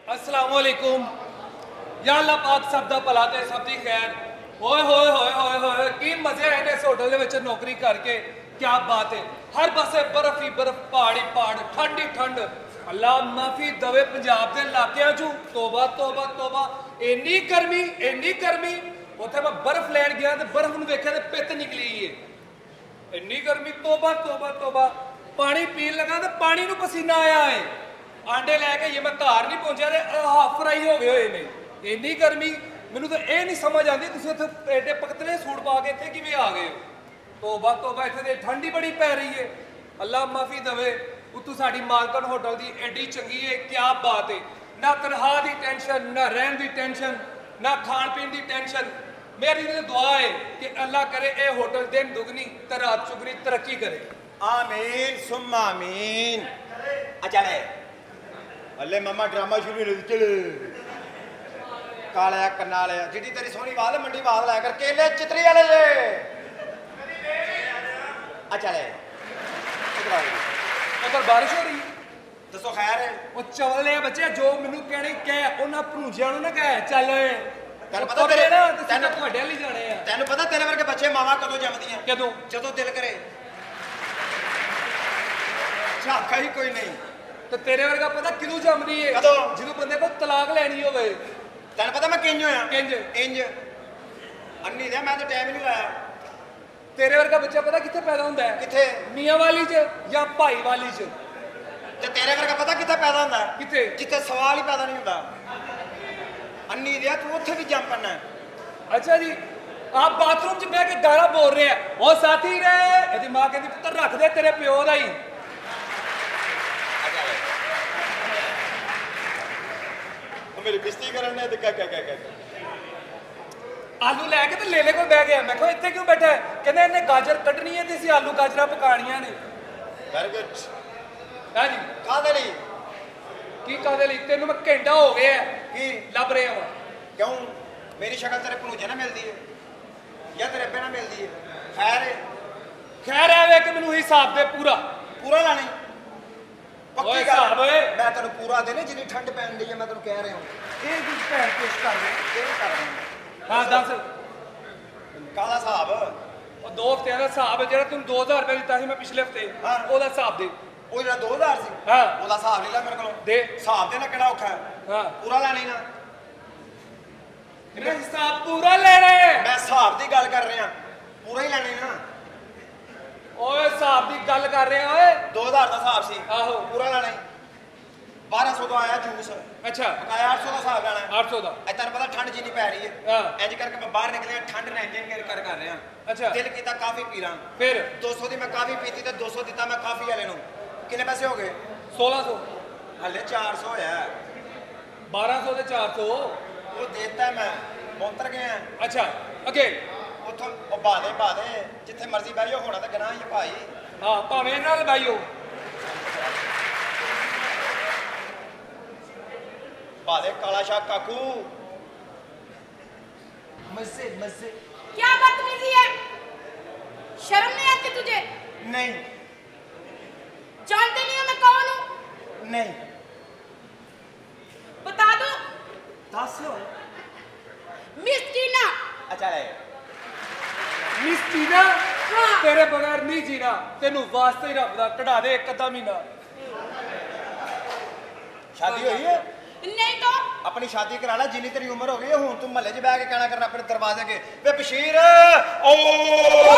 अस्सलाम वालेकुम। या अल्लाह पाक सब दा भला ते सब दी खैर। होए होए होए होए होए की मजे आए ने इस होटल दे विच नौकरी करके। क्या बात है, हर पासे बर्फ ही बर्फ, पहाड़ ही पहाड़, ठंड ही ठंड। अल्लाह माफी दवे पंजाब दे इलाकियां चों। तौबा तौबा तौबा, इन्नी गर्मी इन्नी गर्मी। उत्थे मैं बर्फ लैन गया ते बर्फ नूं वेख्या ते पित्त निकली है। इन्नी गर्मी, तौबा तौबा तौबा। पानी पीन लगा तो पानी नूं पसीना आया है। आंडे लैके ये मैं घर नहीं पहुंचा ते हाफ फ्राई हो गए हुए ने। इन्नी गर्मी, मैनूं तो यह नहीं समझ आती तुसीं इत्थे एडे पकतले सूट पा के इत्थे किवें आ गए हो। तौबा तौबा, इत्थे ते ठंड ही बड़ी पै रही है। अल्लाह माफी दवे। उत्तों साडी मालकन होटल दी एडी चंगी है, क्या बात है। ना तनख्वाह दी टेंशन, ना रहन दी टेंशन, ना खाण पीन दी टेंशन। मेरी तो दुआ है कि अल्लाह करे ये होटल दिन दुगनी ते रात चुगनी तरक्की करे। आमीन सुम्मा आमीन। अच्छा ले अल्ले मामा ड्रामा शुरू हो चल कालिया कन्ना वाले जिहड़ी तेरी सोहनी बात मंडी बात लै कर केले चितरी वाले जे। अच्छा ले उधर बारिश हो रही है। दसो खैर है वो चवल है बच्चे जो मैनू कहने कह उन्हां भरूजियां नूं ना कह चल तेन पता तेरे ना तेन तुहाडे वाली जाने आ। तेन पता तेरे वर्गे बच्चे मावा कदों जमदियां? कदों? जदों दिल करे। झाका ही कोई नहीं। तो तेरे वर्गा पता किदों जमदी है? कदों? जदों बंदे को तलाक लैनी होवे। तेन पता मैं किंज होया? किंज? इंज अन्नी दे मैं तो टाइम ही नहीं लाया। तेरे वर्गा बच्चा पता कित्थे पैदा हुंदा है? कित्थे? मियां वाली च या भाई वाली च। ते तेरे वर्गा पता कित्थे पैदा हुंदा है? कित्थे? जिथे सवाल ही पैदा नहीं हुंदा। अन्नी दिया तू उत्थे भी जम पन्ना। अच्छा जी, आप बाथरूम च बह के गाना बोल रहे हैं, ओ साथी रे एदी मां कहती पुत्तर रख दे तेरे प्यो दा ही। मेरी बिस्ती करने दे क्या आलू लैके ते लेले कोल बह गया। मैं कहा इत्थे क्यों बैठा है? कहंदे इन्हें गाजर कड्ढनी है ते असीं आलू गाजरां पकाणियां ने। Very good. हां जी, कादे लई की कादे लई? तेनू मैं घंटा हो गया की लभ रहा वा। क्यों मेरी शक्ल तेरे भनूजे ना मिलदी है या तेरे अब्बे ना मिलदी है? खैर है खैर है वे कि मैनू हिसाब दे पूरा पूरा लानी पक्की ओए गल साहब ओए। मैं तेन पूरा देने जिन्नी ठंड पैन दी है मैं तेन कह रहा हूं ये कुछ भैन पेश कर रहे ये कर रहे हां दस। काला साहब ਉਹ 2 ਹਫ਼ਤਿਆਂ ਦਾ ਹਿਸਾਬ ਹੈ ਜਿਹੜਾ ਤੈਨੂੰ 2000 ਰੁਪਏ ਦਿੱਤਾ ਸੀ ਮੈਂ ਪਿਛਲੇ ਹਫ਼ਤੇ। ਹਾਂ। ਉਹਦਾ ਹਿਸਾਬ ਦੇ। ਉਹ ਜਿਹੜਾ 2000 ਸੀ ਹਾਂ। ਉਹਦਾ ਹਿਸਾਬ ਨਹੀਂ ਲੈ ਮੇਰੇ ਕੋਲੋਂ। ਦੇ। ਹਿਸਾਬ ਦੇਣਾ ਕਿਹੜਾ ਔਖਾ ਹੈ? ਹਾਂ। ਪੂਰਾ ਲੈਣੀ ਨਾ। ਮੇਰਾ ਹਿਸਾਬ ਪੂਰਾ ਲੈਣਾ ਹੈ। ਮੈਂ ਹਿਸਾਬ ਦੀ ਗੱਲ ਕਰ ਰਿਹਾ ਪੂਰਾ ਹੀ ਲੈਣੀ ਨਾ। ਓਏ ਹਿਸਾਬ ਦੀ ਗੱਲ ਕਰ ਰਿਹਾ ਓਏ। 2000 ਦਾ ਹਿਸਾਬ ਸੀ। ਆਹੋ। ਪੂਰਾ ਲੈਣਾ 1200 ਦਾ ਆਇਆ ਜੂਸ ਅੱਛਾ। ਬਕਾਇਆ 800 ਦਾ ਹਿਸਾਬ ਲੈਣਾ 800 ਦਾ। ਇਹ ਤੈਨੂੰ ਪਤਾ ਠੰਡ ਜਿੰਨੀ ਪੈ ਰਹੀ ਹੈ। ਹਾਂ। ਇੰਜ ਕਰਕੇ ਮੈਂ ਬਾਹਰ ਨਿਕਲਿਆ ਠੰਡ ਨਾਲ ਇੰਜ ਕਰ ਰਿਹਾ। ਅੱਛਾ। ਦਿਲ ਕੀਤਾ ਕਾਫੀ ਪੀ ਲਾਂ। ਫਿਰ 200 ਦੀ ਮੈਂ ਕਾਫੀ ਪੀਤੀ ਤੇ 200 ਦਿੱਤਾ ਮੈਂ ਕਾਫੀ ਵਾਲੇ ਨੂੰ। ਕਿੰਨੇ ਪੈਸੇ ਹੋ ਗਏ? 1600। ਹਲੇ 400 ਹੋਇਆ। 1200 ਤੇ 400। ਉਹ ਦੇਤਾ ਮੈਂ ਮੌਂਤਰ ਗਿਆ। ਅੱਛਾ ਅੱਗੇ। ਉੱਥੋਂ ਉਹ ਬਾਦੇ ਜਿੱਥੇ ਮਰਜ਼ੀ ਬਹਿ ਜਾਓ ਹੋਣਾ ਤਾਂ ਗਨਾਹ ਹੀ ਹੈ ਭਾਈ। ਹਾਂ ਭਾਵੇਂ ਇਹਨਾਂ ਨਾਲ ਬਾਈਓ। बादे काला शाह काकू मजे मजे। क्या बदतमीजी है? शर्म नहीं आती तुझे? नहीं जानते नहीं हो मैं कौन हूँ? नहीं बता दो। दस मिस टीना। अच्छा रहे ਮਿਸ ਟੀਨਾ हाँ। ਤੇਰੇ ਬਗੈਰ ਨਹੀਂ ਜੀਣਾ। ਤੈਨੂੰ ਵਾਸਤੇ ਹੀ ਰੱਬ ਦਾ ਕਢਾ ਦੇ ਇੱਕ ਅੱਧਾ ਮਹੀਨਾ। शादी हुई है? नहीं तो अपनी शादी करा ला जिन्नी तेरी उम्र हो गई है हूं तू महल्ले च बह के कहना करना अपने दरवाजे के वे बशीर ओ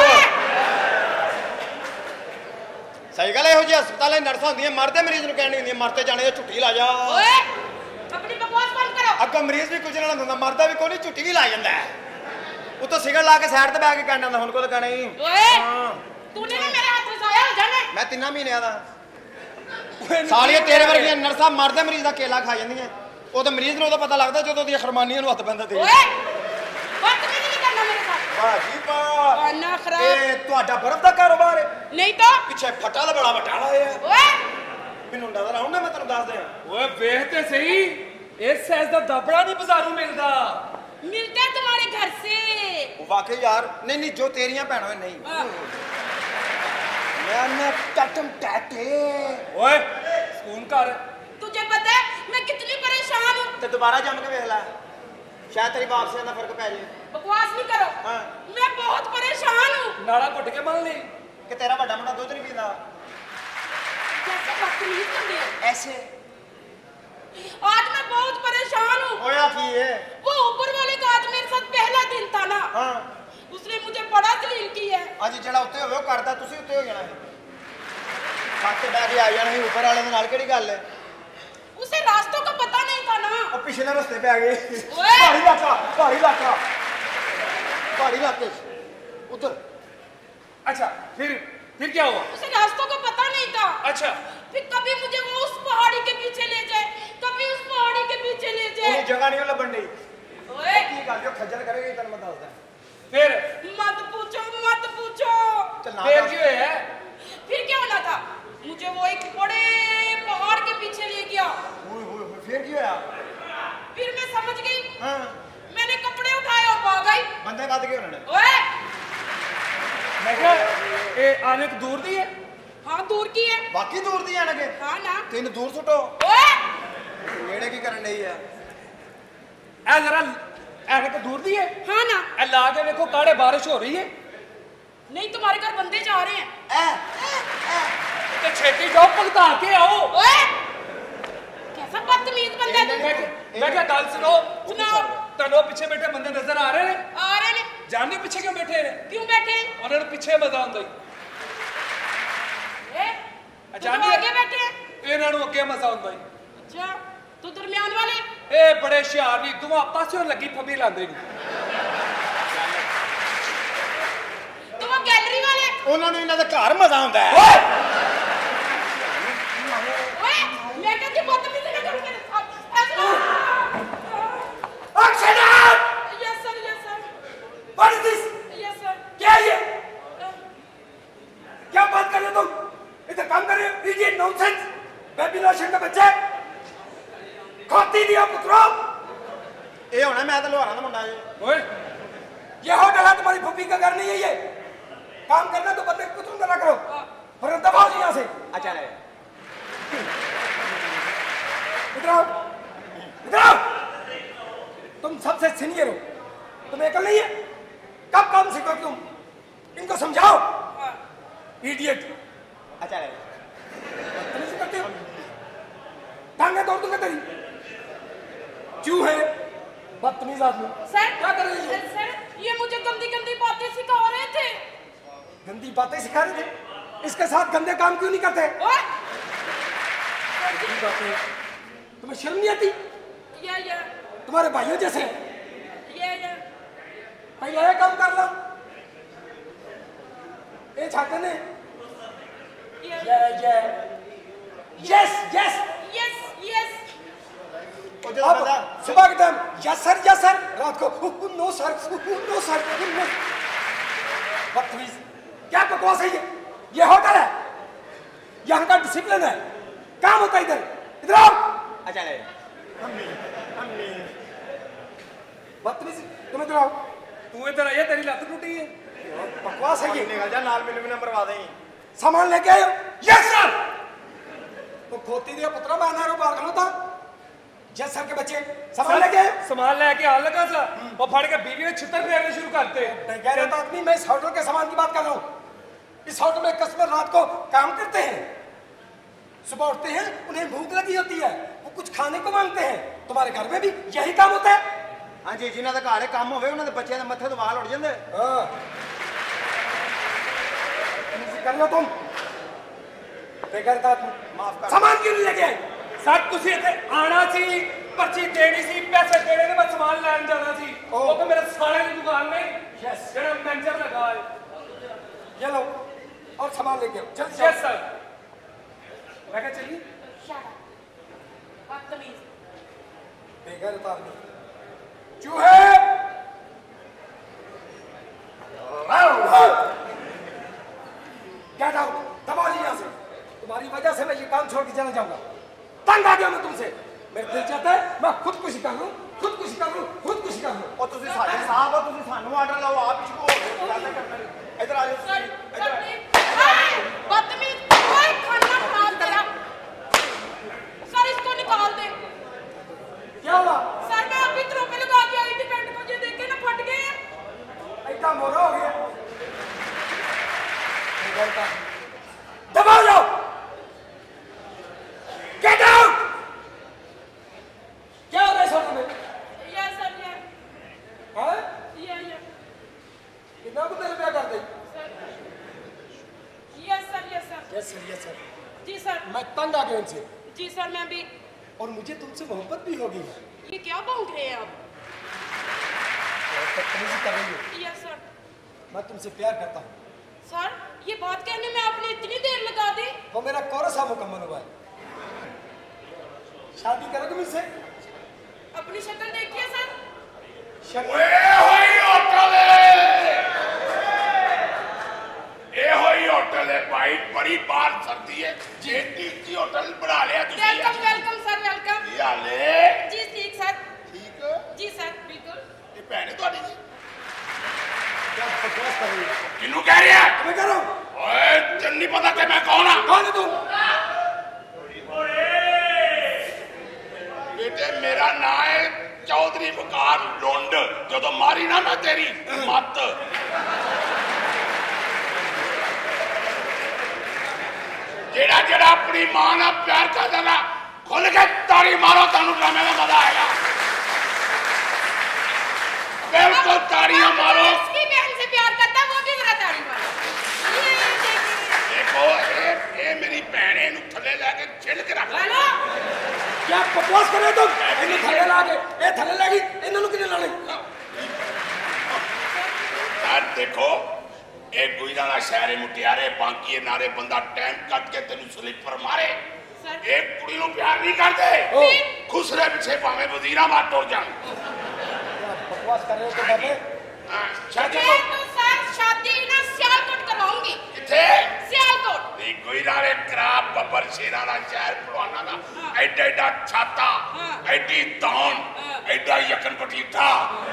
सही गल है हस्पताल नर्सा होंगे मरते मरीज को कहनी होंगी मरते जाने छुट्टी ला जा। ओए अपनी बकवास बंद करो। अगों मरीज भी कुछ ना होंगे मरदा भी कोई नहीं छुट्टी भी ला जाता है। उतो सिगरेट ला के साइड ते बह के कहना हुन को कहना ही। ओए तूने ना मेरे हाथ जाया हो जाना। मैं 3 महीने दा सालिया तेरे वर्गियां नर्सा मरदे मरीज दा केला खा जांदियां। ਉਹ ਤਾਂ ਮਰੀਜ਼ ਨੂੰ ਉਹਦਾ ਪਤਾ ਲੱਗਦਾ ਜਦੋਂ ਉਹਦੀਆਂ ਖਰਮਾਨੀਆਂ ਨੂੰ ਹੱਥ ਪੈਂਦਾ ਤੇ। ओए बदतमीजी नहीं करना मेरे साथ। ਵਾਹ ਜੀ ਵਾਹ। खाना खराब। ਇਹ ਤੁਹਾਡਾ ਬਰਫ਼ ਦਾ ਕਾਰੋਬਾਰ ਹੈ? नहीं तो ਪਿੱਛੇ ਫਟਾ ਦਾ ਬੜਾ ਵੱਡਾ ਲਾਇਆ। ओए ਮੈਨੂੰ ਨਜ਼ਰ ਆਉਂਦਾ ਮੈਂ ਤੈਨੂੰ ਦੱਸ ਦਿਆਂ। ਓਏ ਵੇਖ ਤੇ ਸਹੀ ਇਸ ਸਾਈਜ਼ ਦਾ ਦਾਬੜਾ ਨਹੀਂ ਬਾਜ਼ਾਰੋਂ ਮਿਲਦਾ। मिलते हैं तुम्हारे घर से। ਉਹ ਵਾਕਈ ਯਾਰ ਨਹੀਂ ਨਹੀਂ ਜੋ ਤੇਰੀਆਂ ਭੈਣਾਂ ਹੋਏ ਨਹੀਂ ਮੈਂ ਟਟਮ ਟਾਟੇ। ਓਏ ਸਕੂਨ ਕਰ। तुझे पता है मैं कितनी परेशान हूँ ਤੇ ਦੁਬਾਰਾ ਜੰਮ ਕੇ ਵੇਖ ਲੈ ਸ਼ਾਇਦ ਤੇਰੀ ਵਾਪਸੀ ਦਾ ਫਰਕ ਪੈ ਜਾਏ बकवास नहीं करो। हाँ। मैं बहुत परेशान हूँ। नाला घुट के मान ली कि तेरा बड़ा मुंडा दुध नहीं पींदा कैसे बदतमीज बंदे हो। ऐसे आज मैं बहुत परेशान हूँ। होया की है वो ऊपर वाले का आज मेरे साथ पहला दिन था ना, हाँ उसने मुझे बड़ा जलील किया है। ਅੱਜ ਜਿਹੜਾ ਉੱਤੇ ਹੋਵੇ ਉਹ ਕਰਦਾ ਤੁਸੀਂ ਉੱਤੇ ਹੋ ਜਾਣਾ ਹੈ ਛੱਤ ਤੇ ਬਹਿ ਕੇ ਆ ਜਾਣਾ ਸੀ ਉੱਪਰ ਵਾਲੇ ਦੇ ਨਾਲ ਕਿਹੜੀ ਗੱਲ ਹੈ उसे रास्तों का पता नहीं था ना। ਉਹ ਪਿਛਲੇ ਰਸਤੇ ਪੈ ਗਏ ओए! ਪਹਾੜੀ ਇਲਾਕੇ ਉਧਰ अच्छा फिर क्या हुआ उसे रास्तों का पता नहीं था। अच्छा फिर कभी मुझे वो उस पहाड़ी के पीछे ले जाए, कभी उस पहाड़ी के पीछे ले ਉਹਨੂੰ जाए। ਜਗ੍ਹਾ ਨਹੀਂ ਲੱਭਣ ਡਈ ओए! ਕੀ ਗੱਲ ਜੋ ਖੱਜਲ ਕਰੇਗੀ ਤੈਨੂੰ ਮੈਂ ਦੱਸਦਾ फिर मत पूछो मत पूछो। ਚੱਲ ਨਾ फिर ਦੱਸ। क्यों है फिर क्या होना था, मुझे वो एक बड़े पहाड़ के पीछे ले गया। ਹੋਏ ਫਿਰ ਕੀ ਹੋਇਆ फिर मैं समझ गई, ਹਾਂ मैंने कपड़े उठाए और भाग गई। ਬੰਦੇ ਵੱਧ ਗਏ ਉਹਨਾਂ ਨੇ ओए! मैं क्या ये आने तो दूर दी है हाँ दूर की है। ਬਾਕੀ ਦੂਰ ਦੀ ਆਣਗੇ हाँ ना। ਤੈਨੂੰ ਦੂਰ ਸੁੱਟੋ ओए! ਨੇੜੇ ਕੀ ਕਰਨ ਡਈ ਆ ए जरा आने तो दूर दी है हाँ ना। ए ला के देखो काड़े बारिश हो रही है नहीं तुम्हारे घर बंदे जा रहे हैं। तो छेती जाओ भगता के आओ ओए! कैसा बदतमीज बंदा है तू। मैं क्या गल सुनो सुनाओ। तनो पीछे बैठे बंदे नजर आ रहे हैं आ रहे ने। जानने पीछे क्यों बैठे हैं क्यों बैठे? उन्होंने पीछे मजा आंदा ही ए? अच्छा, तुम आगे बैठे हैं? ਇਹਨਾਂ ਨੂੰ ਅੱਗੇ ਮਜ਼ਾ ਆਉਂਦਾ ਹੀ अच्छा तो दरमियान वाले? ਇਹ ਬੜੇ ਹੁਸ਼ਿਆਰ ਨਹੀਂ ਦੋਵਾਂ ਪਾਸਿਓਂ ਲੱਗੀ ਫੱਬੀ ਲਾਉਂਦੇ ਨੇ तो वो गैलरी वाले? ਉਹਨਾਂ ਨੂੰ ਇਹਨਾਂ ਦਾ ਘਰ ਮਜ਼ਾ ਆਉਂਦਾ ਹੈ ओए! मैं कहती बदतमीजी ना करो मेरे साथ। ऐसे action yes sir what is this yes sir. क्या है ये क्या बात कर रहे हो तुम इधर काम कर रहे हो इडियट नॉनसेंस बेबी लोशन का बच्चे खोती दिया पुत्रो ਇਹ ਹੋਣਾ ਮੈਂ ਤਾਂ ਲੋਹਾਰਾਂ ਦਾ ਮੁੰਡਾ ਜੀ ओए ये होटल है तुम्हारी फूफी का घर नहीं है ये काम करना तो बंदे को तुम ना करो वरना दबाओ यहाँ से ਅੱਛਾ ਲੈ इधर आओ इधर आओ तुम सबसे सीनियर हो तुम अकल नहीं है कब काम सीखो तुम इनको समझाओ इडियट ਅੱਛਾ ਲੈ बदतमीजी करते हो टांगे तोड़ दूंगा तेरी क्यों है बदतमीज आदमी सर क्या कर रही हो सर ये मुझे गंदी गंदी बातें सिखा रहे थे। गंदी बातें सिखा रहे थे इसके साथ गंदे काम क्यों नहीं करते ओए! गंदी बातें तुम्हें शर्म नहीं आती ये तुम्हारे भाइयों जैसे ये पहले ये काम कर लो ये छाते ने यस यस यस यस। ਉਹ ਜਦੋਂ अब ਬੰਦਾ सुबह के टाइम यस सर रात को नो सर बदतमीज क्या बकवास है ये होटल है यहाँ का डिसिप्लिन है काम होता है इधर आओ ਅੱਛਾ ਲੈ बदतमीज तुम इधर आओ तू इधर आइए तेरी लत टूटी है बकवास है ये ਨਿਕਲ ਜਾ ਨਾਲ ਮੈਨੂੰ ਵੀ ਨੰਬਰ ਵਾ ਦੇਈ सामान लेके आए हो यस सर तो खोती दिया पुत्रा मैं अनारो बाहर खड़ा था यस सर के बच्चे सामान लेके आए सामान लेके आ लगा सा वो फड़ के बीवी में छितर फेरने शुरू करते गैरत आदमी मैं इस होटल के सामान की बात कर रहा हूँ इस होटल में कस्टमर रात को काम करते हैं सुबह उठते हैं उन्हें भूख लगी होती है वो कुछ खाने को मांगते हैं तुम्हारे घर में भी यही काम होता है ਹਾਂਜੀ ਜਿਨ੍ਹਾਂ ਦਾ ਘਰ ਕੰਮ ਹੋਵੇ ਉਹਨਾਂ ਦੇ ਬੱਚਿਆਂ ਦੇ ਮੱਥੇ ਤੋਂ ਵਾਲ ਉੱਡ ਜਾਂਦੇ हाँ कर लो तुम बेगैरत आदमी ਮਾਫ ਕਰ सामान क्यों नहीं लेके आए सर तुसी इथे आना सी पर्ची देनी सी पैसे देने ने मैं सामान लैन जाना सी वो तो मेरे साले की दुकान में यस जेड़ा मैनेजर लगा है ये लो और सामान लेके आओ जल्दी यस सर मैं क्या चलिए शट अप बदतमीज। बेगैरत आदमी चूहे गेट आउट दबा ली यहाँ से तुम्हारी वजह से मैं ये काम छोड़ के चला जाऊंगा तंग आ गया मैं तुमसे मेरे दिल चाहता है मैं खुदकुशी कर लूं खुदकुशी कर लूं ਉਹ ਤੁਸੀਂ ਸਾਡੇ ਸਾਹਿਬ ਹੋ ਤੁਸੀਂ ਸਾਨੂੰ ਆਰਡਰ ਲਾਓ ਆਪ ਹੀ ਸ਼ੁਰੂ ਹੋ ਗੱਲ ਕਰਨਾ ਇੱਧਰ ਆ ਜਾਓ सर ਇੱਧਰ सर प्लीज बदतमीज। ओए खाना खराब तेरा। सर इसको निकाल दे। क्या हुआ काम हो रहा हो गया दबा जाओ गेट आउट क्या हो रहा है सोने में यस सर हाँ ये कितना को तेरे प्यार करते sir yes sir yes sir जी सर मैं तंग आ गया इनसे जी सर मैं भी और मुझे तुमसे मोहब्बत भी होगी ये क्या भौंक रहे हैं आप बदतमीजी कर रही हो यस सर मैं तुमसे प्यार करता हूँ सर ये बात कहने में आपने इतनी देर लगा दी वो मेरा कोर्स मुकम्मल हुआ है शादी करोगे मुझसे अपनी शक्ल देखिए सर होटल है भाई बड़ी बात सर्दी है जी होटल बना लिया वेलकम वेलकम सर वेलकम जी ठीक सर ठीक जी सर बिल्कुल ये भैन है ਤੁਹਾਡੀ क्या बकवास कर रही हो किन्नू कह रही है मैं कह रहा हूँ ओए तन नहीं पता कि मैं कौन हां कौन है तू बेटे मेरा नाम है चौधरी वकार लोंड जो तो मारी ना मैं तेरी मत जेड़ा जेड़ा अपनी मां ना प्यार करता ना खुल के तारी मारो तानू ड्रामे का मजा आएगा बिल्कुल ताड़ियां मारो इसकी बहन से प्यार करता है वो भी जरा ताड़ी मारो ये देखो ये मेरी बहन है थले लेके छिल के रख हेलो क्या बकवास कर रहे हो तुम इन्हें थले लाके ए थले लागी इन्होंने किने लाने यार देखो एक गुजराना शहरे मुटियारे बांकी नारे बंदा टाइम कट के तेन स्लीपर मारे एक कुड़ी नु प्यार नहीं करते खुसरे पीछे पावे वजीराबाद टुर जान बकवास कर रहे हो तो बाबे मैं तो सर शादी ना सियालकोट करवाऊंगी किथे सियालकोट नहीं गुजरारे क्राब बबर शेराना शहर पुराना दा एडा एडा छाता एडी तौन एडा यकन पटीठा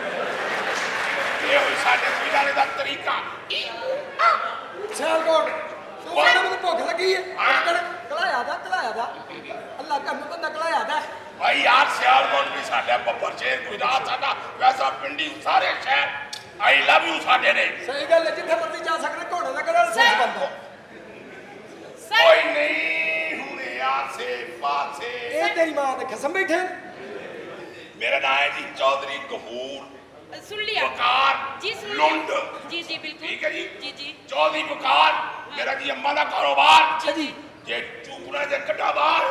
ये होई साडे गुजरारे दा तरीका सियालकोट वादा में भूख लगी है कलाया दा अल्लाह का बंदा कलाया दा भाई यार सियालकोट भी साडा बबर शेर गुजरात साडा वैसा पिंडी सारे शहर आई लव यू साडे ने सही गल है जिथे मर्जी जा सकते घोड़े दा कलर सही बंदा कोई नहीं हुने आसे पासे ए तेरी मां दे कसम बैठे मेरा नाम है जी चौधरी गफूर सुन लिया वकार जी सुन लुंड जी जी बिल्कुल ठीक है जी जी चौधरी वकार मेरा जी अम्मा का कारोबार जी जे चूपना जे कटा बाहर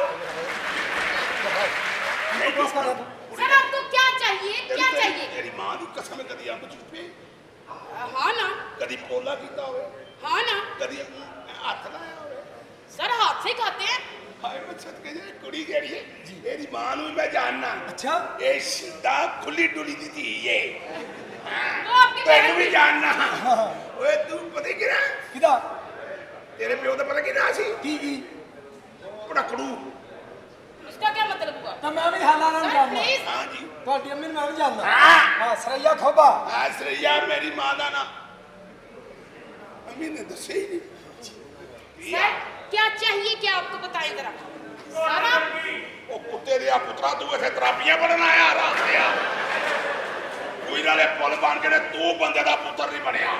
सर आपको क्या चाहिए तेरी मां की कसम कदी अंब चूपे हाँ ना कदी पोला कीता होवे हाँ ना कदी हाथ लाया होवे सर हाथ से खाते हैं हाय मैं सदके जे कुड़ी जेड़ी है तेरी मां नु मैं जानना अच्छा ए सीधा खुली डुली दी थी ये वो आपकी तेनू बहन भी जानना ओए तू पता किरा किदा तेरे प्यो दा पता किरा सी की पड़कड़ू उसका क्या मतलब हुआ तो मैं भी हालां ना सर जानना प्लीज हां जी ਤੁਹਾਡੀ ਅੰਮੀ ਨੂੰ ਮੈਂ ਵੀ ਜਾਣਦਾ हां ਹਾਂ ਸਰਈਆ ਖੋਬਾ आश्रया मेरी मां दा ना अम्मी ने दसे ही नहीं सर क्या चाहिए क्या आपको बताएं जरा सर आप ओ कुत्ते दे पुत्रा तू इथे तरापियां बनन आया रात दिया कोई नाले पुल बन के तू बंदे दा पुत्र नहीं बनया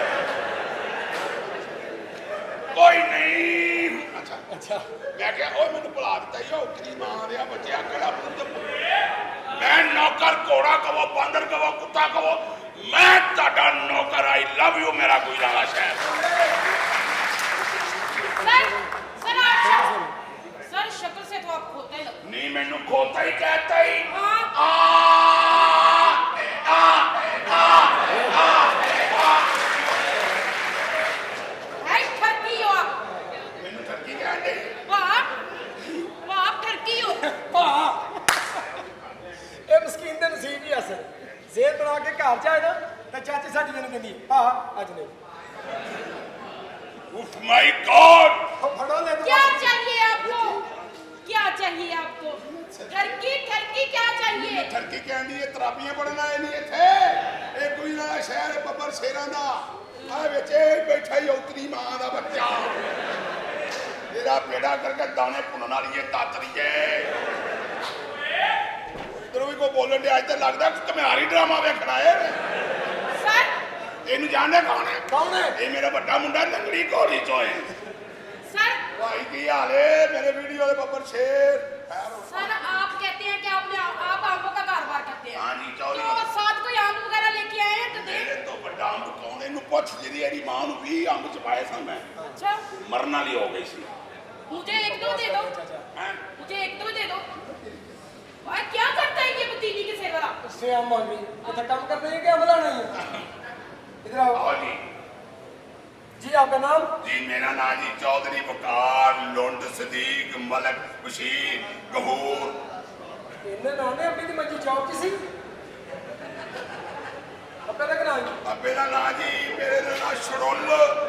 कोई नहीं अच्छा मैं क्या ओए मैंने बुला दिता ही ओकरी मां दे बच्चा केड़ा पुत्र मैं नौकर घोड़ा कहो बंदर कहो कुत्ता कहो मैं ताड़ा नौकर आई लव यू मेरा गुजराला शहर सर शक्ल से तो आप खोते ही लगते नहीं मैनू खोता ही कहता ही हाँ। है ठरकी हो आप मैनू ठगी कह दे वाह आप ठरकी हो ਵਾਹ ਇਹ ਮਸਕੀਨ ਦੇ ਨਸੀਬ ਹੀ ਅਸਲ ਜ਼ੇਰ ਬਣਾ ਕੇ ਘਰ ਜਾਏ ਨਾ ਤਾਂ ਚਾਚੀ ਸਾਡੀ ਮੈਨੂੰ ਕਹਿੰਦੀ ਹਾਂ ਅੱਜ ਨਹੀਂ उफ माय गॉड ਉਹ ਫੜੋ ਲੈ ਤੂੰ क्या चाहिए आपको ठरकी क्या चाहिए ठरकी कहंदी है तरापियां पढ़न आए नहीं इथे ए कोई ना शहर बब्बर शेरां दा आ विच बैठा ही उतरी मां दा बच्चा तेरा पेड़ा करके दाने भुनन वाली है तातरी है इधरों भी कोई बोलन दे आज तो लगदा कि तुम्हारी ड्रामा देखना है सर ਇਹਨੂੰ ਜਾਣਦੇ ਕੌਣ ਹੈ? ਕੌਣ ਹੈ? ਇਹ ਮੇਰਾ ਵੱਡਾ ਮੁੰਡਾ ਲੰਗੜੀ ਘੋੜੀ ਚੋਂ ਹੈ। सर ਭਾਈ ਕੀ ਹਾਲ ਹੈ ਮੇਰੇ ਵੀਡੀਓ ਦੇ ਬੱਬਰ ਸ਼ੇਰ? सर आप कहते हैं कि आप आमों का कारोबार करते हैं। हाँ जी, चौधरी। तो साथ कोई आम वगैरह लेके आए हैं तो दे। ਮੇਰੇ ਤੋਂ ਵੱਡਾ ਅੰਬ ਕੌਣ? ਇਹਨੂੰ ਪੁੱਛ ਜਿਹੜੀ ਇਹਦੀ ਮਾਂ ਨੂੰ 20 ਅੰਬ ਚਪਾਏ ਸਨ ਮੈਂ। अच्छा ਮਰਨ ਵਾਲੀ ਹੋ ਗਈ ਸੀ। मुझे एक दो दे दो। हैं? मुझे एक दो दे दो। भाई क्या करता है ये पतीली के सेवरा? उससे हम मांगी अच्छा काम करते हैं कि हमला नहीं है। इधर आओ आओ जी। जी। आपका नाम? जी मेरा नाम जी चौधरी वकार लुंड सदीक मलक बशीर गहूर। इन्हें नाम है अपनी मंजी जॉब किसी अपना का नाम? अबे का नाम जी मेरे का नाम शरुल।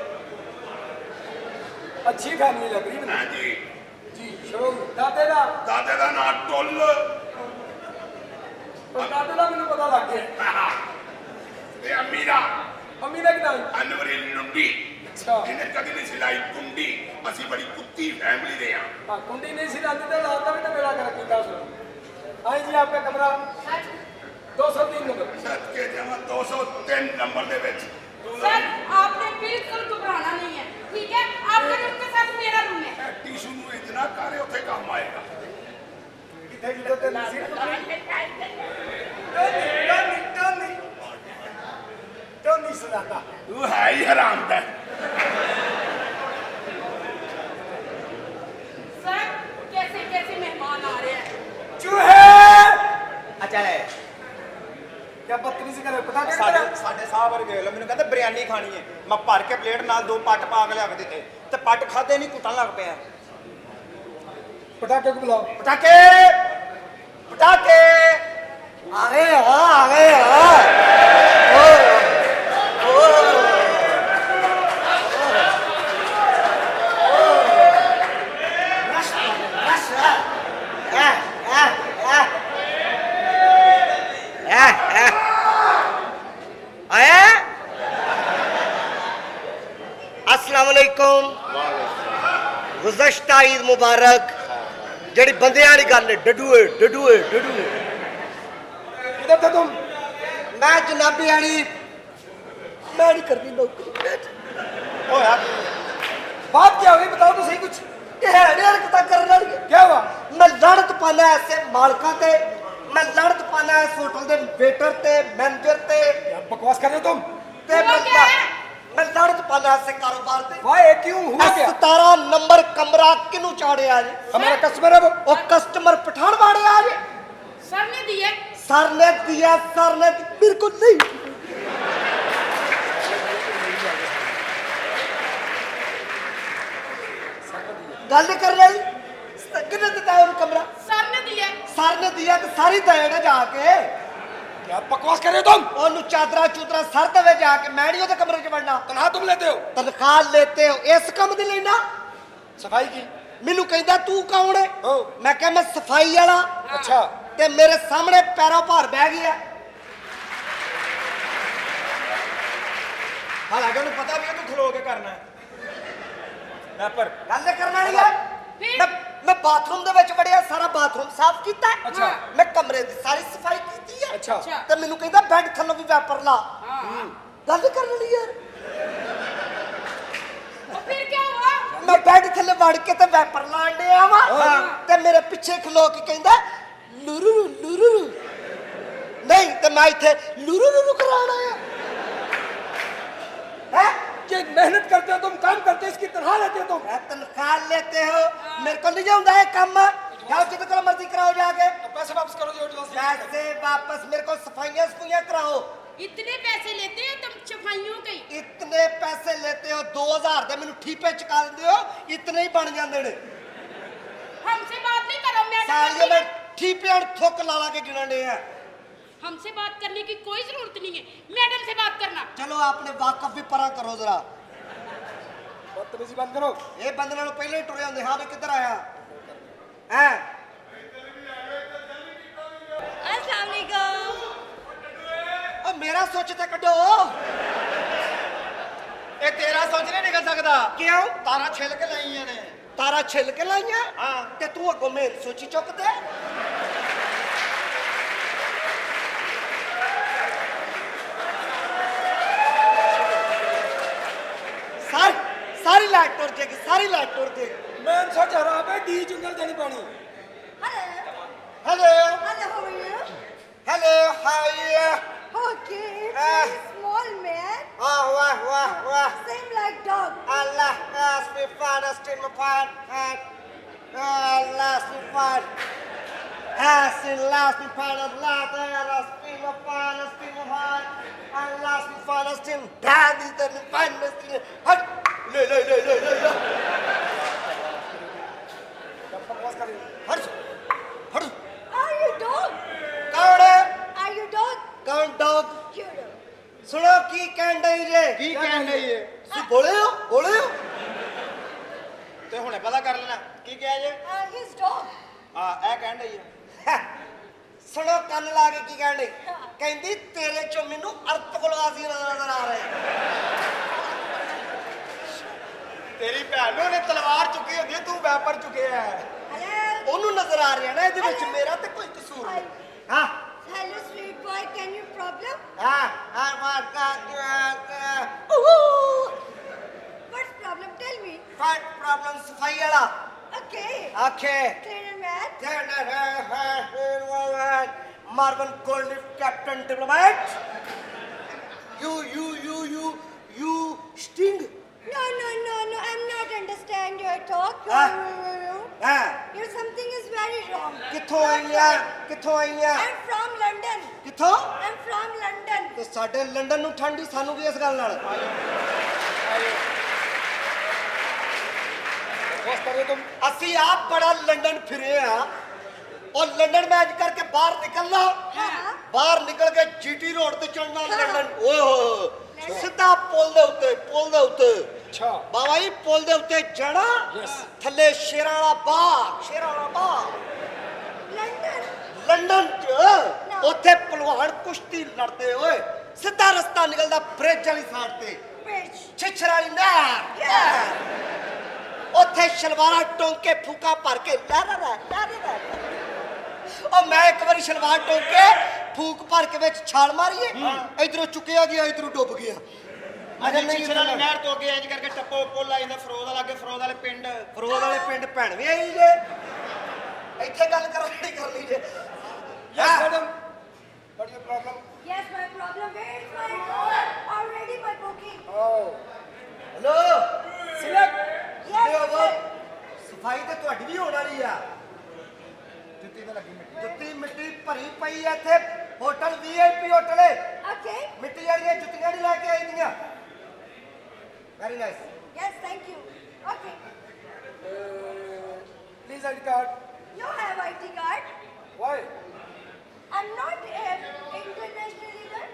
अच्छी फैमिली लग रही है हाँ जी। जी। शुरू दादे का? दादे का नाम टुल। और दादे का मैंने पता लग गया। ते अम्मी का? अम्मी का नाम? अनवरी लुंडी। अच्छा। इन्हें कभी नहीं सिलाई कुंडी। असी बड़ी कुत्ती फैमिली दे हैं। हाँ कुंडी नहीं सिलाती तो लाता भी तो मेरा कर किया आई जी। आपका कमरा 203 नंबर। सच के जमा 203 नंबर दे विच। सर आपने बिल्कुल घबराना नहीं है, ठीक है? आपके रूम के साथ मेरा रूम है। टिशू ਨੂੰ इतना करे उथे काम आएगा। किथे किथे ते नसीब टोनी सुनाता तू है ही हराम दा। सर कैसे कैसे मेहमान आ रहे हैं। चूहे अच्छा है क्या बदतमीजी करे पता क्या ਸਾਡੇ करे? ਸਾਡੇ ਸਾਹ ਵਰ ਵੇਖ ਲਓ ਮੈਨੂੰ ਕਹਿੰਦੇ ਬਿਰਿਆਨੀ ਖਾਣੀ ਹੈ ਮੈਂ ਭਰ ਕੇ ਪਲੇਟ ਨਾਲ 2 ਪੱਟ ਪਾ ਕੇ ਲਿਆ ਕੇ ਦਿੱਤੇ ਤੇ ਪੱਟ ਖਾਦੇ ਨਹੀਂ ਕੁੱਟਣ ਲੱਗ ਪਿਆ पटाखे को बुलाओ। ਪਟਾਕੇ ਪਟਾਕੇ ਆ ਗਏ अस्सलाम वालेकुम गुज़श्ता ईद मुबारक जड़ी बंदे वाली गल है डडूए डडूए डडूए किधर थे तुम? मैं जनाबी वाली मैं नहीं करती नौकरी होया बात क्या हुई बताओ तो सही कुछ। ये है नहीं हरकत करने वाली क्या हुआ? मैं लड़त पाना ऐसे मालका ते मैं लड़त पाना इस होटल दे वेटर ते मैनेजर ते यार बकवास कर रहे हो तुम। ते हुआ क्या है? मैं लड़त पाना ऐसे कारोबार ते वाह क्यों हुआ क्या? 17 नंबर कमरा किनू चाड़े आज हमारा कस्टमर है वो। कस्टमर पठान वाड़े आज सर ने दिए। सर ने दिया सर ने मेरे को नहीं गल कर रही किने दिता है कमरा सर ने दिए। सर ने दिया तो सारी देना जाके क्या बकवास कर रहे हो तुम? ओनू चादरा चूदरा सर दे जाके मैं नहीं ओदे कमरे च वड़ना तनख्वाह तुम लेते हो? तनख्वाह लेते हो इस कम दी लेना सफाई की? मैनू कहंदा तू कौन है ओ। मैं कहा मैं सफाई वाला अच्छा। ते मेरे सामने पैरों भार बह गया हालांकि उन्हें पता भी है तू खलो के करना है। मैं पर गल करना नहीं है फिर? मैं बाथरूम दे विच वड़िया सारा बाथरूम साफ कीता है अच्छा। मैं कमरे दी सारी सफाई कीती है अच्छा। अच्छा। ते मैनू कहंदा बेड थल्लों भी वैपर ला हाँ। गल करना नहीं यार और फिर क्या हुआ? मैं बेड थल्ले वड़ के ते वैपर लाण दे आवा ते मेरे पीछे खलो के कहंदा लुरू लुरू नहीं ते मैं इथे लुरू लुरू कराना है ये मेहनत करते हो तुम, काम करते हो, इसकी तनख्वाह लेते हो तुम। तनख्वाह लेते हो मेरे को नहीं जाऊंगा है काम जाओ जितने को मर्जी कराओ जाके तो पैसे वापस करो जो पैसे वापस मेरे को सफाइयां सफाइयां कराओ इतने पैसे लेते हो तुम सफाइयों के? इतने पैसे लेते हो 2000 दे मैनू ठीपे चका देंदे हो इतने ही बन जांदे ने हमसे बात नहीं करो सालियों मैडम। में ठीपे और थुक ला ला के गिनने हैं हमसे बात करने की कोई जरूरत नहीं है, मैडम से बात करना। चलो आपने वाकफ भी परा करो जरा बदतमीजी बंद करो। ये बंदे नालों पहले ही टुरे होंदे हाँ भी किधर आया हैं अस्सलाम वालेकुम। ओ मेरा सोचते कड्डो ये तेरा सोच नहीं निकल सकता। क्यों तारा छिल के लाइया ने। तारा छिल के लाइया हाँ। ते तू अगो मेरी सोची चुक दे सारी लाइट टुट गई मैं सच खराब है डी जुंगल देनी पानी Hello. Hello Hello, how are you? Hello how are you Okay, very small man. वाह वाह वाह Same like dog. Allah has me finest in my part. Allah has me fine. Has in last me finest last. Allah has me my finest in my heart. Allah has me finest in daddy the finest in. Hut. ले ले ले ले ले. हट हट. Are you dog? कौन है? Are you dog? कौन डॉग? You dog. सुनो की कहन डई जे की कहन डई है ਤੁਸੀਂ ਬੋਲੇ ਹੋ ਤੇ ਹੁਣੇ ਪਤਾ ਕਰ ਲੈਣਾ ਕੀ ਕਿਹਾ ਜੇ His dog. ਹਾਂ ਇਹ ਕਹਿਣ ਡਈ ਹੈ ਸੁਣੋ ਕੰਨ ਲਾ ਕੇ ਕੀ ਕਹਿਣ ਡਈ ਕਹਿੰਦੀ ਤੇਰੇ ਚੋਂ ਮੈਨੂੰ ਅਰਥ ਗੁਲਵਾਜ਼ੀ ਨਜ਼ਰ ਆ ਰਿਹਾ ਤੇਰੀ ਭੈਣ ਨੂੰ ਨੇ ਤਲਵਾਰ ਚੁੱਕੀ ਹੁੰਦੀ ਤੂੰ ਵੈਪਰ ਚੁੱਕਿਆ Hello. ਉਹਨੂੰ ਨਜ਼ਰ ਆ ਰਿਹਾ ਨਾ ਇਹਦੇ ਵਿੱਚ ਮੇਰਾ ਤੇ ਕੋਈ ਕਸੂਰ ਨਹੀਂ ਹਾਂ Hello, sweet boy. Can you problem? ਹਾਂ What's problem? Tell me. Fight problem ਸਫਾਈ ਵਾਲਾ Okay. ਆਖੇ Cleaner man. Marvin Goldlift, Captain Diplomat. You sting. No. I'm not understand your talk. Your something is very wrong. ਕਿੱਥੋਂ ਆਈਆਂ I'm from London. ਕਿੱਥੋਂ I'm from London. ਤੇ ਸਾਡੇ London ਨੂੰ ਠੰਡੀ ਸਾਨੂੰ ਵੀ ਇਸ ਗੱਲ ਨਾਲ ਅਸੀਂ ਆਪ ਬੜਾ ਲੰਡਨ ਫਿਰੇ ਆ और लंदन में आज करके बाहर निकलना बाहर निकल के जीटी रोड ते चढ़ना लंदन ओए सीधा पुल दे उत्ते अच्छा बाबा जी पुल दे उत्ते जाना थल्ले शेरां वाला बाग लंदन च उत्थे पहलवान कुश्ती लड़ते होए सीधा रास्ता निकलदा ब्रिज वाली साइड ते Bridge. छिछर वाली नहर उत्थे शलवारा टोंके फूका भर के और मैं एक बार शलवार टोक के फूक भर के विच छाल मारी इधरों चुकिया गया इधरों डुब गया अरे नहीं नहर तो अगे इंज करके टप्पो पुल आ जांदा फरोद वाला अगे फरोद वाले पिंड भैन भी आई जे ਇੱਥੇ ਗੱਲ ਕਰਨੀ ਕਰ ਲਈ ਜੇ yes madam what your problem Yes, my problem. Where is my dog? Already my booking. Hello select Yes. सफाई तो ਤੁਹਾਡੀ ਵੀ ਹੋਣ ਵਾਲੀ ਆ ਜੁੱਤੀ ਤੇ ਲੱਗੀ ਜੁੱਤੀ ਮਿੱਟੀ ਭਰੀ ਪਈ ਐ ਇੱਥੇ ਹੋਟਲ ਵੀਆਈਪੀ ਹੋਟਲ ਹੈ Okay. ਮਿੱਟੀ ਵਾਲੀਆਂ ਜੁੱਤੀਆਂ ਨਹੀਂ ਲੈ ਕੇ ਆਈ ਦੀਆਂ very nice Yes, thank you. Okay. Please ID card You have ID card. Why I'm not international either.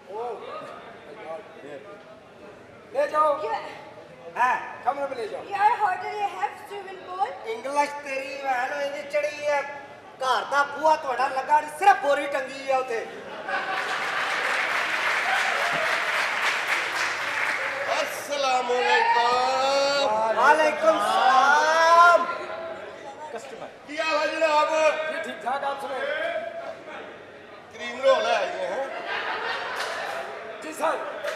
ले जाओ ਹੈ कमरे में ले जाओ Your hotel have swimming pool. English ਤੇਰੀ ਭੈਣ ਇਹਦੀ ਚੜੀ ਐ ਘਰ ਦਾ ਬੂਹਾ ਤੁਹਾਡਾ ਲੱਗਾ ਨੀ, ਸਿਰਫ ਬੋਰੀ ਟੰਗੀ ਆ ਉਥੇ अस्सलामुअलैकुम वालेकुम सलाम कस्टमर ਕੀ ਹਾਲ ਹੈ ਜਨਾਬ जी ठीक ठाक आप सुनो ਕਰੀਮ ਰੋਲ ਹੈ ਇਹ ਹੈ जी सर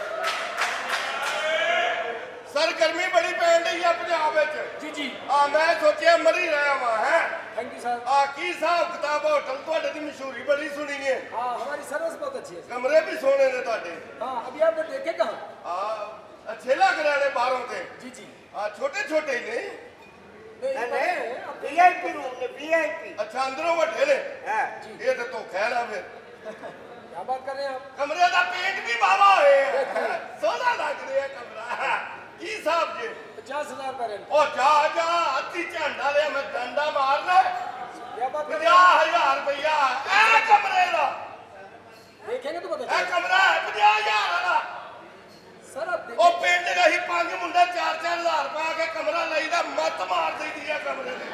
ਸਰ ਗਰਮੀ ਬੜੀ ਪੈਣ ਡਈ ਆ ਪੰਜਾਬ ਵਿੱਚ जी जी ਆ ਮੈਂ ਸੋਚਿਆ ਮਰੀ ਰਿਹਾ ਵਾਂ ਹੈ थैंक यू सर ਆ ਕੀ ਹਿਸਾਬ ਕਿਤਾਬ ਹੋਟਲ ਤੁਹਾਡੇ ਦੀ ਮਸ਼ਹੂਰੀ ਬੜੀ ਸੁਣੀ ਹੈ हाँ हमारी सर्विस बहुत अच्छी है ਕਮਰੇ ਵੀ ਸੋਹਣੇ ਨੇ ਤੁਹਾਡੇ हाँ अभी आपने देखे कहाँ ਆ ਅੱਛੇ ਲੱਗ ਰਹੇ ਨੇ ਬਾਹਰੋਂ ਤੇ जी जी ਆ ਛੋਟੇ ਛੋਟੇ ਨੇ नहीं वीआईपी रूम ने वीआईपी ਅੱਛਾ ਅੰਦਰੋਂ ਵੱਡੇ ਨੇ है ਇਹ ਤਾਂ ਧੋਖਾ ਹੈ ਨਾ ਫਿਰ क्या बात कर रहे हैं आप ਕਮਰੇ ਦਾ ਪੇਂਟ ਵੀ ਬਾਵਾ ਹੋਏ ਸੋਹਣਾ ਲੱਗ ਰਿਹਾ ਕਮਰਾ ਕੀ ਹਿਸਾਬ ਜੇ 50,000 का रेंट ਉਹ ਜਾ ਅੱਧੀ ਝੰਡਾ ਲਿਆ ਮੈਂ ਡੰਡਾ ਮਾਰਨਾ क्या बात कर रहे हैं 50,000 ਰੁਪਇਆ ਇਹ ਕਮਰੇ ਦਾ देखेंगे तो पता ਇਹ चलेगा ਕਮਰਾ ਹੈ 50,000 ਵਾਲਾ सर आप ਉਹ देखिए ਪਿੰਡ ਰਹੀ 5 ਮੁੰਡੇ 4-4,000 ਪਾ ਕੇ ਕਮਰਾ ਲਈਦਾ ਮੱਤ ਮਾਰ ਦਈਦੀ ਆ ਕਮਰੇ ਦੀ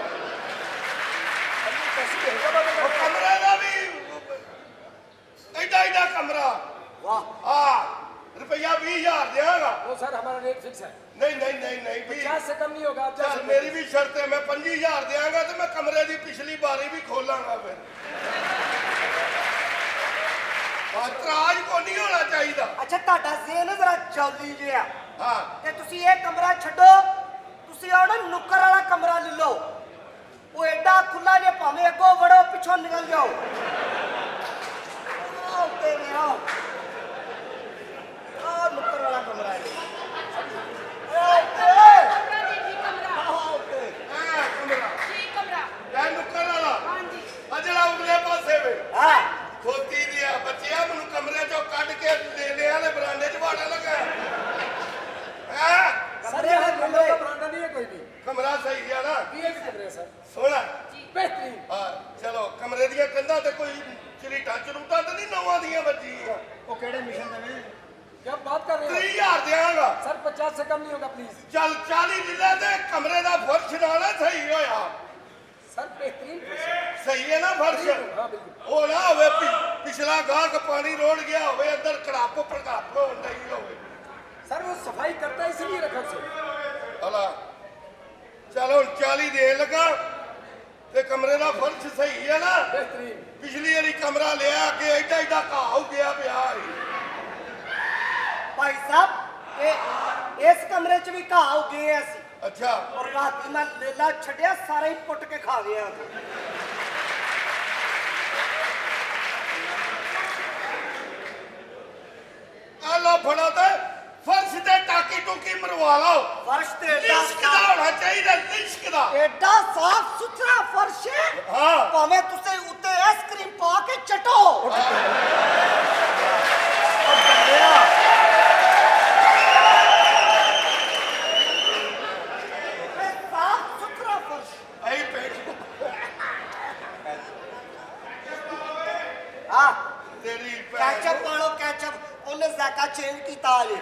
कैसी हैदराबाद में ਉਹ ਕਮਰੇ ਦਾ ਵੀ ਐਡਾ ਕਮਰਾ वाह ਆ ਰੁਪਇਆ 20,000 ਦੇਵਾਂਗਾ वो सर हमारा रेट फिक्स है नहीं भी 50 से कम नहीं होगा आप चल मेरी भी शर्त है मैं 25,000 देंगा तो मैं कमरे की पिछली बारी भी खोलांगा फिर इतराज को नहीं होना चाहिए अच्छा ਤੁਹਾਡਾ ਜ਼ੇਨ ਜ਼ਰਾ ਚੌਲੀ ਜਿਹਾ हाँ ਤੇ ਤੁਸੀਂ ਇਹ ਕਮਰਾ ਛੱਡੋ ਤੁਸੀਂ ਆਉਣਾ ਨੁੱਕਰ ਵਾਲਾ ਕਮਰਾ ਲੈ ਲਓ ਉਹ ਐਡਾ ਖੁੱਲਾ ਜੇ ਭਾਵੇਂ ਅੱਗੋਂ ਵੜੋ ਪਿੱਛੋਂ ਨਿਕਲ ਜਾਓ ਆਓ ਤੇਰੇ ਆਓ ਆ ਨੁੱਕਰ ਵਾਲਾ ਕਮਰਾ ਹੈ ਖੋਤੀ ਦੀਆਂ ਬੱਚਿਆਂ ਮੈਨੂੰ ਕਮਰੇ ਚੋਂ ਕੱਢ ਕੇ ਦੇ ਲਿਆ ਤੇ ਬਰਾਂਡੇ 'ਚ ਵਾੜਨ ਲੱਗਾ ਸਰ ਇਹ ਕਮਰੇ का बरामदा नहीं है कोई भी ਕਮਰਾ ਸਹੀ ਆ ਨਾ ये भी कमरे सर ਸੋਹਣਾ बेहतरीन ਹਾਂ ਚਲੋ ਕਮਰੇ ਦੀਆਂ ਕੰਧਾਂ ਤੇ ਕੋਈ ਚਰੀਟਾਂ ਚਰੂਟਾਂ ਤੇ ਨਹੀਂ ਨਵਾਂ ਦੀਆਂ ਬੱਜੀ ਉਹ ਕਿਹੜੇ ਮਿਸ਼ਨ ਦੇ ਨੇ क्या बात कर रहे हो 30,000 ਦਿਆਂਗਾ सर 50 से कम नहीं होगा प्लीज ਚੱਲ 40 ਦਿਨਾਂ ਦੇ ਕਮਰੇ ਦਾ ਫਰਸ਼ ਨਾਲ ਸਹੀ ਹੋਇਆ सर बेहतरीन फर्श है। ਸਹੀ ਹੈ ਨਾ ਫਰਸ਼ हाँ बिल्कुल ਉਹ ਨਾ ਹੋਵੇ ਪਿਛਲਾ ਗਾਹਕ ਪਾਣੀ ਰੋੜ ਗਿਆ ਹੋਵੇ ਅੰਦਰ ਕੜਾਪ ਭੜਕਾਪ ਨਹੀਂ ਹੋਵੇ सर वो सफाई करता है इसलिए रखा से ਹਲਾ ਚਲੋ 40 ਦੇਣ ਲੱਗਾ ਤੇ ਕਮਰੇ ਦਾ ਫਰਸ਼ ਸਹੀ ਹੈ ਨਾ बेहतरीन ਪਿਛਲੀ ਵਾਰੀ ਕਮਰਾ ਲਿਆ ਕਿ ਐਡਾ ਐਡਾ ਘਾਹ ਹੋ ਗਿਆ ਪਿਆ ਭਾਈ ਸਾਹਿਬ ਇਸ ਕਮਰੇ 'ਚ ਵੀ ਘਾਹ ਹੋ ਗਏ ਅਸੀਂ ਅੱਛਾ ਔਰ ਰਾਤੀ ਮੈਂ ਲੇਲਾ ਛੱਡਿਆ ਸਾਰਾ ਹੀ ਪੁੱਟ ਕੇ ਖਾ ਗਿਆ ਆ ਲੋ ਫੜੋ ਤੇ ਫਰਸ਼ ਤੇ ਟਾਕੀ ਟੂਕੀ ਮਰਵਾ ਲਓ ਫਰਸ਼ ਤੇ ਲਿਸ਼ਕ ਦਾ ਹੋਣਾ ਚਾਹੀਦਾ ਲਿਸ਼ਕ ਦਾ ਐਡਾ ਸਾਫ ਸੁਥਰਾ ਫਰਸ਼ ਹੈ ਹਾਂ ਭਾਵੇਂ ਤੁਸੀਂ ਉੱਤੇ ਆਈਸਕ੍ਰੀਮ ਪਾ ਕੇ ਚਟੋ ਸਾਫ ਸੁਥਰਾ ਫਰਸ਼ ਐ ਪੇਟ ਆ ਤੇਰੀ ਕੈਚਅਪ ਵਾਲੋ ਕੈਚਅਪ ਉਹਨੇ ਜ਼ਾਕਾ चेंज ਕੀਤਾ ਜੀ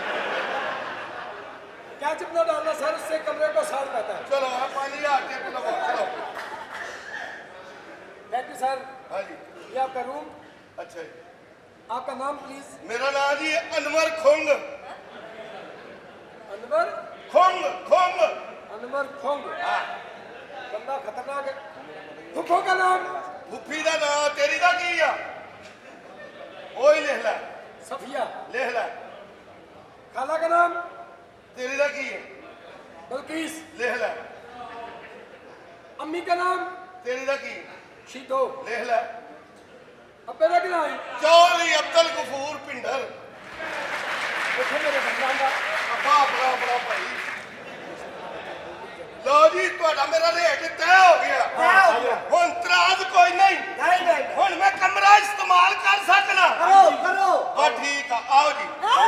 क्या चिपना डालना सर उससे कमरे को साफ रहता है ਚਲੋ ਆ 5000 ਟਿਪ ਲਵੋ ਚਲੋ थैंक यू सर ਹਾਂਜੀ ये आपका रूम ਅੱਛਾ ਜੀ आपका नाम प्लीज ਮੇਰਾ ਨਾਮ ਜੀ ਅਨਵਰ ਖੁੰਗ अनवर ਖੁੰਗ ਖੁੰਗ अनवर खोंग बंदा खतरनाक है फुफो का नाम ਫੁੱਫੀ ਦਾ ਨਾਮ ਤੇਰੀ ਦਾ ਕੀ ਆ ਉਹ ਹੀ ਲਿਖ ਲੈ सफिया ਲਿਖ ਲੈ खाला का नाम ਤੇਰੀ ਦਾ ਕੀ ਹੈ बल्कीस ਲਿਖ ਲੈ अम्मी का नाम ਤੇਰੀ ਦਾ ਕੀ शीतो ਲਿਖ ਲੈ अब्बे का क्या नाम ਚੌਧਰੀ ਅਬਦੁਲ ਗਫੂਰ ਪਿੰਡਰ देखो मेरे भगवान का ਅੱਬਾ ਬੜਾ ਬੜਾ ਭਾਈ ਲੋ ਜੀ ਤੁਹਾਡਾ ਮੇਰਾ ਰੇਟ ਤੈਅ ਹੋ ਗਿਆ ਤੈਅ ਹੋ ਗਿਆ। ਹੁਣ ਤਰਾਜ਼ ਕੋਈ ਨਹੀਂ ਨਹੀਂ ਨਹੀਂ ਹੁਣ ਮੈਂ ਕਮਰਾ ਇਸਤੇਮਾਲ ਕਰ ਸਕਣਾ ਕਰੋ ਕਰੋ ਬਾ ਠੀਕ ਆ ਆਓ ਜੀ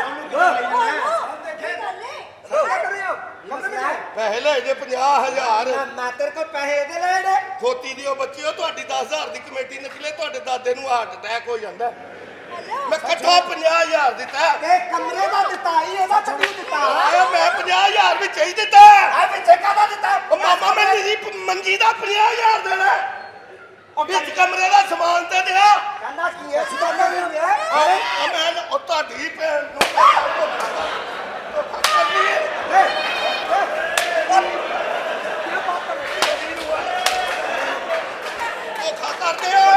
देखिए क्या कर रहे हैं आप कमरे में जाए ਪੈਸੇ ਲੈ ਜੇ 50,000 ਮੈਂ ਤੇਰੇ ਕੋਲ ਪੈਸੇ ਦੇ ਲੈਣੇ ਖੋਤੀ ਦੀ ਉਹ ਬੱਚੀ ਉਹ ਤੁਹਾਡੀ 10,000 ਦੀ ਕਮੇਟੀ ਨਿਕਲੇ ਤੁਹਾਡੇ ਦਾਦੇ ਨੂੰ ਹਾਰਟ ਅਟੈਕ ਹੋ ਜਾਂਦਾ ਮੈਂ ਇਕੱਠਾ 50,000 ਦਿੱਤਾ ਤੇ ਕਮਰੇ ਦਾ ਦਿੱਤਾ ਹੀ ਇਹਦਾ ਚੱਲੀ ਦਿੱਤਾ ਆਇਆ ਮੈਂ 50,000 ਵਿੱਚ ਹੀ ਦਿੱਤਾ ਆ ਪਿੱਛੇ ਕਾਹਦਾ ਦਿੱਤਾ ਉਹ ਮਾਮਾ ਮੈਂ ਨਿੱਜੀ ਮੰਜੀ ਦਾ 50,000 ਦੇਣਾ ਉਹ ਵਿੱਚ ਕਮਰੇ ਦਾ ਸਮਾਨ ਤੇ ਦਿਆ ਕਹਿੰਦਾ ਕੀ ਹੈ ਸਿੱਧਾ ਨਹੀਂ ਹੁੰਦਾ ਓਏ ਮੈਂ ਉਹ ਤੁਹਾਡੀ ਭੈਣ ਨੂੰ ਧੋਖਾ ਕਰਦੇ ਹੋ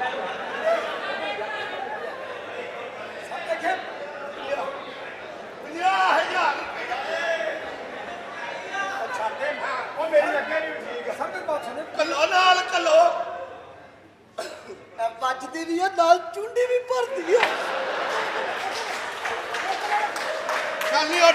सब देखें 50,000 ਉਹ ਮੇਰੀ ਅੱਗੇ ਨਹੀਂ ਠੀਕ सर मेरी बात सुने ਕੱਲੋ ਨਾਲ ਕੱਲੋ ਵੱਜਦੀ ਵੀ ਹੈ ਨਾਲ ਚੁੰਡੀ ਵੀ ਭਰਦੀ ਹੈ ਖਾਲੀ ਉੱਠ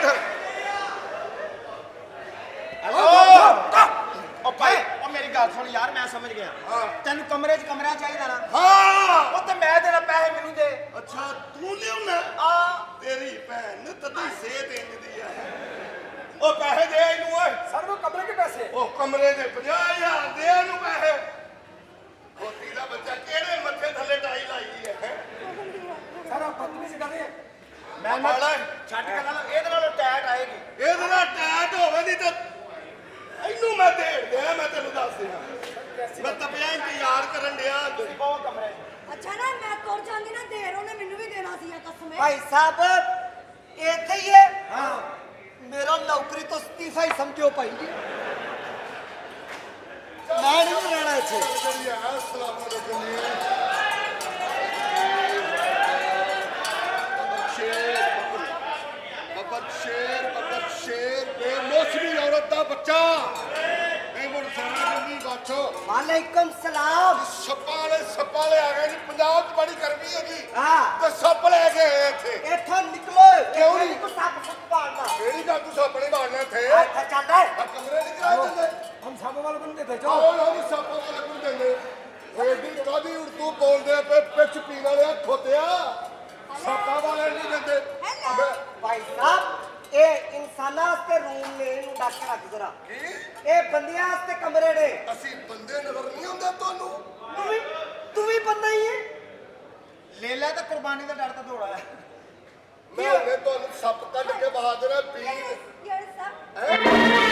ਉਹ ਭਾਈ ਉਹ ਮੇਰੀ ਗੱਲ ਸੁਣ ਯਾਰ ਮੈਂ ਸਮਝ ਗਿਆ ਹਾਂ। ਤੈਨੂੰ ਕਮਰੇ 'ਚ ਕਮਰਾ ਚਾਹੀਦਾ ਨਾ ਹਾਂ ਉਹ ਤੇ ਮੈਂ ਦੇਣਾ ਪੈਸੇ ਮੈਨੂੰ ਦੇ ਅੱਛਾ ਤੂੰ ਲਿਆਉਣਾ ਆ ਤੇਰੀ ਭੈਣ ਨੇ ਤਦੀ ਸੇਧ ਇੰਜਦੀ ਆ ਉਹ ਪੈਸੇ ਦੇ ਇਹਨੂੰ ਓਏ सर वो कमरे के पैसे ਉਹ ਕਮਰੇ ਦੇ 50,000 ਦੇ ਇਹਨੂੰ ਪੈਸੇ ਖੋਤੀ ਦਾ ਬੱਚਾ ਕਿਹੜੇ ਮੱਥੇ ਥੱਲੇ ਟਾਈ ਲਾਈ ਹੈ सर आप बदतमीजी कर रहे हैं ਮੈਂ ਮਾੜਾ ਛੱਡ ਕੇ ਨਾਲ ਇਹਦੇ ਨਾਲੋਂ ਟੈਟ ਆਏਗੀ ਇਹਦੇ ਨਾਲ ਟੈਟ ਹੋਵੇ ਨਹੀਂ ਤੇ ਇਹਨੂੰ ਮੈਂ ਦੇੜ ਦਿਆਂ ਮੈਂ ਤੈਨੂੰ ਦੱਸ ਦਿਆਂ ਮੈਂ ਤਪਿਆ ਇੰਤਜ਼ਾਰ ਕਰਨ ਡਿਆ ਬਹੁਤ ਕਮਰੇ 'ਚ अच्छा ना मैं तुर जांदी ना देर ਉਹਨੇ ਮੈਨੂੰ ਵੀ ਦੇਣਾ ਸੀ ਕਸਮ ਹੈ ਭਾਈ ਸਾਹਿਬ ਇੱਥੇ ਹੀ ਹੈ ਹਾਂ ਮੇਰਾ ਨੌਕਰੀ ਤੋਂ ਅਸਤੀਫਾ ਹੀ ਸਮਝੋ ਭਾਈ ਜੀ ਮੈਂ ਨਹੀਂ ਰਹਿਣਾ ਇੱਥੇ ਬੱਬਰ ਸ਼ੇਰ ਬੇਮੌਸਮੀ ਔਰਤ ਦਾ ਬੱਚਾ वालेकुम सलाम। सप्पा ले आ गए जी। पंजाब च बड़ी गर्मी होगी हाँ तो सप्प लेके आए थे। इथों निकलो। क्यों नहीं? को सप सप मारना केड़ी गल तू सप्प नहीं मारना थे? अच्छा चल रहा है। कमरे नहीं किराए देंगे? हम सब वाले बंदे थे जो आओ हम सप्प वाले को देंगे। एडी कादी उर्दू बोलदे पे पिच पीन वाले खोतिया सप्पा वाले नहीं देंगे। भाई साहब ए इंसाना वास्ते रूम ने नु डाक रख जरा। ए बंदियां वास्ते कमरे ने। ਅਸੀਂ ਬੰਦੇ ਨਜ਼ਰ ਨਹੀਂ ਹੁੰਦੇ ਤੁਹਾਨੂੰ? तू भी बंदा ही है। ਲੈ ਲੈ ਤਾਂ ਕੁਰਬਾਨੀ ਦਾ ਡਰ ਤਾਂ ਦੌੜਾ ਹੈ। ਮੈਂ ਉਹਨੇ ਤੁਹਾਨੂੰ ਸੱਪ ਕੱਢ ਕੇ ਬਹਾਦਰ ਪੀ Yes, sir.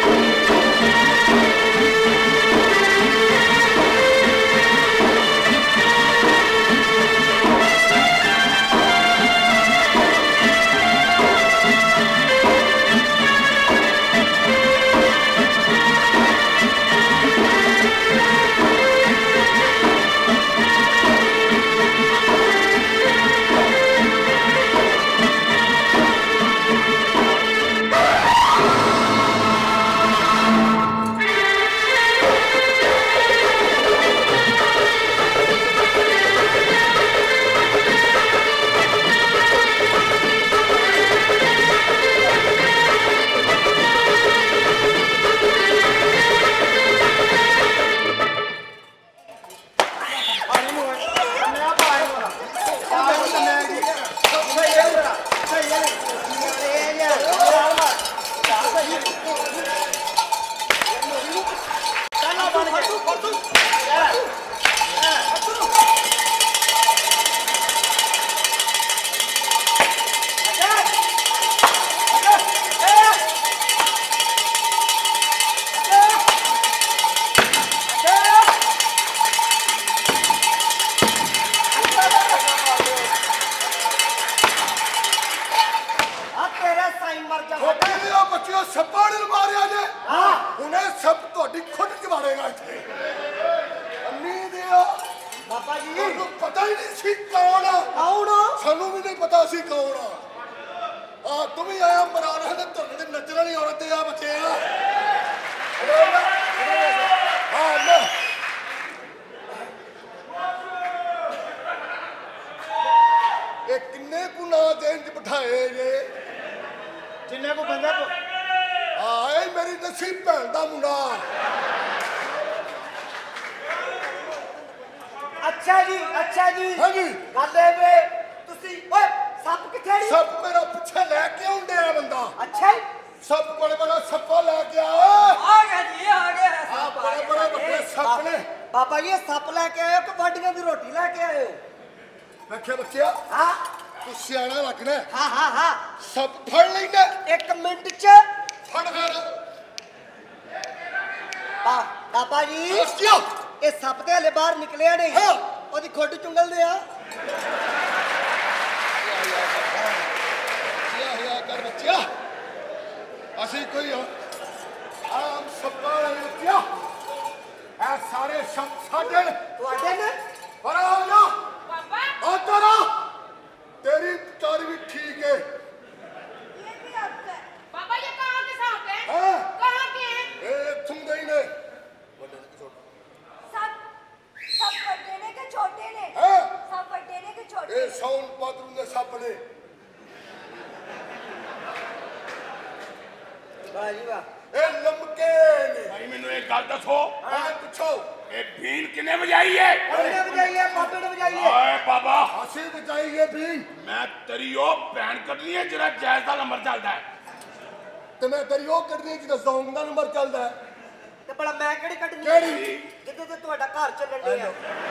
ਬੱਚਿਓ ਸੱਪਾਂ ਨੇ ਮਾਰਿਆ ਜੇ। ਹੁਣੇ ਸੱਪ ਤੁਹਾਡੀ ਖੁੱਡ ਚ ਮਾਰੇਗਾ ਇੱਥੇ। ਅੰਨੀ ਦਿਆ बाबा जी ਤੁਹਾਨੂੰ ਪਤਾ ਹੀ ਨਹੀਂ ਸੀ ਕੌਣ ਆ। कौन? ਸਾਨੂੰ ਵੀ ਨਹੀਂ ਪਤਾ ਸੀ ਕੌਣ ਆ। ਤੂੰ ਵੀ ਆਇਆ ਮਰਾਣਾ ਤੇ ਤੁਹਾਨੂੰ ਤੇ ਨੱਚਣ ਵਾਲੀ ਔਰਤ ਆ ਬੱਚਿਆ। ਮੈਂ ਇਹ ਕਿੰਨੇ ਕੁ ਨਾਂ ਦੇਣ ਚ ਬਿਠਾਏ ਜੇ? ਜਿੰਨੇ ਕੋ ਬੰਦਾ ਇਹ ਮੇਰੀ ਨਸੀ ਭੈਣ ਦਾ ਮੁੰਡਾ। अच्छा जी हाँ जी। गल ए वे तुसी ओए सप किथे नी? ਸੱਪ ਮੇਰਾ ਪਿੱਛੇ ਲੈ ਕੇ ਆਉਂਦੇ ਆ ਬੰਦਾ। अच्छा जी ਸੱਪ ਬੜੇ ਬੜਾ ਸੱਪਾ ਲੈ ਕੇ ਆ। आ गया जी आ गया। ਆ ਬੜੇ ਬੜੇ ਵੱਡੇ ਸੱਪ ਨੇ। बाबा जी सप लेके आए हो कि बाडियां दी रोटी लेके आए हो? ਵੇਖਿਆ ਬੱਚਿਆ हाँ ਤੂੰ ਸਿਆਣਾ ਲੱਗਣਾ। हाँ ਸੱਪ ਫੜ ਲੈਣਾ। एक मिनट च ਫੜ ਫਿਰ। बाबा जी ਬੱਚਿਆ ये सप ते हले बाहर निकलिया नहीं। हाँ। ओदी खुड चुंगल दे आ। ਸਿਆ ਕਰ ਬੱਚਿਆ। ਅਸੀਂ ਕੋਈ ਆਮ ਸੱਪਾਂ ਵਾਲੇ ਬੱਚਿਆ। ਇਹ ਸਾਰੇ ਸੱਪ ਸਾਡੇ ਨੇ। ਤੁਹਾਡੇ ਨੇ? ਪਰ ਆ ਜਾ ਆ ਤੇਰਾ तेरी कार भी ठीक है। ये भी आपका है। पापा ये कहाँ के सांप हैं? हाँ। कहाँ के हैं? ए तुम गई नहीं सब सब बड़े के छोटे ने। हाँ। सब बड़े के छोटे। ए साउंड बाथरूम ने सप ने। वाह जी वाह। ए लमके ने। भाई मैंने एक गल दसो हाँ पूछो ये भीन किने बजाई है? हमने बजाई है बाबे ने बजाई है। ओए बाबा हंसी बजाइए भी मैं तेरी ओ भैन कटनी है जरा जायज दा नंबर चलदा है। ते मैं तेरी ओ कटनी जिदा सॉन्ग दा नंबर चलदा है। ते बड़ा मैं केड़ी कटनी? केड़ी? जिद्दे ते ਤੁਹਾਡਾ ਘਰ ਚੱਲਣ ਡਿਆ।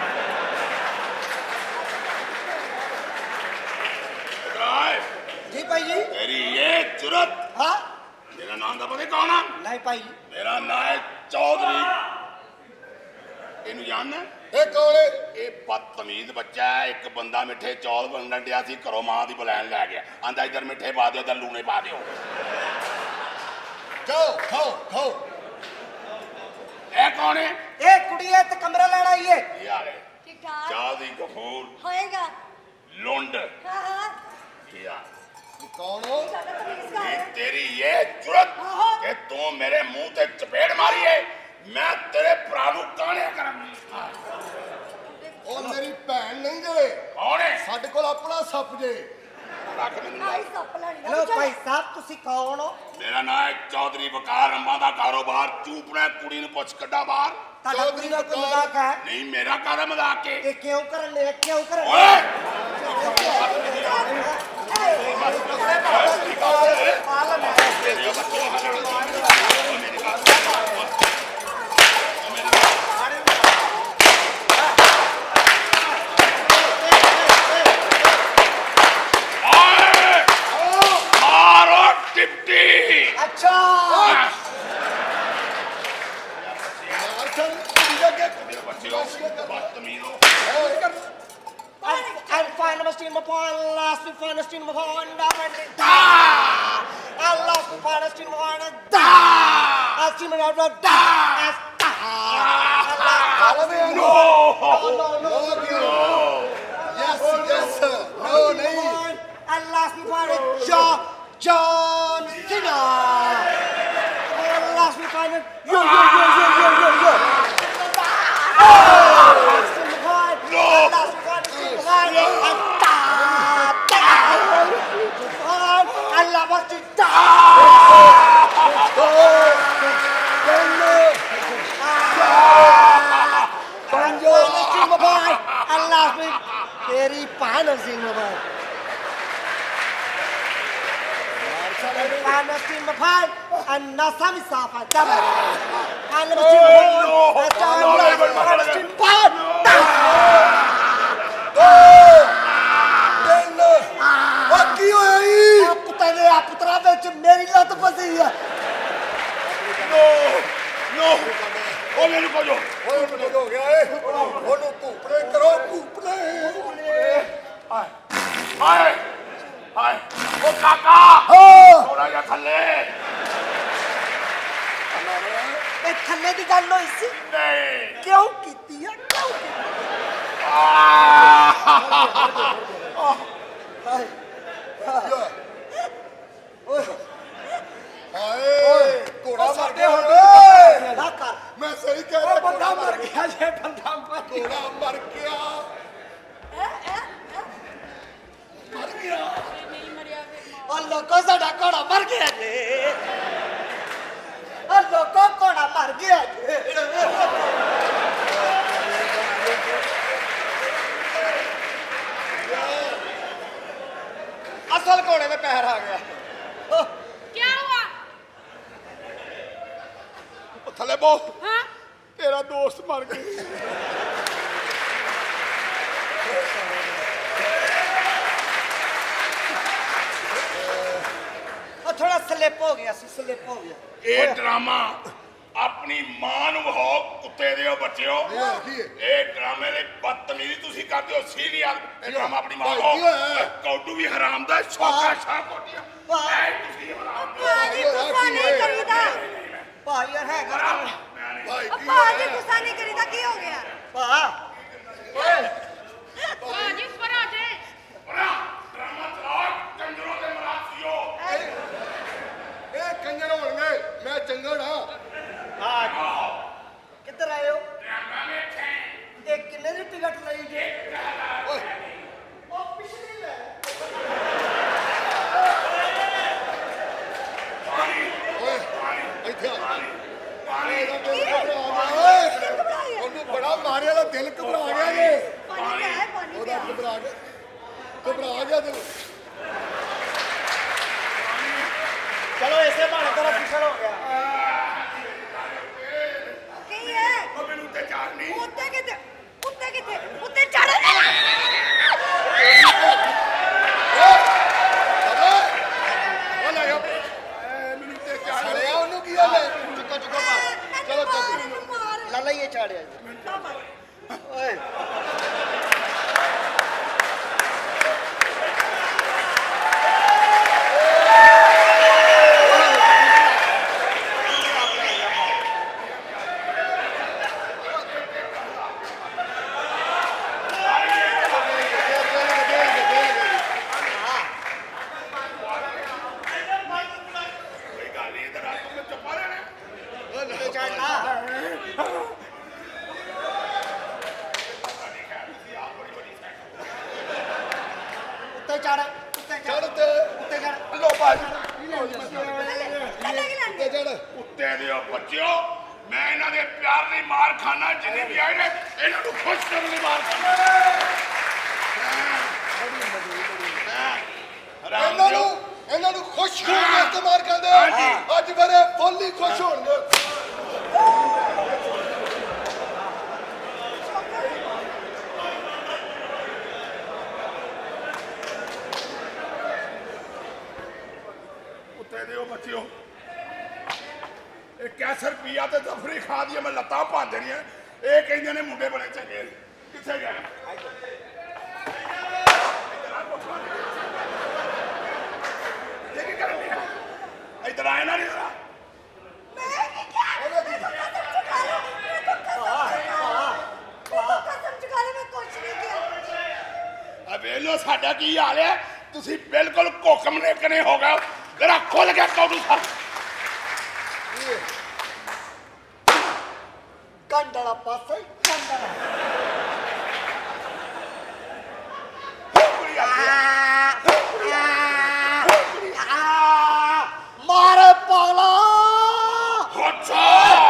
राय जी भाई जी। तेरी ये जुरत हाँ मेरा नाम दा पता कौन है? नहीं भाई मेरा नाम है चौधरी। ਇਹਨੂੰ ਜਾਣਦਾ? ए कौन है? ਇਹ ਬਦਤਮੀਜ਼ ਬੱਚਾ ਹੈ। ਇੱਕ ਬੰਦਾ ਮਿੱਠੇ ਚੌਲ ਵੰਡਣ ਡਿਆ ਸੀ ਘਰੋਂ ਮਾਂ ਦੀ ਬੁਲਾਣ ਲੈ ਗਿਆ। ਆਂਦਾ ਇੱਧਰ ਮਿੱਠੇ ਪਾ ਦਿਓ ਤੇ ਲੂਣੇ ਪਾ ਦਿਓ। जाओ खाओ खाओ। ਇਹ ਕੌਣ ਹੈ? ये कुड़ी है ते कमरा लेना आई है। ਇਹ ਆਲੇ ठीक ठाक ਚਾਹ ਦੀ ਗਫੂਰ होएगा। ਲੁੰਡ। हाँ ਇਹ ਆ कौन हो? चलो तो इसका ये है। तेरी ये जुरत हाँ। कि तू मेरे मुंह ते चपेड़ मारी है। मैं तेरे भरा नूं काने करांगी ਉਹ ਮੇਰੀ ਭੈਣ ਨਹੀਂ ਜੇ कौन है ਸਾਡੇ ਕੋਲ ਆਪਣਾ ਸੱਪ ਜੇ रख मैनूं भाई सप लड़ी हेलो भाई साहब तुसी कौन हो मेरा नाम है चौधरी वकार अंबा दा कारोबार चूपना कुड़ी नूं पुछ कड्डा बाहर ਤੁਹਾਡਾ ਕੁੜੀ ਨਾਲ ਕੋਈ ਮਜ਼ਾਕ ਹੈ नहीं मेरा कादा मजाक है ਇਹ ਕਿਉਂ ਕਰਨ ਲਿਆ ਕਿਉਂ ਕਰਨ ओए मारो टिप्टी अच्छा and find my steam upon last me find a steam upon da I lost me find a steam upon da I steam upon da No! No yes yes no ਨਹੀਂ I lost me find a John Cena I lost me find a yo No! तेरी पान Singh mobile पान Singh mobile अन्ना सामी साफा दबा पान Singh mobile ਕੀ ਹੋਇਆ ਈ ਪੁੱਤਾਂ ਦੇ ਆ ਪੁੱਤਰਾ ਵਿੱਚ ਮੇਰੀ ਲੱਤ ਫਸੀ ਆ No! No! Oh, मेरे को जो ਓਏ ਮੈਨੂੰ ਹੋ ਗਿਆ ਏ ਉਹਨੂੰ ਭੂਪੜੇ ਕਰੋ ਭੂਪੜੇ हाय हाय हाय ओ काका ਹਾਂ थोड़ा जा थल्ले ਇਹ ਥੱਲੇ ਦੀ ਗੱਲ ਹੋਈ ਸੀ नहीं ਕਿਉਂ ਕੀਤੀ ਆ ਕਿਉਂ ਕੀਤੀ ਹਾਏ ਘੋੜਾ ਮਰ ਗਿਆ ਹੁਣ ਨਾ ਕਰ ਮੈਂ ਸਹੀ ਕਹਿ ਰਿਹਾ ਬੰਦਾ ਮਰ ਗਿਆ ਜੇ ਬੰਦਾ ਮਰ ਗਿਆ ਘੋੜਾ ਮਰ ਗਿਆ ਨਹੀਂ ਮਰਿਆ ਫਿਰ ਉਹ ਲੋਕੋ ਸਾਡਾ ਘੋੜਾ ਮਰ ਗਿਆ ਜੀ ਉਹ ਲੋਕੋ ਘੋੜਾ ਮਰ ਗਿਆ ਜੀ ਅਸਲ ਘੋੜੇ ਤੇ ਪੈਰ ਆ ਗਿਆ ਕੀ ਹੁਆ ओ थल्ले बो ਹਾਂ तेरा दोस्त मर गया ਉਹ ਥੋੜਾ ਸਲਿਪ ਹੋ ਗਿਆ ਸੀ ਸਲਿਪ ਹੋ ਗਿਆ ਇਹ ਡਰਾਮਾ ਆਪਣੀ ਮਾਂ ਨੂੰ ਹੋ ਕੁੱਤੇ ਦਿਓ ਬੱਚਿਓ ਹੋਰ ਕੀ ਹੈ? ਇਹ ਡਰਾਮੇ ਦੇ ਬਦਤਮੀਜ਼ੀ ਤੁਸੀਂ ਕਰਦੇ ਹੋ ਸੀਰੀਅਲ ਇਹ ਡਰਾਮਾ ਆਪਣੀ ਮਾਂ ਭਾਈ, ਕੋ ਕੀ ਹੋਇਆ? ਕੌਡੂ ਵੀ ਹਰਾਮ ਦਾ ਸ਼ੌਕਾ ਸ਼ਾਹ ਕੋਟੀਆ ਵਾਹ। ਐ ਤੁਸੀਂ ਹਰਾਮ ਦੇ पाजी गुस्सा नहीं करीदा ਭਾਈ ਯਾਰ ਹੈਗਾ ਭਾਈ ਕੀ पाजी ਹੋਇਆ गुस्सा नहीं करीदा की हो गया ਭਾ ਬਾਜੀ ਉੱਪਰ ਆ ਜੇ ਡਰਾਮਾ ਚਲਾਓ ਕੰਜਰੋਂ ਦੇ ਮਰਾਸੀਓ ਇਹ ਕੰਜਰ ਹੋਣਗੇ ਮੈਂ ਚੰਗੜ ਹਾਂ ਕਿੱਧਰ ਆਏ ਹੋ ਇਹ ਕਿੰਨੇ ਦੀ ਟਿਕਟ ਲਈ ਜੇ ਓਏ ਉਹ ਪਿਛਲੀ ਲੈ ਓਏ ਇੱਥੇ ਆ ਇਹਦਾ ਦਿਲ ਕੀ? ਘਬਰਾ ਗਿਆ ਓਏ घबरा गया ਉਹਨੂੰ ਬੜਾ ਮਾਰਿਆ ਦਾ ਦਿਲ ਘਬਰਾ ਗਿਆ ਜੇ पानी क्या है पानी ਉਹਦਾ क्या ਘਬਰਾ ਗਿਆ ਦਿਲ ਚਲੋ ਇਸੇ ਬਹਾਨੇ ਤੇਰਾ ਫਿਕਰ ਹੋ ਗਿਆ की है ਉਹ ਮੈਨੂੰ ਤੇ ਚਾਹਨੀ कुत्ते किथे कुत्ते चढ़ ਉਹ ਲੈ ਗਿਆ ਮੈਨੂੰ ਤੇ ਚਾਹਨੀ ਸੜਿਆ ਉਹਨੂੰ ਕੀ ਹਾਲ ਹੈ ਚੁੱਕਾ ਚੁੱਕਾ ਪਾ ਚਲੋ ਚੱਲ ਲਾਲਾ ਇਹ ਚਾੜਿਆ ਜੀ ਓਏ चढ़ उत्ते चढ़ चढ़ उत्ते उत्ते चढ़ लो भाजी उत्ते चढ़ ਕੁੱਤੇ ਦੇ ਬੱਚਿਓ ਮੈਂ ਇਹਨਾਂ ਦੇ ਪਿਆਰ ਦੀ ਮਾਰ ਖਾਣਾ ਜਿੰਨੇ ਵੀ ਆਏ ਨੇ ਇਹਨਾਂ ਨੂੰ ਖੁਸ਼ ਕਰਨ ਦੀ ਮਾਰ ਖਾਣਾ ਇਹਨਾਂ ਨੂੰ ਖੁਸ਼ ਹੋਣ ਵਾਸਤੇ ਮਾਰ ਖਾਂਦੇ ਅੱਜ ਬੜੇ ਫੁੱਲ ਹੀ ਖੁਸ਼ ਹੋਣਗੇ ਕੁੱਤੇ ਦੇ ਬੱਚਿਓ ਇਹ ਕੈਸਰ ਪੀਆ ਤੇ ਜ਼ਫਰੀ ਖਾ ਦੀ ਮੈਂ ਲੱਤਾਂ ਭੰਨ ਦੇਣੀਆਂ ਇਹ ਕਹਿੰਦੇ ਨੇ ਮੁੰਡੇ ਬੜੇ ਚੰਗੇ ਨੇ ਕਿੱਥੇ ਗਏ ਇਹ ਕੀ ਕਰਨ ਡਿਆ ਇੱਧਰ ਆਏ ਨਾ ਨਹੀਂ ਜਰਾ मैं नहीं क्या कसम चुका लो मैं कुछ नहीं किया ਆ ਵੇਲੋ ਸਾਡਾ ਕੀ ਹਾਲ ਹੈ ਤੁਸੀਂ ਬਿਲਕੁਲ ਕੋਕਮ ਨੇ ਕਨੇ ਹੋ ਗਏ ਜਰਾ ਖੁੱਲ ਕੇ ਕੌੜੂ ਸਾ गंड वाला पासा गंड वाला मारे पागला ਅੱਛਾ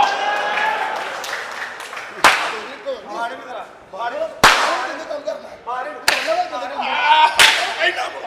ਬਾਹਰ ਕਿੰਨੇ ਕੰਮ ਕਰਨਾ ਬਾਹਰ ਇੰਨਾ ਬੋਲਾ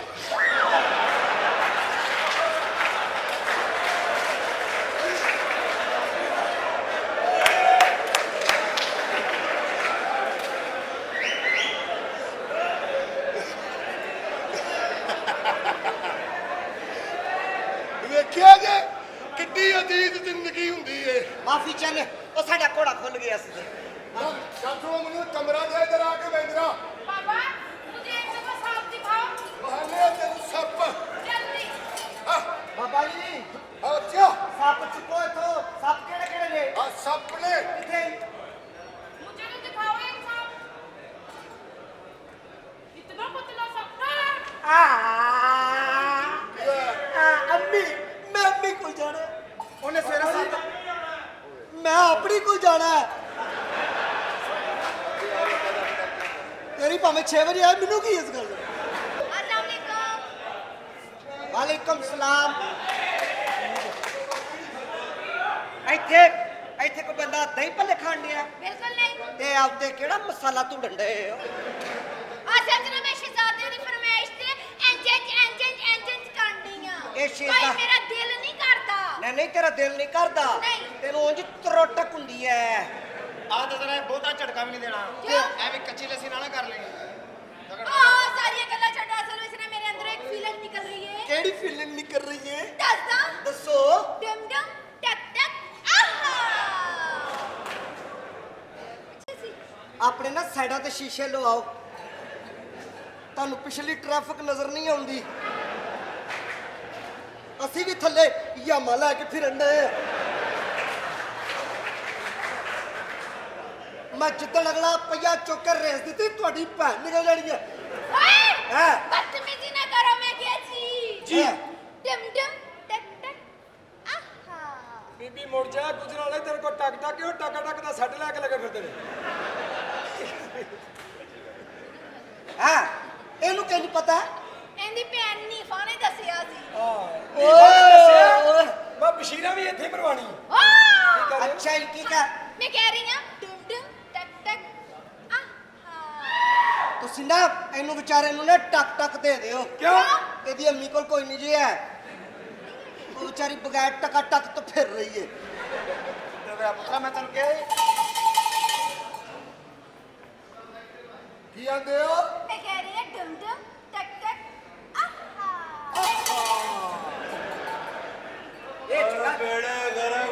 ਵੇਖਿਆ ਜੇ ਕਿੱਡੀ ਅਜੀਬ ਜ਼ਿੰਦਗੀ ਹੁੰਦੀ ਏ माफी चल ओ साडा घोड़ा खुल गया सी ਡਾਕਟਰ ਮੈਨੂੰ ਕਮਰਾ ਦੇ ਇਧਰ ਆ ਕੇ ਬੈਠਣਾ पापा मुझे एक दफा सांप दिखाओ ਬਹਾਨੇ ਤੈਨੂੰ ਸੱਪ जल्दी बाबा जी ਅੱਛਾ सप चुको इथों सप केड़े केड़े ने ਆ ਸੱਪ ਨੇ किथे मुझे तो दिखाओ एक सांप इतना पतला सांप अम्मी मैं अम्मी को जाना उन्हें सवेरे सप मैं अपनी को जाना है तेरी भावें 6 बजे आए मैनू की इस गल अस्सलाम वालेकुम वालेकुम सलाम ਇੱਥੇ ਇੱਥੇ ਕੋਈ ਬੰਦਾ ਦਹੀਂ ਭੱਲੇ ਖਾਣ ਡਿਆ बिल्कुल नहीं ਤੇ ਆਪਦੇ ਕਿਹੜਾ ਮਸਾਲਾ ਧੁੰਡਣ ਡਏ ਹੋ असल च मैं शहजादियों की फरमाइश ते इंजन कांडियां ਇਹ भाई ਸ਼ੇਤਾ मेरा दिल नहीं करता ਨਹੀਂ ਨਹੀਂ ਤੇਰਾ ਦਿਲ ਨਹੀਂ ਕਰਦਾ ਨਹੀਂ। ਤੈਨੂੰ ਉਂਝ ਤਰੋਟਕ ਹੁੰਦੀ ਐ ਆ ਤਾਂ ਤੇਰਾ ਬਹੁਤਾ ਝਟਕਾ ਵੀ ਨਹੀਂ ਦੇਣਾ ਕਿਉਂ? ਐਵੇਂ ਕੱਚੀ ਲੱਸੀ ਨਾ ਕਰ ਲਈ सारी गल्लां छड्ड असल विच ना मेरे अंदर एक फीलिंग निकल रही है ਕਿਹੜੀ ਫੀਲਿੰਗ ਨਿਕਲ ਰਹੀ ਏ दसदा ਦੱਸੋ डम डम टक टक आहा अच्छा सी ਆਪਣੇ ਨਾ ਸਾਈਡਾਂ ਤੇ ਸ਼ੀਸ਼ੇ ਲਵਾਓ ਤੁਹਾਨੂੰ ਪਿਛਲੀ ਟ੍ਰੈਫਿਕ ਨਜ਼ਰ ਨਹੀਂ ਆਉਂਦੀ ਅਸੀਂ ਵੀ ਥੱਲੇ ਯਾਮਾ ਲੈ ਕੇ ਫਿਰਨੇ ਮੈਂ ਜਿੱਦਣ ਅਗਲਾ ਪਈਆ ਚੁੱਕ ਕੇ ਰੇਸ ਦਿੱਤੀ ਤੁਹਾਡੀ ਭੈਣ ਨਿਕਲ ਜਾਣੀ ਹੈ ओए हाँ। बदतमीजी ना करो मैं क्या जी ਜੀ डम डम टक टक आहा ਬੀਬੀ ਮੁੜ ਜਾ ਗੁਜਰ ਵਾਲੇ ਤੇਰੇ ਕੋ ਟਕ ਟਕ ਉਹ ਟਕ ਟਕ ਦਾ ਸੱਟ ਲੈ ਕੇ ਲੱਗੇ ਫਿਰਦੇ ਨੇ ਹਾਂ ਇਹਨੂੰ ਕਿਹਨੂੰ ਪਤਾ ਇਹਦੀ ਭੈਣ ਨੀਫਾ ਨੇ ਦੱਸਿਆ ਸੀ ਓਏ ਮੈਂ ਬਸ਼ੀਰਾ ਵੀ ਇੱਥੇ ਮਰਵਾਣੀ ਓ ਅੱਛਾ ਇਹ ਕੀ ਕਹ ਮੈਂ ਕਹਿ ਰਹੀ ਹਾਂ ਡਮ ਡਮ ਟਕ ਟਕ ਆਹਾ ਤੁਸੀਂ ਨਾ ਇਹਨੂੰ ਵਿਚਾਰੇ ਨੂੰ ਨਾ ਟਕ ਟਕ ਦੇ ਦਿਓ ਕਿਉਂ ਇਹਦੀ ਅੰਮੀ ਕੋਲ ਕੋਈ ਨਹੀਂ ਜੀ ਹੈ ਉਹ ਵਿਚਾਰੀ ਬਗੈਰ ਟਕਾ ਟਕ ਤੋਂ ਫਿਰ ਰਹੀ ਏ ਤੇ ਮੇਰਾ ਪੁੱਤਰਾ ਮੈਂ ਤੈਨੂੰ ਕਿਹਾ ਕੀ ਆਂਦੇ ਹੋ ਮੈਂ ਕਹਿ ਰਹੀ ਹਾਂ ਡਮ ਡਮ ਟਕ ਟਕ ਆਹਾ ਇਹ ਚੁੜਾ ਬੇੜੇ ਗਰਗ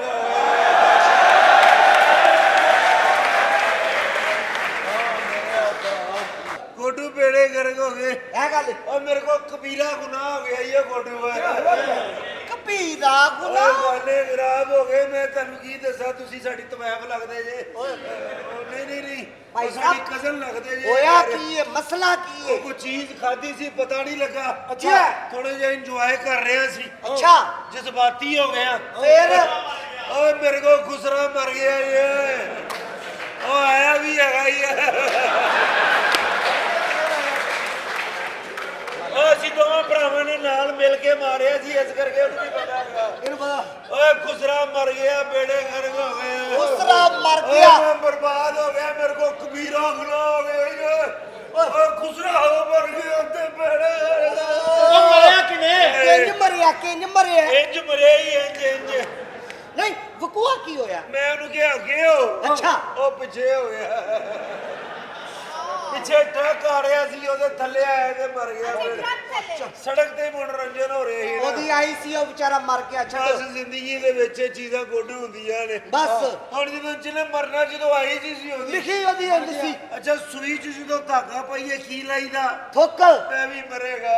ਗੋਡੂ ਬੇੜੇ ਗਰਗ ਹੋ ਗਏ ਇਹ ਗੱਲ ਓ ਮੇਰੇ ਕੋ ਕਬੀਰਾ ਗੁਨਾਹ ਹੋ ਗਿਆ ਇਹ ਗੋਡੂ ਕਬੀਰਾ ਓਏ ਗੁਨਾਹ ਗਾਨੇ ਖਰਾਬ ਹੋ ਗਏ ਮੈਂ ਤੁਹਾਨੂੰ ਕੀ ਦੱਸਾਂ ਤੁਸੀਂ ਸਾਡੀ ਤਵੈਬ ਲੱਗਦੇ ਜੇ ਨਹੀਂ ਭਾਈ ਉਹ ਸਾਡੀ ਸਾਹਿਬ, ਕਜ਼ਨ ਲੱਗਦੇ ਜੇ ਹੋਇਆ ਕੀ ਏ ਮਸਲਾ ਕੀ ਉਹ ਏ ਕੋਈ ਚੀਜ਼ ਖਾਦੀ ਸੀ ਪਤਾ ਨਹੀਂ ਲੱਗਾ ਅੱਛਾ। ਥੋੜਾ ਜਿਹਾ ਇੰਜੋਏ ਕਰ ਰਿਹਾ ਸੀ ਅੱਛਾ ਜਜ਼ਬਾਤੀ ਹੋ ਗਿਆ ਫਿਰ ਓਏ ਮੇਰੇ ਕੋ ਖੁਸਰਾ ਮਰ ਗਿਆ ਇਹ ਉਹ ਆਇਆ ਵੀ ਹੈਗਾ ਇਹ ਉਹ ਅਸੀਂ ਦੋਵਾਂ ਭਰਾਵਾਂ ਨੇ ਨਾਲ ਮਿਲ ਕੇ ਮਾਰਿਆ ਸੀ ਇਸ ਕਰਕੇ ਉਹਨੂੰ ਨਹੀਂ ਪਤਾ ਹੈਗਾ ਇਹਨੂੰ ਪਤਾ ਓਏ ਖੁਸਰਾ ਮਰ ਗਿਆ ਬੇੜੇ ਗਰਕ ਹੋ ਗਏ ਖੁਸਰਾ ਮਰ ਗਿਆ ਓਏ ਮੈਂ ਬਰਬਾਦ ਹੋ ਗਿਆ ਮੇਰੇ ਕੋ ਕਬੀਰਾ ਖਲਾ ਹੋ ਗਿਆ ਓਏ ਖੁਸਰਾ ਹੋ ਮਰ ਗਿਆ ਤੇ ਬੇੜੇ ਉਹ ਮਰਿਆ ਕਿਵੇਂ ਕਿੰਜ ਮਰਿਆ ਇੰਜ ਮਰਿਆ ਹੀ ਇੰਜ ਨਹੀਂ ਵਕੂਆ ਕੀ ਹੋਇਆ ਮੈਂ ਉਹਨੂੰ ਕਿਹਾ ਅੱਗੇ ਹੋ ਅੱਛਾ ਉਹ ਪਿੱਛੇ ਹੋ ਗਿਆ ਪਿੱਛੇ ਟਰੱਕ ਆ ਰਿਹਾ ਸੀ ਉਹਦੇ ਥੱਲੇ ਆਇਆ ਤੇ ਮਰ ਗਿਆ ਸੜਕ ਤੇ ਮਨੋਰੰਜਨ ਹੋ ਰਿਹਾ ਸੀ ਉਹਦੀ ਆਈ ਸੀ ਉਹ ਵਿਚਾਰਾ ਮਰ ਗਿਆ ਬਸ ਛੱਡ ਜ਼ਿੰਦਗੀ ਦੇ ਵਿੱਚ ਇਹ ਚੀਜ਼ਾਂ ਗੁੱਡ ਹੁੰਦੀਆਂ ਨੇ ਬਸ ਹੁਣ ਜਦੋਂ ਜਿਹਨੇ ਮਰਨਾ ਜਦੋਂ ਆਈ ਸੀ ਉਹਦੀ ਲਿਖੀ ਉਹਦੀ ਇੰਜ ਸੀ ਅੱਛਾ ਸੂਈ ਚ ਜਦੋਂ ਧਾਗਾ ਪਾਈਏ ਕੀ ਲਾਈਦਾ ਥੁੱਕ ਮੈਂ ਵੀ ਮਰੇਗਾ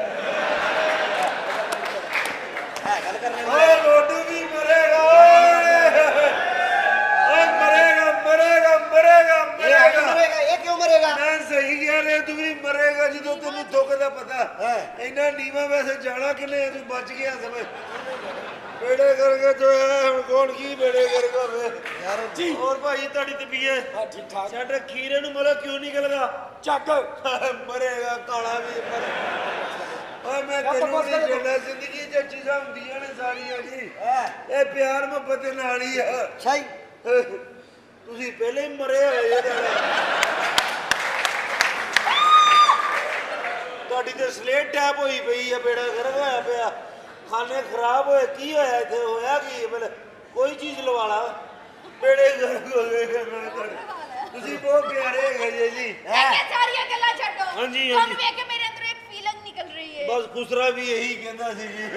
ਹੈ ਗੱਲ ਕਰਨੇ ਓਏ ਲੋਡੂ ਵੀ ਮਰੇਗਾ ਓਏ ਮਰੇਗਾ ਇਹ ਕਿਉਂ ਮਰੇਗਾ ਮੈਂ ਸਹੀ ਕਹਿ ਰਿਹਾ ਤੂੰ ਵੀ ਮਰੇਗਾ ਜਦੋਂ ਤੈਨੂੰ ਦੁੱਖ ਦਾ ਪਤਾ ਇੰਨਾ ਨੀਵਾ ਵੈਸੇ ਜਾਣਾ ਕਿਨੇ ਤੂੰ ਬਚ ਗਿਆ ਸਮਝ ਬੇੜੇ ਕਰਕੇ ਜੋ ਹੈ ਹੁਣ ਕੌਣ ਕੀ ਬੇੜੇ ਕਰਕੇ ਹੋਵੇ ਯਾਰ ਜੀ ਹੋਰ ਭਾਈ ਤੁਹਾਡੀ ਤਬੀਅਤ ਹਾਂ ਠੀਕ ਠਾਕ ਸਾਡੇ ਖੀਰੇ ਨੂੰ ਮਤਲਬ ਕਿਉਂ ਨਿਕਲਦਾ ਚੱਕ ਮਰੇਗਾ ਕਾਲਾ ਵੀ ਓਏ ਮੈਂ ਤੈਨੂੰ ਨਹੀਂ ਜਾਣਦਾ ਜ਼ਿੰਦਗੀ 'ਚ ਚੀਜ਼ਾਂ ਹੁੰਦੀਆਂ ਨੇ ਸਾਰੀਆਂ ਜੀ ਇਹ ਪਿਆਰ ਮੁਹੱਬਤ ਦੇ ਨਾਲ ਹੀ ਆ ਸਹੀ ਤੁਸੀਂ ਪਹਿਲੇ ਹੀ ਮਰੇ ਹੋਏ ਇਹਦੇ ਤੁਹਾਡੀ ਤੇ ਸਲੇਟ ਟੈਪ ਹੋਈ ਪਈ ਆ ਬੇੜਾ ਗਰਕ ਹੋਇਆ ਪਿਆ ਖਾਣੇ ਖਰਾਬ ਹੋਏ ਕੀ ਹੋਇਆ ਇੱਥੇ ਹੋਇਆ ਕੀ ਮਤਲਬ ਕੋਈ ਚੀਜ਼ ਲਵਾ ਲਾ ਬੇੜੇ ਗਰਕ ਹੋ ਗਏ ਤੁਸੀਂ ਬਹੁਤ ਪਿਆਰੇ ਹੈਗੇ ਜੀ ਇਹ ਸਾਰੀਆਂ ਗੱਲਾਂ ਛੱਡੋ ਹਾਂਜੀ, ਤੁਹਾਨੂੰ ਹਾਂਜੀ। ਵੇਖ ਕੇ ਮੇਰੇ ਅੰਦਰ ਇੱਕ ਫੀਲਿੰਗ ਨਿਕਲ ਰਹੀ ਹੈ ਬਸ ਖੁਸਰਾ ਵੀ ਇਹੀ ਕਹਿੰਦਾ ਸੀ ਜੀ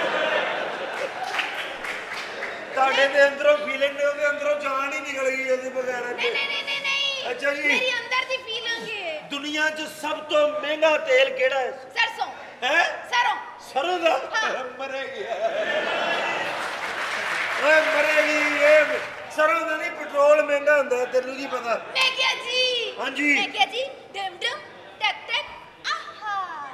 ਤੁਹਾਡੇ ਦੇ ਅੰਦਰੋਂ ਫੀਲਿੰਗ ਨੇ ਉਹਦੇ ਅੰਦਰੋਂ ਜਾਨ ਹੀ ਨਿਕਲ ਗਈ ਉਹਦੀ ਬਗੈਰ ਨਹੀਂ ਅੱਛਾ ਜੀ ਮੇਰੀ ਅੰਦਰ ਦੀ ਫੀਲਿੰਗ ਹੈ ਦੁਨੀਆ 'ਚ ਸਭ ਤੋਂ ਮਹਿੰਗਾ ਤੇਲ ਕਿਹੜਾ ਹੈ ਸਰਸੋਂ ਹੈ ਸਰੋਂ ਸਰੋਂ ਦਾ ਮਰੇਗੀ ਓਏ ਮਰੇਗੀ ਇਹ ਸਰੋਂ ਦਾ ਨਹੀਂ ਪੈਟਰੋਲ ਮਹਿੰਗਾ ਹੁੰਦਾ ਤੈਨੂੰ ਕੀ ਪਤਾ ਮੈਂ ਕਿਹਾ ਜੀ ਹਾਂਜੀ। ਮੈਂ ਕਿਹਾ ਜੀ ਡਮ ਡਮ ਟਕ ਟਕ ਆਹਾ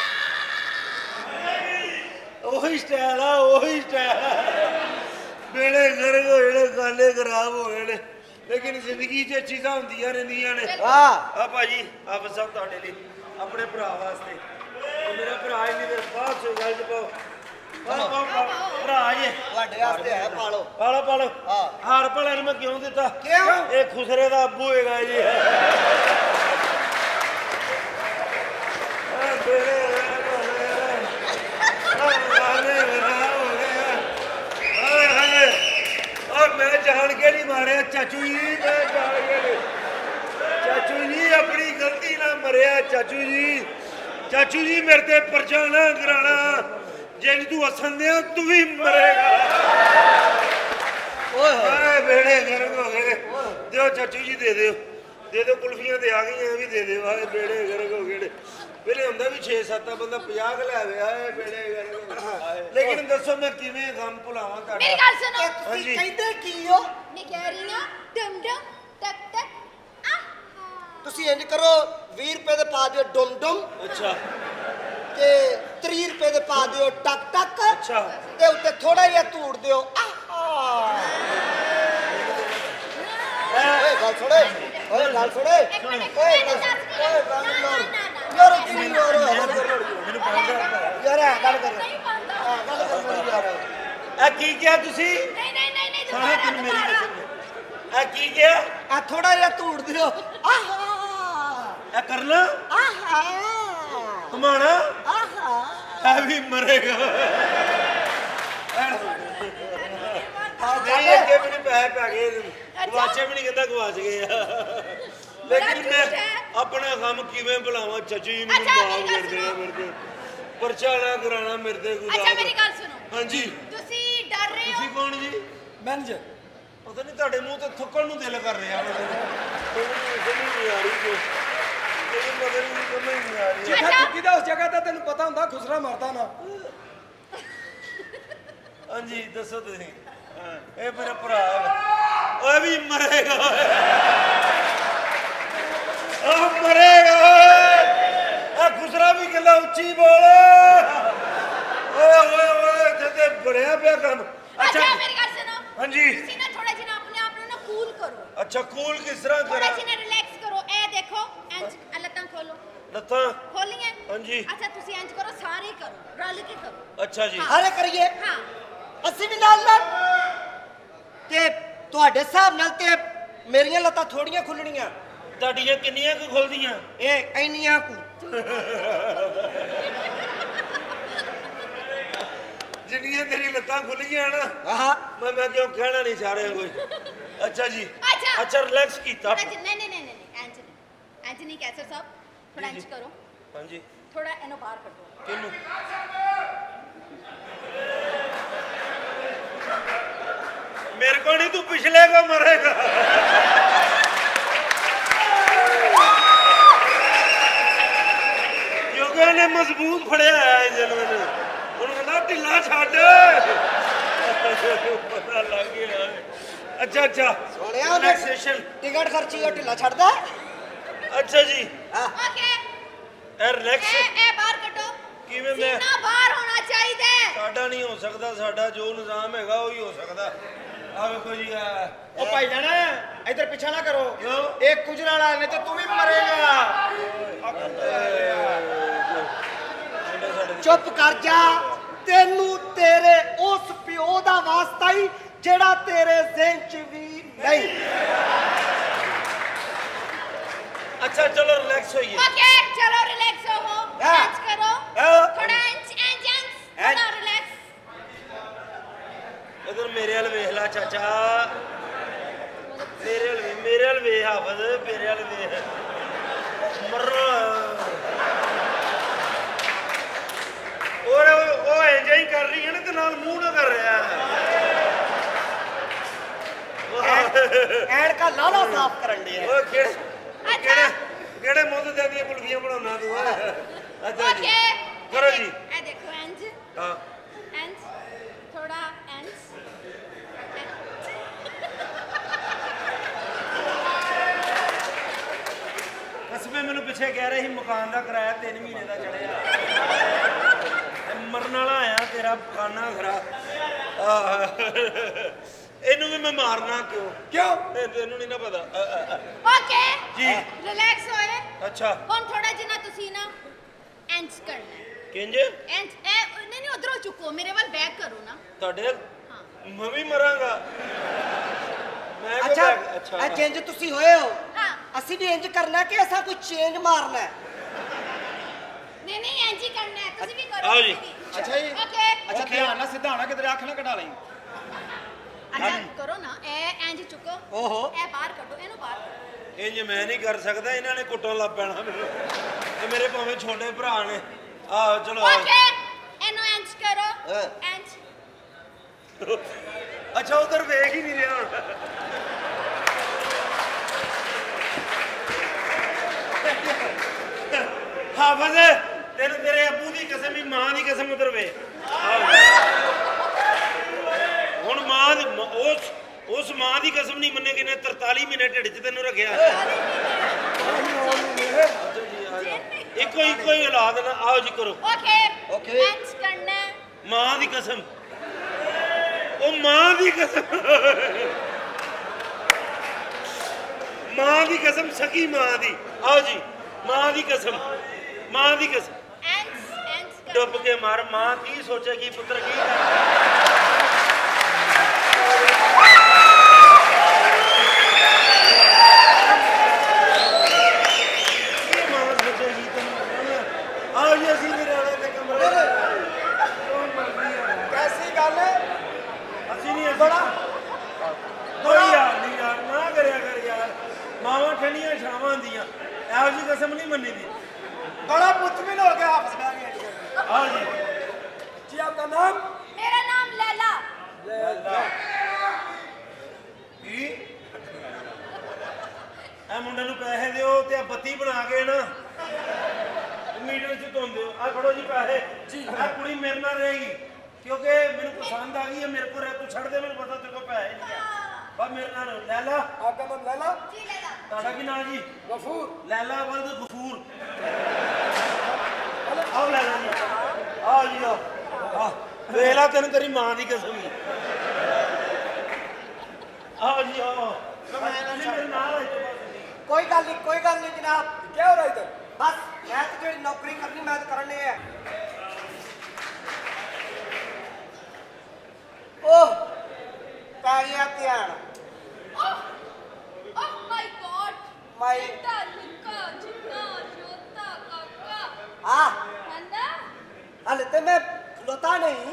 ਉਹੀ ਸਟਾਈਲ ਆ ਉਹੀ ਸਟਾਈਲ ਬੇੜੇ ਗਰਕ ਹੋਏ ਨੇ ਗਾਲੇ ਖਰਾਬ ਹੋਏ ਨੇ ਲੇਕਿਨ ਜ਼ਿੰਦਗੀ 'ਚ ਚੀਜ਼ਾਂ ਹੁੰਦੀਆਂ ਰਹਿੰਦੀਆਂ ਨੇ ਵਾਹ ਆ ਭਾਜੀ ਆਪ ਸਭ ਤੁਹਾਡੇ ਲਈ ਆਪਣੇ ਭਰਾ ਵਾਸਤੇ ਉਹ ਮੇਰਾ ਭਰਾ ਹੀ ਨਹੀਂ ਮੇਰੇ ਬਾਅਦ ਚੋਂ ਗੱਲ ਚ ਪਾਓ ਭਰਾ ਜੀ ਤੁਹਾਡੇ ਵਾਸਤੇ ਹੈ ਪਾਲੋ ਪਾਲੋ ਹਾਂ। ਹਾਰ ਭਲੇ ਨੂੰ ਮੈਂ ਕਿਉਂ ਦਿੱਤਾ ਕਿਉਂ? ਇਹ ਖੁਸਰੇ ਦਾ ਅੱਬੂ ਹੈਗਾ ਜੀ ਮੈਂ ਜਾਣ ਕੇ ਨਹੀਂ ਮਾਰਿਆ ਚਾਚੂ ਜੀ ਮੈਂ ਜਾਣ ਕੇ ਨਹੀਂ ਚਾਚੂ ਜੀ ਆਪਣੀ ਗਲਤੀ ਨਾਲ ਮਰਿਆ ਚਾਚੂ ਜੀ ਮੇਰੇ ਤੇ ਪਰਚਾ ਨਾ ਕਰਾਣਾ ਜੇ ਤੂੰ ਅਸਨ ਦਿਆ ਤੂੰ ਵੀ ਮਰੇਗਾ ਓਏ ਬੇੜੇ ਗਰਕ ਹੋ ਗਏ ਦਿਓ ਚਾਚੂ ਜੀ ਦੇ ਦਿਓ ਕੁਲਫੀਆਂ ਤੇ ਆ ਗਈਆਂ ਵੀ ਦੇ ਦਿਓ ਆਏ ਬੇੜੇ ਗਰਕ ਹੋ ਗਏ ਪਹਿਲੇ ਹੁੰਦਾ ਵੀ 6-7 ਬੰਦਾ 50 ਕ ਲੈ ਆਵੇ ਆਏ ਬੇੜੇ ਗਰਕ ਲੇਕਿਨ ਦੱਸੋ ਮੈਂ ਕਿਵੇਂ ਗਮ ਭੁਲਾਵਾਂ ਤੁਹਾਡਾ ਮੇਰੀ ਗੱਲ ਸੁਣੋ ਤੁਸੀਂ ਕਹਿੰਦੇ ਕੀ ਹੋ ਮੈਂ ਕਹਿ ਰਹੀ ਹਾਂ ਡਮ ਡਮ ਟਕ ਟਕ ਆਹਾ ਤੁਸੀਂ ਇੰਜ ਕਰੋ 20 ਰੁਪਏ ਦੇ ਪਾ ਦਿਓ ਡੁਮ ਡੁਮ ਅੱਛਾ ਤੇ 30 ਰੁਪਏ ਦੇ ਪਾ ਦਿਓ ਟਕ ਟਕ ਅੱਛਾ ਤੇ ਉੱਤੇ ਥੋੜਾ ਜਿਹਾ ਧੂੜ ਦਿਓ ਆਹਾ ਓਏ ਗੱਲ ਸੁਣੇ ਓਏ ਗੱਲ ਸੁਣੇ ਇੱਕ ਮਿੰਟ ਓਏ ਮੈਨੂੰ ਦੱਸ ਯਾਰ ਕੀ ਯਾਰ ਮੈਨੂੰ ਪਾਉਂਦਾ ਯਾਰ ਇਹ ਗੱਲ ਕਰ ਨਹੀਂ ਪਾਉਂਦਾ ਹਾਂ ਗੱਲ ਕਰ ਮੇਰੀ ਯਾਰ ਇਹ ਕੀ ਕਿਹਾ ਤੁਸੀਂ ਨਹੀਂ ਸਾਰਾ ਦਿਨ ਮੇਰੀ ਕਸਮ ਇਹ ਕੀ ਕਿਹਾ ਆ ਥੋੜਾ ਜਿਹਾ ਧੂੜ ਦਿਓ ਆਹਾ ਇਹ ਕਰਨਾ ਆਹਾ ਘੁਮਾਣਾ ਆਹਾ ਇਹ ਵੀ ਮਰੇਗਾ ਚੱਲ। ਨਹੀਂ ਅੱਗੇ ਵੀ ਨਹੀਂ ਪੈਸੇ ਪੈ ਗਏ ਗਵਾਚੇ ਵੀ ਨਹੀਂ ਕਹਿੰਦਾ ਗਵਾਚ ਗਏ ਆ ਲੇਕਿਨ ਮੈਂ ਆਪਣਾ ਕੰਮ ਕਿਵੇਂ ਭੁਲਾਵਾਂ ਚਾਚੂ ਜੀ ਮੈਨੂੰ ਅੱਛਾ, ਮਾਫ ਮੇਰੀ ਗੱਲ ਕਰ ਦੇਣਾ ਸੁਣੋ। ਮੇਰੇ ਤੇ ਪਰਚਾ ਨਾ ਕਰਾਣਾ ਮੇਰੇ ਤੇ ਅੱਛਾ ਮੇਰੀ ਗੱਲ ਸੁਣੋ ਹਾਂਜੀ ਤੁਸੀਂ ਡਰ ਰਹੇ ਹੋ ਤੁਸੀਂ ਕੌਣ ਜੀ ਮੈਨੇਜਰ ਪਤਾ ਨਹੀਂ ਤੁਹਾਡੇ ਮੂੰਹ ਤੇ ਥੁੱਕਣ ਨੂੰ ਦਿਲ ਕਰ ਰਿਹਾ ਸਮਝ ਨਹੀਂ ਆ ਰਹੀ ਜੋ ਤੇਰੀ ਮਗਰ ਨਹੀਂ ਸਮਝ ਨਹੀਂ ਆ ਰਹੀ ਜਿੱਥੇ ਚੁੱਕੀ ਦਾ ਉਸ ਜਗ੍ਹਾ ਤੇ ਤੈਨੂੰ ਪਤਾ ਹੁੰਦਾ ਖੁਸਰਾ ਮਰਦਾ ਨਾ ਹਾਂਜੀ ਦੱਸੋ ਤੁਸੀਂ ਇਹ ਮੇਰਾ ਭਰਾ ਹੈ ਓਏ ਵੀ ਮਰੇਗਾ ਉਹ ਮਰੇਗਾ ਆ ਖੁਸਰਾ ਵੀ ਕਹਿੰਦਾ ਉੱਚੀ ਬੋਲ ਓਏ ਤੇ ਬੜਿਆ ਪਿਆ ਕੰਮ ਅੱਛਾ ਮੇਰੀ ਗੱਲ ਸੁਣੋ ਹਾਂਜੀ ਤੁਸੀਂ ਨਾ ਥੋੜਾ ਜਿਹਾ ਆਪਣੇ ਆਪ ਨੂੰ ਨਾ ਕੂਲ ਕਰੋ ਅੱਛਾ ਕੂਲ ਕਿਸ ਤਰ੍ਹਾਂ ਥੋੜਾ ਕਰਾਂ ਜਿਹਾ ਰਿਲੈਕਸ ਕਰੋ ਇਹ ਦੇਖੋ ਇੰਜ ਲੱਤਾਂ ਖੋਲੋ ਲੱਤਾਂ ਖੋਲੀਆਂ हाँ जी। अच्छा ਤੁਸੀਂ ਇੰਜ ਕਰੋ ਸਾਰੇ ਕਰੋ ਰਲ ਕੇ ਕਰੋ अच्छा जी ਸਾਰੇ ਕਰੀਏ ਹਾਂ ਅਸੀਂ ਵੀ ਨਾਲ ਤੇ ਤੁਹਾਡੇ ਹਿਸਾਬ ਨਾਲ ਤੇ ਮੇਰੀਆਂ ਲੱਤਾਂ ਥੋੜੀਆਂ ਖੁੱਲਣੀਆਂ ਤੁਹਾਡੀਆਂ ਕਿੰਨੀਆਂ ਕੁ ਖੁੱਲਦੀਆਂ ਇਹ ਇੰਨੀਆਂ ਕੁ ਜਿੰਨੀਆਂ ਤੇਰੀ ਲੱਤਾਂ ਖੁੱਲੀਆਂ ਨਾ ਆਹਾ ਮੈਂ ਕਿਉਂ ਕਹਿਣਾ ਨਹੀਂ ਚਾਹ ਰਿਹਾ ਕੋਈ ਅੱਛਾ ਜੀ ਅੱਛਾ। ਅੱਛਾ ਰਿਲੈਕਸ ਕੀਤਾ ਨਹੀਂ ਇੰਜ ਨਹੀਂ ਕੈਸਰ ਸਾਹਿਬ ਥੋੜਾ ਇੰਜ ਕਰੋ हाँ जी ਥੋੜਾ ਇਹਨੂੰ ਬਾਹਰ ਕੱਢੋ ਕਿਹਨੂੰ मेरे को नहीं तू पिछले को मरेगा क्योंकि उन्हें मजबूत फड़िया है जनवे ने उन्होंने कहा ढिला छड़ पता लग गया अच्छा अच्छा ਸੋਹਣਿਆ रिलैक्सेशन ਟਿਕਟ ਖਰਚੀ ਉਹ ਢਿੱਲਾ ਛੱਡਦਾ अच्छा जी ਓਕੇ रिलैक्स ਇਹ ਬਾਹਰ ਕੱਢੋ ਕਿਵੇਂ ਮੈਂ ਸੀਨਾ ਬਾਹਰ ਹੋਣਾ ਚਾਹੀਦਾ ਹੈ ਸਾਡਾ ਨਹੀਂ ਹੋ ਸਕਦਾ ਸਾਡਾ ਜੋ ਨਿਜ਼ਾਮ ਹੈਗਾ ਉਹ ਹੀ ਹੋ ਸਕਦਾ ਆ ਵੇਖੋ ਜੀ ਉਹ ਭਾਈ ਜਾਣਾ ਇੱਧਰ ਪਿੱਛਾ ਨਾ ਕਰੋ ਕਿਉਂ? ਇਹ ਕੁਜਰਾ ਵਾਲਾ ਨਹੀਂ ਤੇ ਤੂੰ ਵੀ ਮਰੇਗਾ ਚੁੱਪ ਕਰ ਜਾ ਤੈਨੂੰ ਤੇਰੇ ਉਸ ਪਿਓ ਦਾ ਵਾਸਤਾ ਹੀ ਜਿਹੜਾ ਤੇਰੇ ਜ਼ਿਹਨ 'ਚ ਵੀ ਨਹੀਂ अच्छा चलो रिलैक्स होइए ओके चलो रिलैक्स हो हाँ। इंच करो हाँ। थोड़ा इंच थोड़ा रिलैक्स इधर मेरे वाल वेख ला चाचा मेरे वाल वे हाफज मेरे वाल वे मरना और वो इंज ही कर रही है ना ते नाल मुंह ना कर रहा है ਐਨਕਾਂ ਲਾਲਾ ਸਾਫ਼ ਕਰਨ ਦੇ ਉਹ ਕਿਹੜੇ ਮੁੱਦ ਦੇ ਦੀਆਂ ਕੁਲਫੀਆਂ ਬਣਾਉਣਾ ਤੂੰ ਅੱਛਾ ਜੀ ओके करो जी ए देखो इंच हाँ इंच थोड़ा इंच ਕਸਬੇ ਮੈਨੂੰ ਪਿੱਛੇ ਕਹਿ ਰਹੇ ਸੀ ਮਕਾਨ ਦਾ ਕਿਰਾਇਆ 3 ਮਹੀਨੇ ਦਾ ਚੜਿਆ ਮਰਨ ਵਾਲਾ ਆਇਆ ਤੇਰਾ ਖਾਨਾ ਖਰਾ ਇਹਨੂੰ ਵੀ ਮੈਂ ਮਾਰਨਾ ਕਿਉਂ ਤੈਨੂੰ ਨਹੀਂ ਨਾ ਪਤਾ ओके जी। रिलैक्स होए ਅੱਛਾ ਹੁਣ ਥੋੜਾ ਜਿਹਾ ਤੁਸੀਂ ਨਾ ਇੰਚ ਕਰਨਾ ਹੈ ਕਿੰਜ ਇੰਚ ਨਹੀਂ ਉਧਰੋਂ ਚੁੱਕੋ ਮੇਰੇ ਵੱਲ ਬੈਕ ਕਰੋ ਨਾ ਤੁਹਾਡੇ ਹਾਂ ਮੈਂ ਵੀ ਮਰਾਂਗਾ ਮੈਂ ਕਿਉਂ ਅੱਛਾ ਬੈਠ- ਅੱਛਾ ਇਹ ਚੇਂਜ ਤੁਸੀਂ ਹੋਏ ਹੋ ਹਾਂ ਅਸੀਂ ਵੀ ਇੰਜ ਕਰਨਾ ਕਿ ਅਸਾਂ ਕੋਈ ਚੇਂਜ ਮਾਰਨਾ ਹੈ ਨਹੀਂ ਇੰਚ ਹੀ ਕਰਨਾ ਹੈ ਤੁਸੀਂ ਵੀ ਕਰੋ ਆਓ ਜੀ। ਅੱਛਾ ਜੀ ओके ਅੱਛਾ ਧਿਆਨ ਨਾਲ ਸਿੱਧਾ ਹੋਣਾ ਕਿਤੇ ਅੱਖ ਨਾ ਕਢਾ ਲਈ अच्छा करो ना ए इंज चुको ओहो। ए बाहर करो एनु बाहर करो ਇੰਜ ਮੈਂ ਨਹੀਂ ਕਰ ਸਕਦਾ ਇਹਨਾਂ ਨੇ ਕੁੱਟਣ ਲੱਗ ਪੈਣਾ ਮੈਨੂੰ ਤੇ ਮੇਰੇ ਭਾਵੇਂ ਛੋਟੇ ਭਰਾ ਨੇ ਆਹ ਚਲੋ ਆਓ। ओके एनु इंज करो हाँ। इंज ਅੱਛਾ ਉਧਰ ਵੇਖ ਹੀ ਨਹੀਂ ਰਿਹਾ ਹੁਣ ਹਾਫਜ਼ ਤੈਨੂੰ ਤੇਰੇ ਅੱਬੂ ਦੀ ਕਸਮ ਹੀ ਮਾਂ ਦੀ ਕਸਮ ਉਧਰ ਵੇ ਹੁਣ ਮਾਂ ਦੀ ਉਸ ਮਾਂ ਦੀ ਕਸਮ ਨਹੀਂ ਮੰਨੇਗੀ ਨੇ 43 ਮਹੀਨੇ ਢਿੱਡ 'ਚ ਤੈਨੂੰ ਰੱਖਿਆ ਇੱਕੋ ਹੀ ਔਲਾਦ ਨਾ ਆਓ ਜੀ ਕਰੋ ओके ओके। इंज करना है ਮਾਂ ਦੀ ਕਸਮ ਉਹ ਮਾਂ ਦੀ ਕਸਮ ਮਾਂ ਦੀ ਕਸਮ ਸਕੀ ਮਾਂ ਦੀ ਆਓ ਜੀ ਮਾਂ ਦੀ ਕਸਮ इंज इंज ਡੁੱਬ ਕੇ ਮਾਰ ਮਾਂ ਕੀ ਸੋਚੇਗੀ ਪੁੱਤਰ ਕੀ ਕਰ ਮਾਂ ਸੋਚੇਗੀ ਤੈਨੂੰ ਆਓ ਜੀ ਅਸੀਂ ਵੀ ਰਹਿਣਾ ਤੇ ਕਮਰੇ ਕੈਸੀ ਗੱਲ ਅਸੀਂ ਨਹੀਂ ਬੜਾ ਕੋਈ ਯਾਰ ਨਹੀਂ ਯਾਰ ਨਾ ਕਰਿਆ ਕਰ ਯਾਰ ਮਾਵਾਂ ਠੰਡੀਆਂ ਛਾਵਾਂ ਦੀਆਂ ਇਹੋ ਜੀ ਕਸਮ ਨਹੀਂ ਮੰਨੀ ਦੀ बड़ा मुतमिन हो गया हाफिज भाई ਆਓ ਜੀ जी आपका नाम मेरा नाम लैला ਕੀ ਇਹ ਮੁੰਡੇ ਨੂੰ ਪੈਸੇ ਦਿਓ ਤੇ ਆ ਬੱਤੀ ਬਣਾ ਕੇ ਨਾ ਮੀਟਰ 'ਚ ਧੁੰਨ ਦਿਓ ਆ ਫੜੋ ਜੀ ਪੈਸੇ ਜੀ ਆ ਕੁੜੀ ਮੇਰੇ ਨਾਲ ਰਹੇਗੀ ਕਿਉਂਕਿ ਮੈਨੂੰ ਪਸੰਦ ਆ ਗਈ ਹੈ ਮੇਰੇ ਕੋਲ ਰਹਿ ਤੂੰ ਛੱਡ ਦੇ ਮੈਨੂੰ ਪਤਾ ਤੇਰੇ ਕੋਲ ਪੈਸੇ ਨਹੀਂ ਹੈ ਬਸ ਮੇਰੇ ਨਾਲ ਲੈਲਾ आपका नाम लैला जी लैला ਤੁਹਾਡਾ ਕੀ ਨਾਮ ਜੀ गफूर ਲੈਲਾ ਵਲਦ ਗਫੂਰ ਆਓ ਲੈਲਾ ਜੀ ਆਓ ਜੀ ਆਓ ਵੇਖ ਲਾ ਤੈਨੂੰ ਤੇਰੀ ਮਾਂ ਦੀ ਕਸਮ ਹੀ ਆਓ ਜੀ ਆਓ ਤੁਸੀਂ ਮੇਰੇ ਨਾਲ ਆਓ ਕੋਈ ਗੱਲ ਨਹੀਂ ਜਨਾਬ क्या हो रहा है इधर ਬਸ मैं तो जो नौकरी करनी मैं तो करनी है। ओह पै गया ध्यान। ओह माय गॉड माय लिखा जिन्ना जोता काका हाँ हंदा हले तो मैं खलोता नहीं,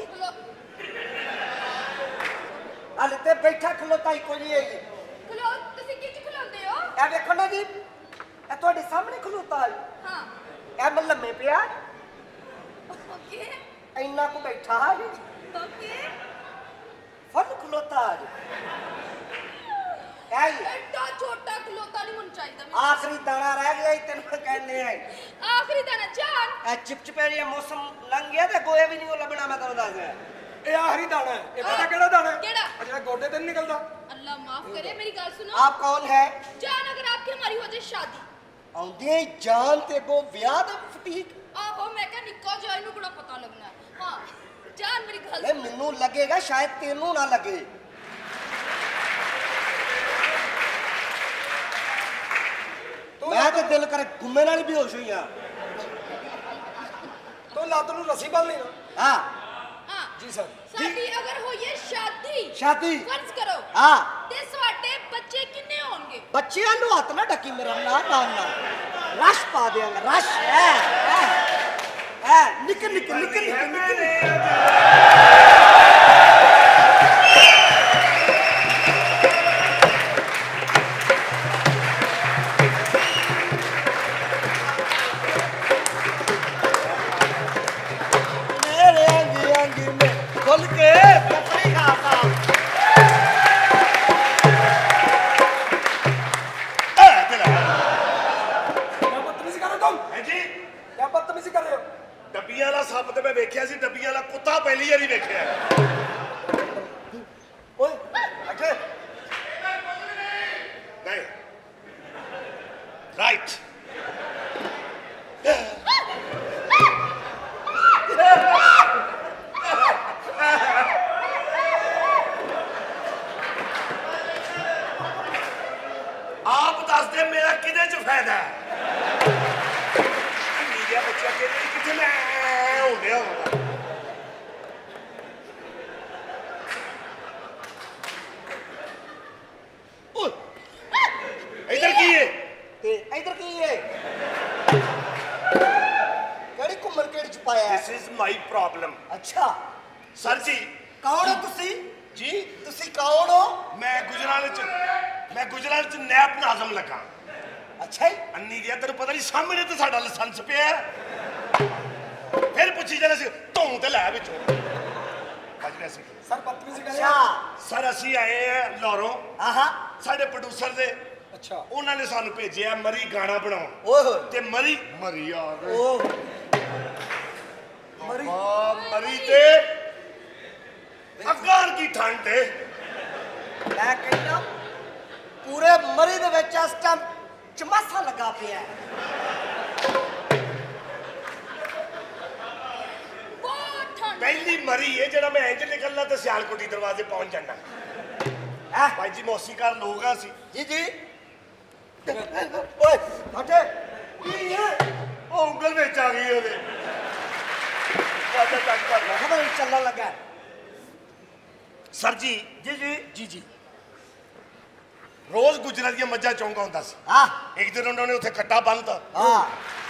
हले तो बैठा खलोता ही कोई नहीं है। ਖਲੋ ਤੁਸੀਂ ਕਿੱਥੇ ਖਲੋਂਦੇ ਹੋ? ਇਹ ਵੇਖੋ ਨਾ ਜੀ, ਇਹ ਤੁਹਾਡੇ ਸਾਹਮਣੇ ਖਲੋਤਾ ਹੈ। ਹਾਂ ਇਹ ਮੈਂ ਲੰਮੇ ਪਿਆ ਓਕੇ ਇੰਨਾ ਕੁ ਬੈਠਾ ਹੈ ਓਕੇ ਫੁੱਲ ਖਲੋਤਾ ਹੈ। ਇਹ ਐਡਾ ਛੋਟਾ ਖਲੋਤਾ ਨਹੀਂ ਮੈਨੂੰ ਚਾਹੀਦਾ ਆਖਰੀ ਦਾਣਾ ਰਹਿ ਗਿਆ ਹੀ ਤੈਨੂੰ ਕਹਿੰਦੇ ਆ। ਆਖਰੀ ਦਾਣਾ ਜਾਨ ਇਹ ਚਿਪਚਿਪੇ ਮੌਸਮ ਲੰਘ ਗਿਆ ਤੇ ਗੋਏ ਵੀ ਨਹੀਂ ਉਹ ਲੱਭਣਾ ਮੈਂ ਤੁਹਾਨੂੰ ਦੱਸਦਾ। ਇਹ ਆਖਰੀ ਦਾਣਾ ਹੈ। ਇਹ ਪਤਾ ਕਿਹੜਾ ਦਾਣਾ ਹੈ? ਕਿਹੜਾ? ਆ ਜਿਹੜਾ ਗੋਡੇ ਤੇ ਨਹੀਂ ਨਿਕਲਦਾ। अल्लाह माफ करे मेरी गल सुनो। आप कौन है? जान अगर आपकी हमारी हो जाए शादी आउंदे जान ते गो ब्याह दा फटीक आहो मैं क्या निक्का जाए नु बड़ा पता लगना है। हां जान मेरी गल ए मेनू लगेगा शायद तेनू ना लगे। मैं तो दिल करे घुमे नाल भी होश हुई हां। तो लात नू रस्सी बन लेना। हां हां जी सर। साडी अगर होइए शादी शादी फर्ज करो हां ते स्वाडे बच्चे किन्ने होंगे? बच्चियां नू हथ ना ढकी मेरा ना रश पा देंगा रश है निकल मेरे अंगी अंगी में खुल के कपड़ी खाता बदतमीजी कर रहे हो तुम? है जी क्या बदतमीजी कर रहे हो? ਡੱਬੀਆਂ ਵਾਲਾ ਸੱਪ ਤੇ ਮੈਂ ਵੇਖਿਆ ਸੀ, ਡੱਬੀਆਂ ਵਾਲਾ ਕੁੱਤਾ ਪਹਿਲੀ ਵਾਰੀ ਵੇਖਿਆ। ओए अच्छा ਨਹੀਂ ਰਾਈਟ ਆਪ ਦੱਸਦੇ ਮੇਰਾ ਕਿਹਦੇ ਚ ਫਾਇਦਾ ਹੈ? ਮੀਡੀਆ ਬੱਚਾ ਕਿੱਥੇ ਮੈਂ ਹੋ ਗਿਆ ਹੋਣਾ। इधर की है ते इधर की है केड़ी घुमन केड़ी च पाया है? This is my problem. अच्छा सर जी कौन हो तुसी? जी तुसी कौन हो? मैं गुजरात च नैब नाज़म लगा। अच्छा ही अन्नी दिया तेरे पता नहीं सामने तो साडा लाइसेंस पे है। फिर पूछी जरा सी तू ते लै विचों बजने सी। सर बदतमीजी कर रहे अच्छा हो? सर असी आए हैं लाहौरों। आहा साडे प्रोड्यूसर दे अच्छा उन्होंने सानू भेजिया मरी गाना बनाओ ओह ते मरी आ गई। ओह मरी ते अफगान की ठंड है। मैं कहना पूरे मरी दे विच इस टाइम चमासा लगा पिया है। बहुत ठंड पहली मरी है जरा मैं इंज निकलना तो सियालकोटी दरवाजे पहुंच जाना। भाई जी मौसीकार लोग हैं सी। जी जी ओए हटे ओ उंगल में आ गई ओदे वादा तक पर खबर चलने लगा। सर जी जी जी रोज गुजरात दी मज्जा चौंका होंदा सी। हाँ एक दिन उन्होंने उथे खट्टा बंनता। हाँ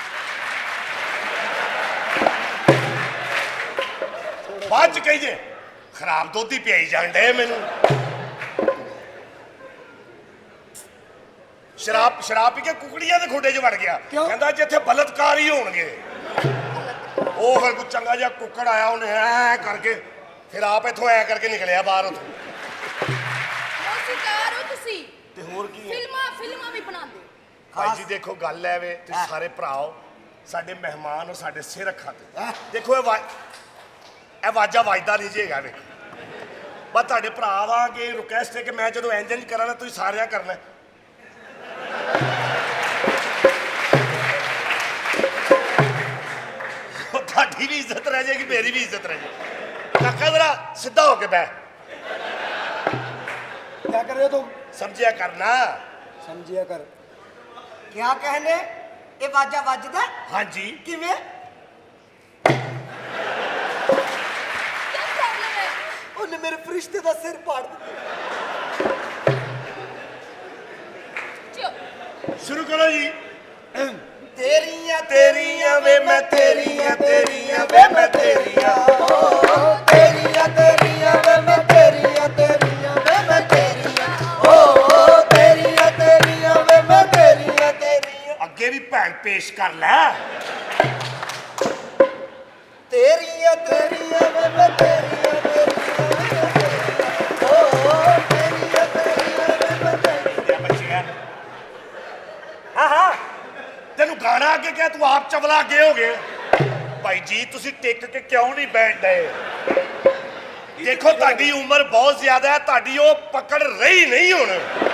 बाद च कही जे खराब दुध ही पियाई जान डे मैनू। शराब पी के कुकड़ियां दे खुडे च वड़ गया। कहंदा जिथे बलात्कार ही होणगे। ओ फिर कोई चंगा जिहा कुकड़ आया उन्हें ऐ करके फिर आप इथों ऐ करके निकलिया बाहर उथों। मौसीकार हो तुसी ते होर की है? फिल्मां भी बनांदे। भाई जी देखो गल है वे तुसीं सारे भराओ साडे मेहमान और साडे सिर अखां ते देखो ਇਹ ਵਾਜਾ ਵੱਜਦਾ ਨਹੀਂ ਜੀ ਹੈਗਾ ਵੇ। ਬਸ ਤੁਹਾਡੇ ਭਰਾ ਵਾਂਗੇ ਰਿਕੁਐਸਟ ਹੈ ਕਿ ਮੈਂ ਜਦੋਂ ਇੰਜ ਕਰਾਂ ਤੁਸੀਂ ਸਾਰਿਆਂ ਕਰਨਾ। ਤੁਹਾਡੀ ਵੀ ਇੱਜ਼ਤ ਰਹਿ ਜਾਏਗੀ ਮੇਰੀ ਵੀ ਇੱਜ਼ਤ ਰਹਿ ਜਾਏਗੀ। ਕਾਕਾ ਜਰਾ ਸਿੱਧਾ ਹੋ ਕੇ ਬੈ। क्या कर रहे हो तुम? समझिया करना। समझिया कर। क्या कहने? ਇਹ ਵਾਜਾ ਵੱਜਦਾ? ਹਾਂਜੀ। ਕਿਵੇਂ? क्या प्रॉब्लम है? ਉਹਨੇ ਮੇਰੇ ਫਰਿਸ਼ਤੇ ਦਾ ਸਿਰ ਪਾੜ ਦਿੱਤਾ। चुप। शुरू करो जी। ਤੇਰੀਆਂ ਤੇਰੀਆਂ ਵੇ ਮੈਂ ਤੇਰੀਆਂ ਤੇਰੀਆਂ ਵੇ ਮੈਂ ਤੇਰੀਆਂ ਤੇਰੀਆਂ ਤੇਰੀਆਂ ਵੇ ਮੈਂ ਤੇਰੀਆਂ ਤੇਰੀਆਂ ਵੇ ਮੈਂ ਤੇਰੀਆਂ ਤੇਰੀਆਂ ਤੇਰੀਆਂ ਵੇ ਮੈਂ ਤੇਰੀਆਂ ਤੇਰੀਆਂ। ਅੱਗੇ ਵੀ ਭੈਣ ਪੇਸ਼ ਕਰ ਲੈ। ਤੇਰੀਆਂ ਤੇਰੀਆਂ ਵੇ ਮੈਂ ਤੇਰੀਆਂ ਤੇਰੀਆਂ ਤੇਰੀਆਂ ਤੇਰੀਆਂ ਵੇ ਮੈਂ ਤੇਰੀਆਂ। ਬੱਚਿਆ ਹਾਂ ਹਾਂ ਤੈਨੂੰ ਗਾਣਾ ਅੱਗੇ ਕਿਹਾ ਤੂੰ ਆਪ ਚਵਲਾ ਅੱਗੇ ਹੋ ਗਏ। ਭਾਈ ਜੀ ਤੁਸੀਂ ਟਿਕ ਕੇ ਕਿਉਂ ਨਹੀਂ ਬੈਠ ਡਏ? ਦੇਖੋ ਤੁਹਾਡੀ ਉਮਰ ਬਹੁਤ ਜ਼ਿਆਦਾ ਹੈ, ਤੁਹਾਡੀ ਉਹ ਪਕੜ ਰਹੀ ਨਹੀਂ ਹੁਣ।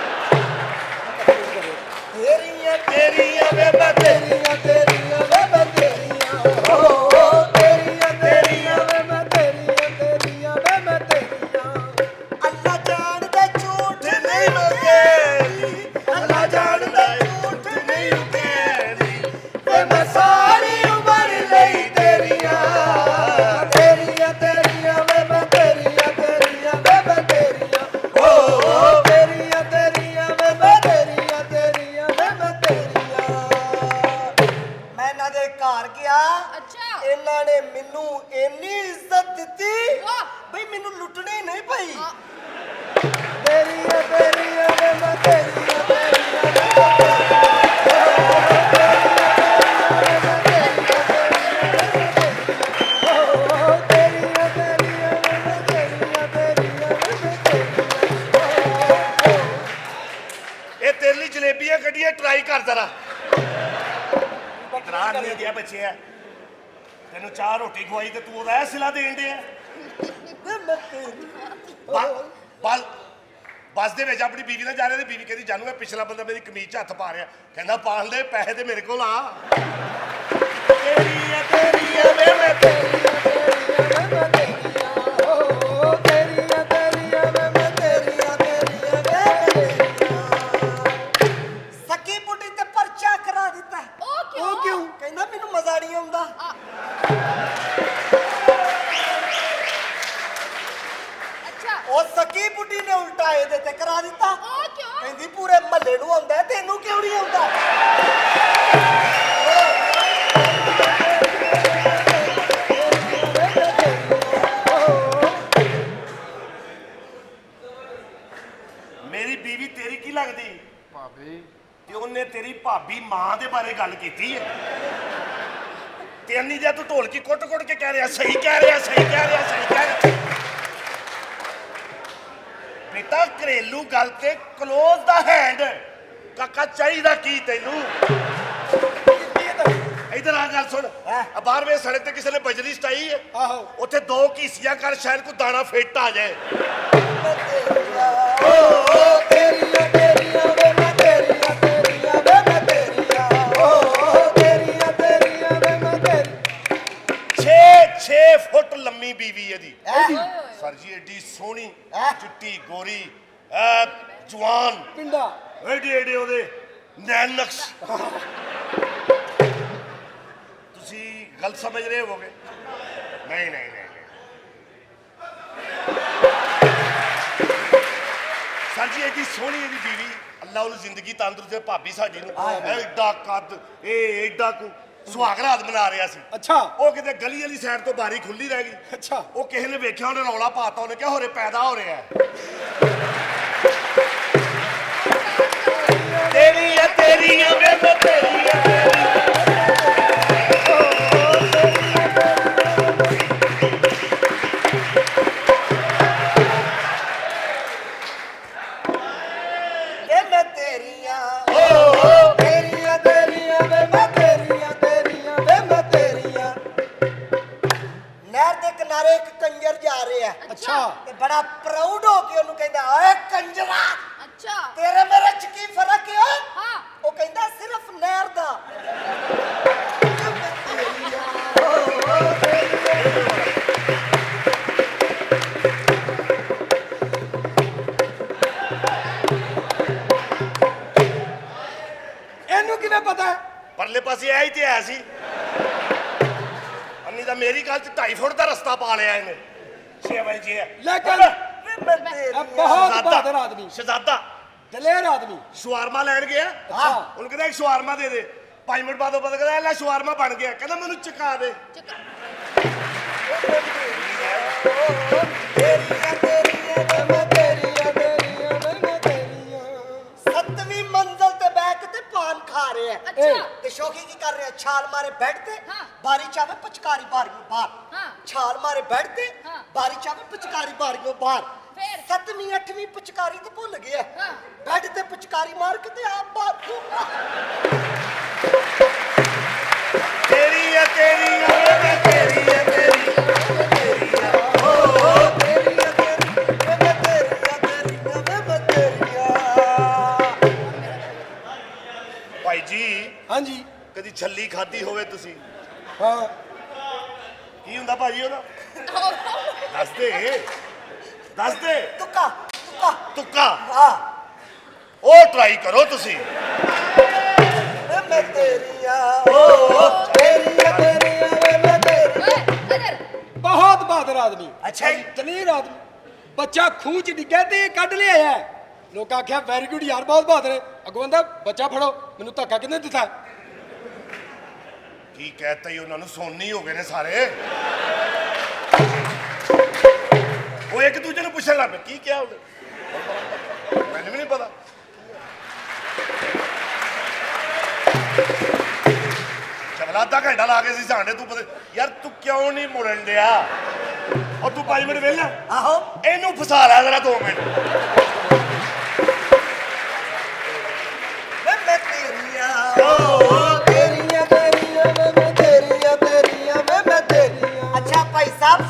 ਤੇਰੀਆਂ ਤੇਰੀਆਂ ਵੇ ਮੈਂ ਤੇਰੀਆਂ ਤੇਰੀਆਂ ਵੇ ਮੈਂ ਤੇਰੀਆਂ ਤੇਰੀਆਂ ਤੇਰੀਆਂ ਵੇ ਮੈਂ ਤੇਰੀਆਂ ਤੇਰੀਆਂ ਵੇ ਮੈਂ ਤੇਰੀਆਂ। ਅੱਲਾ ਜਾਣਦਾ ਝੂਠ ਨਹੀਂ ਮੁਕੇਦੀ, ਅੱਲਾ ਜਾਣਦਾ ਝੂਠ ਨਹੀਂ ਮੁਕੇਦੀ ਵੇ ਮੈਂ ਸਾਰੀ ਉਮਰ ਲਈ ਤੇਰੀਆਂ ਤੇਰੀਆਂ ਤੇਰੀਆਂ ਵੇ ਮੈਂ ਤੇਰੀਆਂ ਤੇਰੀਆਂ ਵੇ ਮੈਂ ਤੇਰੀਆਂ ਤੇਰੀਆਂ ਤੇਰੀਆਂ ਵੇ ਮੈਂ ਤੇਰੀਆਂ ਤੇਰੀਆਂ ਵੇ ਮੈਂ ਤੇਰੀਆਂ। ਮੈਂ ਇਹਨਾਂ ਦੇ ਘਰ ਗਿਆ। अच्छा। ਇਹਨਾਂ ਨੇ ਮੈਨੂੰ ਇੰਨੀ ਇੱਜ਼ਤ ਦਿੱਤੀ वाह। ਬਈ ਮੈਨੂੰ ਲੁੱਟਣੀ ਨਹੀਂ ਪਈ। हाँ। ਤੇਰੀਆਂ ਤੇਰੀਆਂ ਵੇ ਮੈਂ ਤੇਰੀਆਂ ਤੇਰੀਆਂ ਵੇ ਮੈਂ ਤੇਰੀਆਂ ਤੇਰੀਆਂ ਵੇ ਮੈਂ ਤੇਰੀਆਂ ਤੇਰੀਆਂ ਵੇ ਮੈਂ ਤੇਰੀਆਂ। ਇਹ ਤੇਰੇ ਲਈ ਜਲੇਬੀਆਂ ਕੱਢੀਆਂ, ਟਰਾਈ ਕਰ ਜ਼ਰਾ। ਇਤਰਾਜ਼ ਨਹੀਂ ਦਿਆ ਬੱਚਿਆ, ਤੈਨੂੰ ਚਾਹ ਰੋਟੀ ਖਵਾਈ ਤੇ ਤੂੰ ਉਹਦਾ ਸਿਲਾ ਦੇਣ ਡਿਆ। ਬੱਸ ਦੇ ਵਿੱਚ ਆਪਣੀ ਬੀਵੀ ਨਾਲ ਜਾ ਰਿਹਾ ਤੇ ਬੀਵੀ ਕਹਿੰਦੀ ਜਾਨੂ ਇਹ ਪਿਛਲਾ ਬੰਦਾ ਮੇਰੀ ਕਮੀਜ਼ 'ਚ ਹੱਥ ਪਾ ਰਿਹਾ। ਕਹਿੰਦਾ ਪਾਣ ਦੇ ਪੈਸੇ ਤੇ ਮੇਰੇ ਕੋਲ ਆ। ਤੇਰੀਆਂ ਤੇਰੀਆਂ ਵੇ ਮੈਂ ਤੇਰੀਆਂ ਤੇਰੀਆਂ ਵੇ ਮੈਂ ਤੇਰੀਆਂ ਤੇਰੀਆਂ ਤੇਰੀਆਂ ਵੇ ਮੈਂ ਤੇਰੀਆਂ ਤੇਰੀਆਂ ਵੇ ਮੈਂ ਤੇਰੀਆਂ। ਸੱਕੀ ਬੁੱਢੀ ਤੇ ਪਰਚਾ ਕਰਾ ਦਿੱਤਾ। ओ क्यों? ਉਹ ਕਿਉਂ? ਕਹਿੰਦਾ ਮੈਨੂੰ ਮਜ਼ਾ ਨਹੀਂ ਆਉਂਦਾ। अच्छा। ਉਹ ਸੱਕੀ ਬੁੱਢੀ ਨੇ ਉਲਟਾ ਇਹਦੇ ਤੇ ਕਰਾ ਦਿੱਤਾ। ओ क्यों? ਕਹਿੰਦੀ ਪੂਰੇ ਮਹੱਲੇ ਨੂੰ ਆਉਂਦਾ ਤੈਨੂੰ ਕਿਉਂ ਨਹੀਂ ਆਉਂਦਾ? ਮੇਰੀ ਬੀਵੀ ਤੇਰੀ ਕੀ ਲੱਗਦੀ? ਭਾਬੀ। ਤੇ ਉਹਨੇ ਤੇਰੀ ਭਾਬੀ ਮਾਂ ਦੇ ਬਾਰੇ ਗੱਲ ਕੀਤੀ ਹੈ। ਤੇ ਅੰਨੀ ਜੇ ਤੂੰ ਢੋਲਕੀ ਕੁੱਟ-ਕੁੱਟ ਕੇ ਕਹਿ ਰਿਹਾ ਸਹੀ ਕਹਿ ਰਿਹਾ ਸਹੀ ਕਹਿ ਰਿਹਾ ਸਹੀ ਕਹਿ ਰਿਹਾ। ਬੇਟਾ ਘਰੇਲੂ ਗੱਲ ਤੇ ਕਲੋਜ਼ ਦਾ ਹੈਂਡ। ਕਾਕਾ ਚਾਹੀਦਾ ਕੀ ਤੈਨੂੰ? ਇਧਰ ਆ ਗੱਲ ਸੁਣ। ਆ ਬਾਹਰਵੇਂ ਸੜਕ ਤੇ ਕਿਸੇ ਨੇ ਬਜਰੀ ਸਟਾਈ ਹੈ। ਆਹੋ। ਉੱਥੇ ਦੋ ਘੀਸੀਆਂ ਕਰ ਸ਼ਾਇਦ ਕੋਈ ਦਾਣਾ ਫਿੱਟ ਆ ਜਾਏ। ਤੇਰੀਆਂ ਤੇਰੀਆਂ ਵੇ ਮੈਂ ਤੇਰੀਆਂ ਤੇਰੀਆਂ ਵੇ ਮੈਂ ਤੇਰੀਆਂ ਤੇਰੀਆਂ ਤੇਰੀਆਂ ਵੇ ਮੈਂ ਤੇਰੀਆਂ। 6 ਫੁੱਟ ਲੰਮੀ ਬੀਵੀ ਇਹਦੀ। ਸਰ ਜੀ ਏਡੀ ਸੋਹਣੀ ਚਿੱਟੀ ਗੋਰੀ ਜਵਾਨ ਪਿੰਡਾ ਏਡੇ ਏਡੇ ਉਹਦੇ ਨੈਣ ਨਕਸ਼। ਤੁਸੀਂ ਗਲਤ ਸਮਝ ਰਹੇ ਹੋਵੋਗੇ। ਨਹੀਂ ਨਹੀਂ ਨਹੀਂ ਸਰ ਜੀ ਏਡੀ ਸੋਹਣੀ ਇਹਦੀ ਬੀਵੀ। ਅੱਲਾ ਉਹਨੂੰ ਜ਼ਿੰਦਗੀ ਤੰਦਰੁਸਤ ਭਾਬੀ ਸਾਡੀ ਨੂੰ ਐਡਾ ਕੱਦ ਇਹ ਐਡਾ ਕੁ ਸੁਹਾਗਰਾਤ ਮਨਾ ਰਿਹਾ ਸੀ। ਅੱਛਾ। ਉਹ ਕਿਤੇ ਗਲੀ ਵਾਲੀ ਸਾਈਡ ਤੋਂ ਬਾਰੀ ਖੁੱਲੀ ਰਹਿ ਗਈ। ਅੱਛਾ। ਉਹ ਕਿਸੇ ਨੇ ਵੇਖਿਆ, ਉਹਨੇ ਰੌਲਾ ਪਾਤਾ, ਉਹਨੇ ਕਿਹਾ ਹੋਰੇ ਪੈਦਾ ਹੋ ਰਿਹਾ ਹੈ। ਤੇਰੀਆਂ ਤੇਰੀਆਂ ਵੇ ਮੈਂ ਤੇਰੀਆਂ ਵੇ ਮੈਂ ਤੇਰੀਆਂ ਤੇਰੀਆਂ ਤੇਰੀਆਂ ਵੇ ਮੈਂ ਤੇਰੀਆਂ ਤੇਰੀਆਂ ਵੇ ਮੈਂ ਤੇਰੀਆਂ। ਨਹਿਰ ਦੇ ਕਿਨਾਰੇ ਇੱਕ ਕੰਜਰ ਜਾ ਰਿਹਾ। अच्छा। ਤੇ ਬੜਾ ਪ੍ਰਾਊਡ ਹੋ ਕੇ ਉਹਨੂੰ ਕਹਿੰਦਾ ਓਏ ਕੰਜਰਾ अच्छा। ਤੇਰੇ ਮੇਰੇ ਚ ਕੀ ਫਰਕ ਹੈ? हाँ। ਉਹ ਕਹਿੰਦਾ ਸਿਰਫ ਨਹਿਰ ਦਾ। ਇਹਨੂੰ ਕਿਵੇਂ ਪਤਾ ਹੈ? ਪਰਲੇ ਪਾਸੇ ਤਾਂ ਮੇਰੀ ਗੱਲ 'ਚ 2.5 ਫੁੱਟ ਦਾ ਰਸਤਾ ਪਾ ਲਿਆ ਇਹਨੇ 6 ਵਜੇ ਵੇ लेकिन ਮੈਂ ਤੇਰੀ बहुत बहादुर आदमी ਸ਼ਹਜ਼ਾਦਾ दलेर आदमी ਸ਼ਵਾਰਮਾ ਲੈਣ ਗਿਆ हाँ ਉਹਨੂੰ ਕਹਿੰਦਾ ਇੱਕ ਸ਼ਵਾਰਮਾ ਦੇ ਦੇ 5 ਮਿੰਟ ਬਾਅਦ ਉਹ ਪਤਾ ਕਹਿੰਦਾ ਲੈ ਸ਼ਵਾਰਮਾ ਬਣ ਗਿਆ ਕਹਿੰਦਾ ਮੈਨੂੰ ਚੁਕਾ ਦੇ सतवीं मंजिल ते बैठ के पान खा रहे हैं अच्छा ते शौकी की कर रहे हैं छाल मारे बेड ते हाँ। बारी चावे पचकारी बारियों बाहर हाँ। छाल मारे बेड ते हाँ। बारी चावे पचकारी बारियों बाहर फिर? 7वीं 8वीं पचकारी तो भूल गया हाँ। बेड ते पचकारी मार के ते आप बाहर ਤੇਰੀ ਹੈ ਤੇਰੀ ਹੈ ਮੈਂ ਤੇਰੀ ਹੈ ਤੇਰੀ ਭਾਈ ਜੀ हाँ जी ਕਦੀ ਛੱਲੀ ਖਾਧੀ ਹੋਵੇ ਤੁਸੀਂ हाँ ਕੀ ਹੁੰਦਾ ਭਾਜੀ ਉਹਦਾ ਦੱਸ ਦੇ ਦੱਸ ਦੇ तुक्का तुक्का ਤੁੱਕਾ हाँ ਉਹ ਟਰਾਈ ਕਰੋ ਤੁਸੀਂ मैं तेरी ओ तेरी मैं तेरी ओए इधर बहुत बहादुर आदमी अच्छा जी। दलेर आदमी बच्चा खूह च डिग्या ते कड लिया है लोग आख्या वेरी गुड यार बहुत बहादुर है अगों आंदा बच्चा फड़ो मैनू धक्का किने दिता ਕੀ ਕਹਿਤਾ ਹੀ ਉਹਨਾਂ ਨੂੰ ਸੋਨੀ ਹੋ ਗਏ ਨੇ ਸਾਰੇ ਉਹ ਇੱਕ ਦੂਜੇ ਨੂੰ ਪੁੱਛਣ ਲੱਗ ਪਏ ਕੀ ਕਿਹਾ ਉਹਨੇ ਮੈਨੂੰ ਵੀ ਨਹੀਂ ਪਤਾ ਚਵਲਾ ਅੱਧਾ ਘੰਟਾ ਲਾ ਕੇ ਸੀ ਸਾਡੇ ਤੂੰ ਪਤਾ ਯਾਰ ਤੂੰ ਕਿਉਂ ਨਹੀਂ ਮੁੜਨ ਡਿਆ ਔਰ ਤੂੰ 5 ਮਿੰਟ ਵੇਲਾ आहो ਇਹਨੂੰ ਫਸਾ ਲੈ ਜਰਾ 2 ਮਿੰਟ मैं तेरी ओ तेरी मैं तेरी अच्छा भाई साहब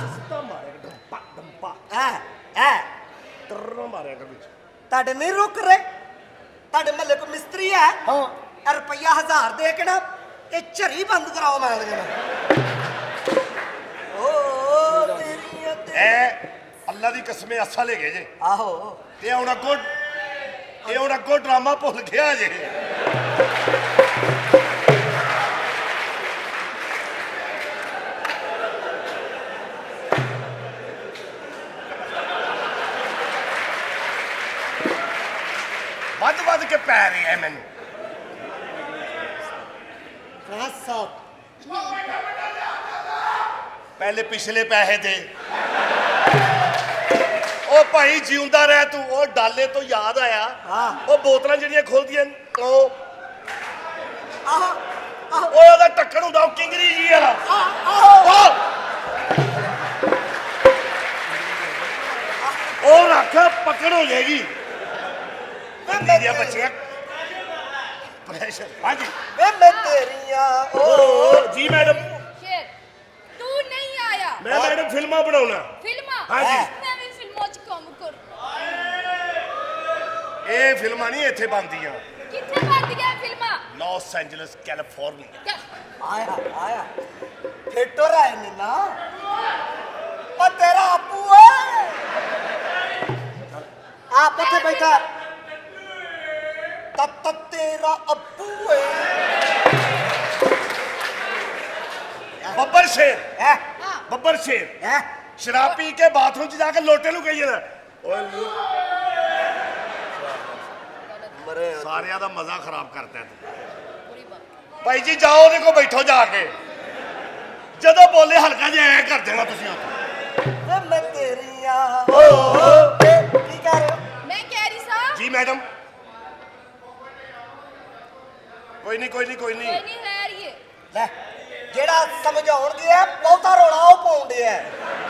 है ਟਰਰ ਮਾਰਿਆ ਕਰ ਵਿੱਚ ਤੁਹਾਡੇ ਨਹੀਂ ਰੁਕ ਰਹੇ ਤੁਹਾਡੇ ਮਹੱਲੇ ਕੋ ਮਿਸਤਰੀ ਹੈ हाँ ਇਹ ਰੁਪਈਆ 1000 ਦੇ ਕੇ ਨਾ ਇਹ ਝਰੀ ਬੰਦ ਕਰਾਓ ਮੈਂ ਲਗਣਾ ਓ ਤੇਰੀਆਂ ਤੇ ਇਹ ਅੱਲਾ ਦੀ ਕਸਮੇ ਅਸਾ ਲੈ ਗਏ ਜੇ ਆਹੋ ਤੇ ਹੁਣ ਅੱਗੋਂ ਡਰਾਮਾ ਭੁੱਲ ਗਿਆ ਜੇ ਵੱਧ ਕੇ ਪੈ ਰਹੇ ਐ ਮੈਨੂੰ ਫਰਾਜ਼ ਸਾਹਿਬ ਪਹਿਲੇ ਪਿਛਲੇ ਪੈਸੇ ਦੇ ਉਹ ਭਾਈ ਜਿਉਂਦਾ ਰਹਿ ਤੂੰ ਉਹ ਡਾਲੇ ਤੋਂ ਯਾਦ ਆਇਆ ਹਾਂ। ਉਹ ਬੋਤਲਾਂ ਜਿਹੜੀਆਂ ਖੁੱਲਦੀਆਂ ਉਹ ਆਹੋ ਆਹੋ ਓਏ ਉਹਦਾ ਟੱਕਰ ਹੁੰਦਾ ਉਹ ਕਿੰਗਰੀ ਜੀ ਵਾਲਾ ਆਹੋ ਉਹ ਰੱਖ ਪਕੜ ਹੋ ਜਾਏਗੀ ਬੰਦੀ ਦੀਆਂ ਬੱਚੀਆਂ ਪ੍ਰੈਸ਼ਰ ਹਾਂਜੀ ਵੇ ਮੈਂ ਤੇਰੀਆਂ ਓ ਜੀ ਮੈਡਮ शेर तू नहीं आया ਮੈਂ ਮੈਡਮ ਫਿਲਮਾਂ ਬਣਾਉਣਾ फिल्मा हाँ जी। मैं भी फिल्मों च काम कर ਇਹ ਫਿਲਮਾਂ ਨਹੀਂ ਇੱਥੇ ਬਣਦੀਆਂ किथे बंद गया फिल्मा ਲਾਸ ਐਂਜਲਸ ਕੈਲੀਫੋਰਨੀਆ क्या ਆਇਆ ਆਇਆ ਥੀਏਟਰ ਆਏ ਨੇ ਨਾ ਉਹ ਤੇਰਾ ਆਪੂ ਓਏ ਆਪ ਉੱਥੇ ਬੈਠਾ ਤਤ ਤੇਰਾ ਅੱਬੂ ਓਏ ਬੱਬਰ ਸ਼ੇਰ ਹੈ ਬੱਬਰ ਸ਼ੇਰ ਹੈ ਸ਼ਰਾਬ ਪੀ ਕੇ ਬਾਥਰੂਮ 'ਚ ਜਾ ਕੇ ਲੋਟੇ ਨੂੰ ਕਹੀ ਜਾਂਦਾ ਓਏ ਮਰੇ ਸਾਰਿਆਂ ਦਾ ਮਜ਼ਾ ਖਰਾਬ ਕਰਤਾ ਤੂੰ बुरी बात ਭਾਈ ਜੀ ਜਾਓ ਉਹਦੇ ਕੋਲ ਬੈਠੋ ਜਾ ਕੇ ਜਦੋਂ ਬੋਲੇ ਹਲਕਾ ਜਿਹਾ ਐ ਕਰ ਦੇਣਾ ਤੁਸੀਂ ਉੱਥੇ ਵੇ ਮੈਂ ਤੇਰੀਆਂ ਓ ਕੀ ਕਰ ਰਹੇ ਹੋ मैं कह रही सा ਜੀ ਮੈਡਮ ਕੋਈ ਨਹੀਂ कोई नहीं है ये ਲੈ ਜਿਹੜਾ ਸਮਝਾਉਣ ਗਿਆ ਬਹੁਤਾ ਰੋਣਾ ਉਹ ਪਾਉਂਦੇ ਆ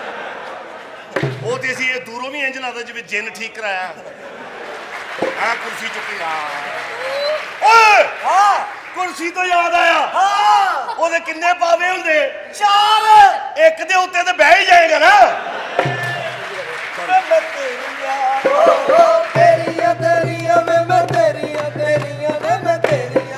ਉਹ ਤੇ ਅਸੀਂ ਇਹ ਦੂਰੋਂ ਵੀ ਇੰਜ ਲੱਗਦਾ ਜਿਵੇਂ ਜਿੰਨ ਠੀਕ ਕਰਾਇਆ ਆ ਕੁਰਸੀ ਚੁੱਕੀ ਆ ਓਏ ਹਾਂ ਕੁਰਸੀ ਤੋਂ ਯਾਦ ਆਇਆ ਹਾਂ ਉਹਦੇ ਕਿੰਨੇ ਪਾਵੇ ਹੁੰਦੇ 4 ਇੱਕ ਦੇ ਉੱਤੇ ਤੇ ਬਹਿ ਹੀ ਜਾਏਗਾ ਨਾ ਵੇ ਮੈਂ ਤੇਰੀਆਂ ਓ ਤੇਰੀਆਂ ਤੇਰੀਆਂ ਮੈਂ ਤੇਰੀਆਂ ਤੇਰੀਆਂ ਮੈਂ ਤੇਰੀਆਂ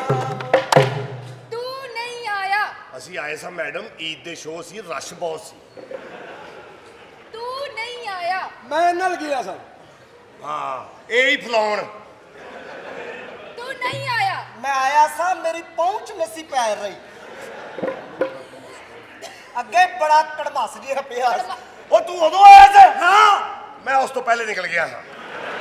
तू नहीं आया ਅਸੀਂ ਆਏ ਸਾਂ ਮੈਡਮ ਈਦ ਦੇ ਸ਼ੋਅ ਸੀ ਰਸ਼ ਬਹੁਤ ਸੀ तू नहीं आया मैं नल गया सर ਹਾਂ ਇਹ ਹੀ ਫਲਾਉਣ तू नहीं आया ਮੈਂ ਆਇਆ ਸਾਂ ਮੇਰੀ ਪਹੁੰਚ ਨਸੀ ਪੈ ਰਹੀ ਅੱਗੇ ਬੜਾ ਕੜਮਾਸ ਜਿਹਾ ਪਿਆ ਉਹ ਤੂੰ ਉਦੋਂ ਆਇਆ ਸੀ ਹਾਂ ਮੈਂ ਉਸ ਤੋਂ ਪਹਿਲੇ ਨਿਕਲ ਗਿਆ ਹਾਂ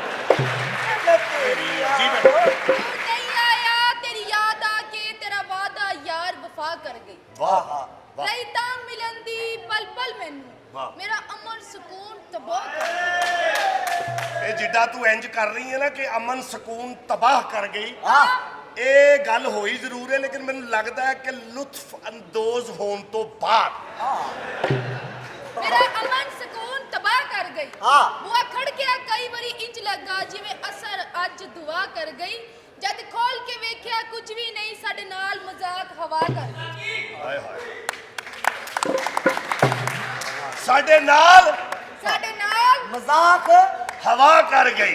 तू नहीं आया तेरी याद आके तेरा वादा यार वफा कर गई ਵਾਹ रही तां मिलन दी पल पल मैनू वाह। मेरा अमन सुकून तबाह कर गई ਇਹ ਜਿੱਦਾਂ ਤੂੰ ਇੰਜ ਕਰ ਰਹੀ ਹੈ ਨਾ ਕਿ ਅਮਨ ਸਕੂਨ ਤਬਾਹ ਕਰ ਗਈ ਹਾਂ ਇਹ ਗੱਲ ਹੋਈ ਜ਼ਰੂਰ ਹੈ ਲੇਕਿਨ ਮੈਨੂੰ ਲੱਗਦਾ ਹੈ ਕਿ ਲੁਤਫ ਅੰਦੋਜ਼ ਹੋਣ ਤੋਂ ਬਾਅਦ मेरा अमन सुकून तबाह कर गई हाँ। बुआ खड़ गया कई बारी इंज लगा जिवें असर अज दुआ कर गई जद खोल के वेख्या कुछ भी नहीं साडे नाल मजाक हवा कर गई ਹਾਏ ਹਾਏ ਸਾਡੇ ਨਾਲ साडे नाल ਮਜ਼ਾਕ ਹਵਾ ਕਰ ਗਈ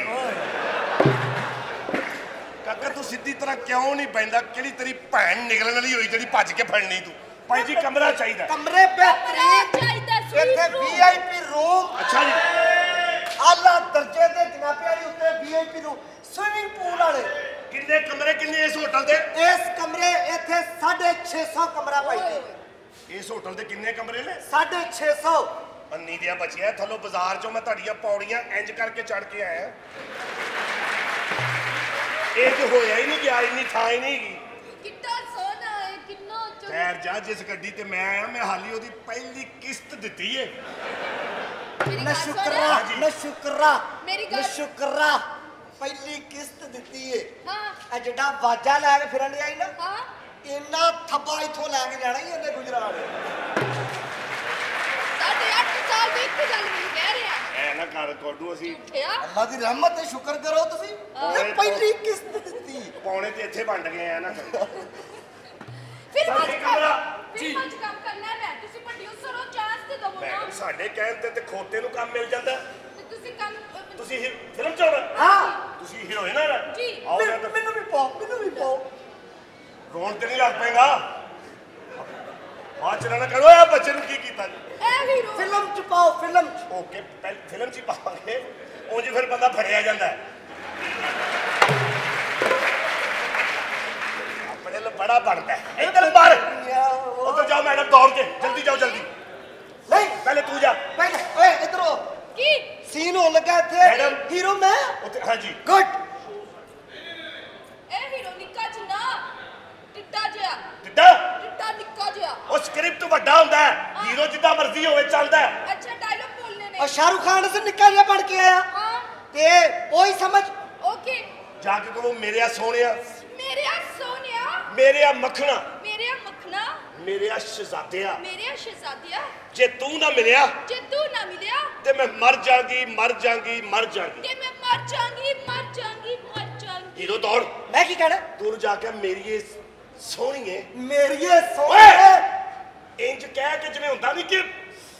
ਕਾਕਾ ਤੂੰ ਸਿੱਧੀ ਤਰ੍ਹਾਂ ਕਿਉਂ ਨਹੀਂ ਬੈਂਦਾ ਕਿਹੜੀ ਤੇਰੀ ਭੈਣ ਨਿਕਲਣ ਵਾਲੀ ਹੋਈ ਜਿਹੜੀ ਭੱਜ ਕੇ ਫੜਨੀ ਤੂੰ ਭਾਈ ਜੀ ਕਮਰਾ ਚਾਹੀਦਾ ਕਮਰੇ ਬਿਹਤਰੀਨ चाहिदा ਇੱਥੇ स्वीट रूम ਵੀਆਈਪੀ ਰੂਮ ਅੱਛਾ ਜੀ ਆਲਾ ਦਰਜੇ ਦੇ ਜਨਾਬੇ ਵਾਲੀ ਉੱਤੇ ਵੀਆਈਪੀ ਰੂਮ ਸਵਿਮਿੰਗ ਪੂਲ ਵਾਲੇ ਕਿੰਨੇ ਕਮਰੇ ਕਿੰਨੇ ਇਸ ਹੋਟਲ ਦੇ ਇਸ ਕਮਰੇ ਇੱਥੇ 650 ਕਮਰਾ ਪਾਈ ਦੇ ਇਸ ਹੋਟਲ ਦੇ ਕਿੰਨੇ ਕਮਰੇ ਨੇ 650 ਅੰਨੀ ਦੀਆਂ ਬਚੀਆਂ ਥੱਲੋਂ ਬਾਜ਼ਾਰ ਚੋਂ ਮੈਂ ਤੁਹਾਡੀਆਂ ਪੌੜੀਆਂ ਇੰਜ ਕਰਕੇ ਚੜ ਕੇ ਆਇਆ ਇਹ ਤੇ ਹੋਇਆ ਹੀ ਨਹੀਂ ਗਿਆ ਇੰਨੀ ਥਾਂ ਹੀ ਨਹੀਂ ਗਈ कितना सोना है कितना चुन ਖੈਰ ਜਾ ਜਿਸ ਗੱਡੀ ਤੇ ਮੈਂ ਆਇਆ ਮੈਂ ਹਾਲੀ ਉਹਦੀ ਪਹਿਲੀ ਕਿਸ਼ਤ ਦਿੱਤੀ ਏ मेरी ਨਾ बात ਸ਼ੁਕਰਾ सुन। ਨਾ ਸ਼ੁਕਰਾ ਮੇਰੀ ਨਾ ਗੱਲ- ਸ਼ੁਕਰਾ ਪਹਿਲੀ ਕਿਸ਼ਤ ਦਿੱਤੀ ਏ हाँ ਆ ਜਿਹੜਾ ਵਾਜਾ ਲੈ ਕੇ ਫਿਰਨ ਆਈ ਨਾ हाँ ਇੰਨਾ ਥੱਬਾ ਇੱਥੋਂ ਲੈ ਕੇ ਜਾਣਾ ਹੀ ਇਹਨੇ ਗੁਜਰਾਤ साढ़े 8 साल में इतनी गल नहीं कह रहे हैं ਐ ਨਾ ਕਰ ਕੋਡੂ ਅਸੀਂ क्या ਅੱਲਾ ਦੀ ਰਹਿਮਤ ਤੇ ਸ਼ੁਕਰ ਕਰੋ ਤੁਸੀਂ ਇਹ ਪਹਿਲੀ ਕਿਸ਼ਤ ਦਿੱਤੀ ਪੌਣੇ ਤੇ ਇੱਥੇ ਵੰਡ ਗਏ ਆ ਨਾ फिर साढ़े मज कमरा। फिर मज काम करना है तुसी प्रोड्यूसर हो चांस ते दवो ना ਮੈਡਮ ਸਾਡੇ ਕਹਿਣ ਤੇ ਖੋਤੇ ਨੂੰ ਕੰਮ ਮਿਲ ਜਾਂਦਾ ते तुसी काम ਤੁਸੀਂ ਫਿਲਮ ਚ ਆਉਣਾ ਹਾਂ ਤੁਸੀਂ ਹੀਰੋਇਨ ਆ ਨਾ ਜੀ। ਆਓ ਮੈਂ ਤਾਂ ਮੈਨੂੰ ਵੀ ਪਾਓ ਮੈਨੂੰ ਵੀ ਪਾਓ ਰੋਣ ਤੇ ਨਹੀਂ ਲੱਗ ਪਏਗਾ ਬਾਅਦ ਚ ਨਾ ਕਰੋ ਆ ਬੱਚੇ ਨੂੰ ਕੀ ਕੀਤਾ ਜੀ ए हीरो ਫਿਲਮ ਚ ਪਾਓ ਫਿਲਮ ਚ ਓਕੇ ਪਹਿਲ ਫਿਲਮ ਚ ਹੀ ਪਾਵਾਂਗੇ ਉਂਝ ਫਿਰ ਬੰਦਾ ਫੜਿਆ ਜਾਂਦਾ ਹੈ ਆਪਣੇ ਲਈ ਬੜਾ ਬਣਦਾ ਹੈ ਇੱਧਰ ਮਾਰ ਉਧਰ ਜਾਓ ਮੈਡਮ ਦੌੜ ਕੇ ਜਲਦੀ ਜਾਓ ਜਲਦੀ ਨਹੀਂ ਪਹਿਲੇ ਤੂੰ ਜਾ ਪਹਿਲੇ ਓਏ ਇਧਰੋ की ਸੀਨ ਹੋਣ ਲੱਗਾ ਇੱਥੇ ਮੈਡਮ। ਹੀਰੋ ਮੈਂ ਉੱਥੇ ਹਾਂਜੀ ਗੁੱਡ ए हीरो निक्का जिना टिड्डा जिया ਕਿੱਦਾਂ टिड्डा निक्का जिया ਉਹ ਸਕ੍ਰਿਪਟ ਵੱਡਾ ਹੁੰਦਾ ਹੈ ਹੀਰੋ ਜਿੱਦਾਂ ਮਰਜ਼ੀ ਹੋਵੇ ਚੱਲਦਾ ਹੈ अच्छा डायलॉग बोलने ने ਔਰ ਸ਼ਾਹਰੁਖ ਖਾਨ ਸੇ ਨਿੱਕਾ ਜਿਹਾ ਬਣ ਕੇ ਆਇਆ हाँ ਤੇ ਉਹੀ ਸਮਝ ओके ਜਾ ਕੇ ਕਹੋ ਮੇਰੇ ਆ ਸੋਹਣਿਆ मेरे आ सोनिया ਮੇਰੇ ਆ ਮੱਖਣਾ मेरे आ मखना ਮੇਰੇ ਆ ਸ਼ਹਜ਼ਾਦਿਆ मेरे आ शहजादिया ਜੇ ਤੂੰ ਨਾ ਮਿਲਿਆ जे तू ना मिलिया ਤੇ ਮੈਂ ਮਰ ਜਾਗੀ ਮਰ ਜਾਗੀ ਮਰ ਜਾਗੀ ते मैं मर जाऊंगी मर जाऊंगी मर जाऊंगी ਹੀਰੋ ਦੌੜ ਮੈਂ ਕੀ ਕਹਿਣਾ ਤੂੰ ਜਾ ਕੇ ਮੇਰੀ ਇਹ ਸੋਹਣੀਏ ਮੇਰੀਏ ਓਏ ਸੋਹਣੇ ਇੰਜ ਕਹਿ ਕੇ ਜਿਵੇਂ ਹੁੰਦਾ ਨਹੀਂ ਕਿ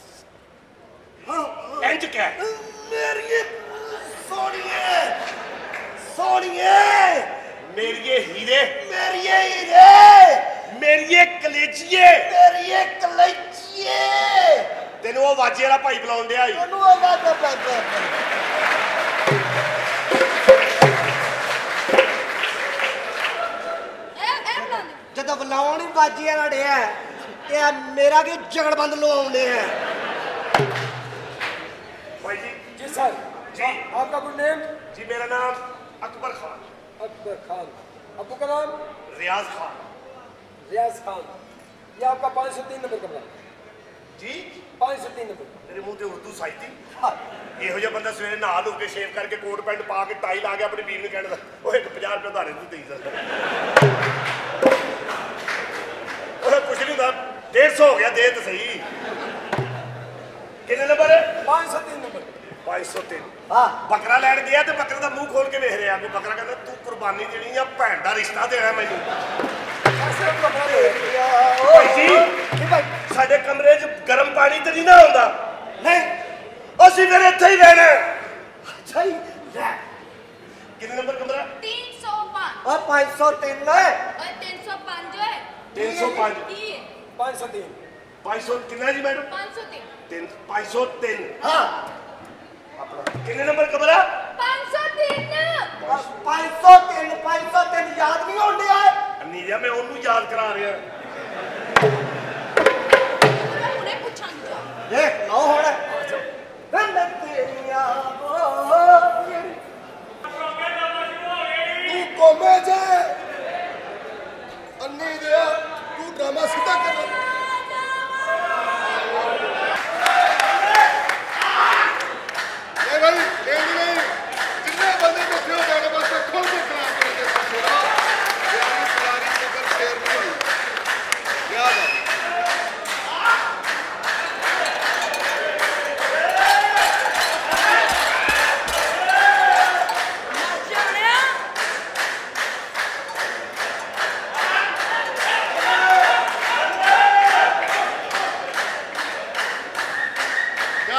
ਇੰਜ ਕਹਿ ਮੇਰੀਏ ਸੋਹਣੀਏ ਸੋਹਣੀਏ ਮੇਰੀਏ ਹੀਰੇ ਮੇਰੀਏ ਹੀਰੇ ਮੇਰੀਏ ਕਲੇਜੀਏ ਮੇਰੀਏ ਕਲੇਚੀਏ ਤੈਨੂੰ ਉਹ ਵਾਜੇ ਵਾਲਾ ਭਾਈ ਬੁਲਾਉਣ ਡਿਆ ਈ ਉਹਨੂੰ ਆਵਾਜ਼ ਦਾ ਪੈਦਾ ए बुलाने ਜਦੋਂ ਬੁਲਾਉਣ ਹੀ ਬਾਜੀਆਂ ਲੜਿਆ ਇਹ ਮੇਰਾ ਕੀ ਜਗੜਬੰਦ ਲਵਾਉਂਦੇ ਆ ਭਾਈ ਜੀ जी सर जी आपका गुड नेम जी मेरा नाम अकबर खान अकबर खान अबू का नाम रियाज खान रियाज खान ये आपका 503 नंबर कमरा जी 503 नंबर ਤੇਰੇ ਮੂੰਹ ਤੇ ਉਰਦੂ ਸਾਈਤੀ ਇਹੋ ਜਿਹਾ ਬੰਦਾ ਸਵੇਰੇ ਨਹਾ ਧੋ ਕੇ ਸ਼ੇਵ ਕਰਕੇ ਕੋਟ ਪੈਂਟ ਪਾ ਕੇ ਟਾਈ ਲਾ ਕੇ ਆਪਣੀ ਵੀਰ ਨੂੰ ਕਹਿਣ ਦਾ ਉਹ ਇੱਕ 50 ਰੁਪਏ ਉਧਾਰੇ ਤੂੰ ਦੇਈ ਸਕਦਾ ਉਹ ਕੁਛ ਨਹੀਂ ਹੁੰਦਾ 150 ਹੋ ਗਿਆ ਦੇ ਤਾਂ ਸਹੀ ਕਿੰਨੇ ਨੰਬਰ 503 नंबर 503 ਹਾਂ ਬੱਕਰਾ ਲੈਣ ਗਿਆ ਤੇ ਬੱਕਰੇ ਦਾ ਮੂੰਹ ਖੋਲ ਕੇ ਵੇਖ ਰਿਹਾ ਕੋਈ ਬੱਕਰਾ ਕਹਿੰਦਾ ਤੂੰ ਕੁਰਬਾਨੀ ਦੇਣੀ ਆ ਭੈਣ ਦਾ ਰਿਸ਼ਤਾ ਦੇਣਾ ਮੈਨੂੰ ਭਾਈ ਜੀ ਕੀ ਭਾਈ ਸਾਡੇ ਕਮਰੇ 'ਚ ਗਰਮ ਪਾਣੀ ਤੇ ਨਹੀਂ ਨਾ ਆਉਂਦਾ ਨਹੀਂ ਅਸੀਂ ਫਿਰ ਇੱਥੇ ਹੀ ਰਹਿਣਾ ਅੱਛਾ ਹੀ ਲੈ ਕਿੰਨੇ ਨੰਬਰ ਕਮਰਾ 305 ਆ 503 ਹੈ और 305 जो है 305 ये 503 500 ਕਿੰਨਾ ਜੀ ਮੈਡਮ 503 503 ਹਾਂ ਆਪਣਾ ਕਿੰਨੇ ਨੰਬਰ ਕਮਰਾ 503 503 ਯਾਦ ਨਹੀਂ ਹੁੰਦੇ ਆ ਨੀਰਿਆ ਮੈਂ ਉਹਨੂੰ ਯਾਦ ਕਰਾ ਰਿਹਾ उन्हें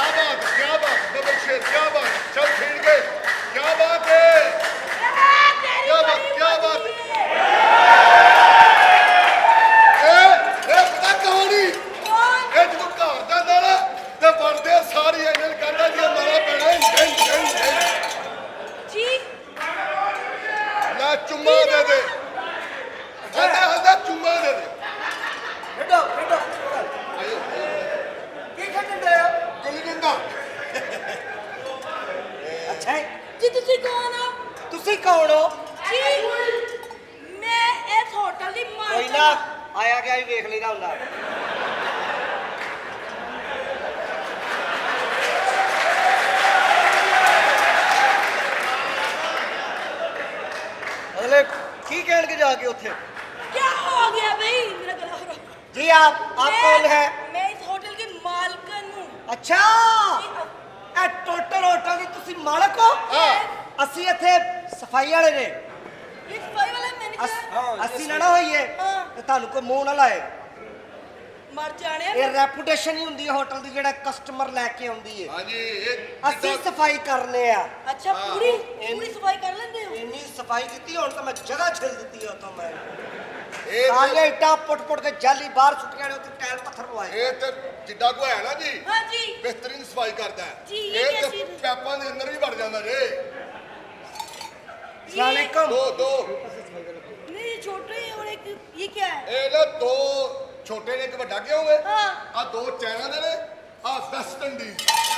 क्या बात डबल शेर क्या बात चल ठीक है क्या बात है क्या बात पता कहानी ये जो घर दा ना ते बनदे सारी एनल कहंदा जी मारा पैना जी ना चुम्मा दे दे हदा चुम्मा दे दे बेटो की खेलण दे गली डंडा अच्छा जी ਤੁਸੀਂ ਕੌਣ ਹੋ ਤੁਸੀਂ ਕੌਣ ਹੋ ਜੀ ਮੈਂ ਇਸ ਹੋਟਲ ਦੀ ਕੋਈ ਮਾਲਕ ਨਾ ਆਇਆ ਗਿਆ ਵੀ ਵੇਖ ਲਈਦਾ ਹੁੰਦਾ अगले की कहन के जाके उठे क्या हो गया भाई मेरा गला खराब जी आप कौन है मैं इस होटल की मालकन हूँ अच्छा ए टोटल होटल की तुसी मालक हो ਅਸੀਂ ਇੱਥੇ ਸਫਾਈ ਵਾਲੇ ਨੇ ये सफाई वाला मैनेजर ਅਸੀਂ ਲੜਾ ਹੋਈ ਹੈ ਤੇ ਤੁਹਾਨੂੰ ਕੋਈ ਮੂੰਹ ਨਾ ਲਾਏ मर जाने ਇਹ ਰੈਪੂਟੇਸ਼ਨ ਹੀ ਹੁੰਦੀ ਹੈ ਹੋਟਲ ਦੀ ਜਿਹੜਾ ਕਸਟਮਰ ਲੈ ਕੇ ਆਉਂਦੀ ਹੈ हाँ जी ਅਸੀਂ ਸਫਾਈ ਕਰਨੇ ਆ अच्छा पूरी सफाई कर लेंगे हो ਇੰਨੀ ਸਫਾਈ ਕੀਤੀ ਹੁਣ ਤਾਂ ਮੈਂ ਜਗ੍ਹਾ ਛਿਲ ਦਿੱਤੀ ਹੈ ਤਾਂ ਮੈਂ ਸਾਰੀਆਂ ਇੱਟਾਂ ਪੁੱਟ ਕੇ ਜਾਲੀ ਬਾਹਰ ਸੁੱਟੀਆਂ ਨੇ ਉੱਤੇ ਟਾਇਲ ਪੱਥਰ ਲਵਾਏ ਇਹ ਤੇ ਜਿੱਡਾ ਕੋ ਹੈ ਨਾ ਜੀ हाँ जी ਬਿਹਤਰੀਨ ਸਫਾਈ ਕਰਦਾ ਹੈ ਜੀ, ਇਹ ਇਹ ਤੇ ਕੈਸੀ- ਪੈਪਾਂ ਦੇ ਅੰਦਰ ਵੀ ਵੜ ਜਾਂਦਾ ਜੇ अस्सलामुअलैकुम दो नहीं ये छोटे हैं और एक ये क्या है ਇਹ ਨਾ ਦੋ ਛੋਟੇ ਨੇ ਇੱਕ ਵੱਡਾ ਕਿਉਂ ਹੈ हाँ ਆ ਦੋ ਚਾਈਨਾ ਦੇ ਨੇ ਆ ਵੈਸਟ ਇੰਡੀਜ਼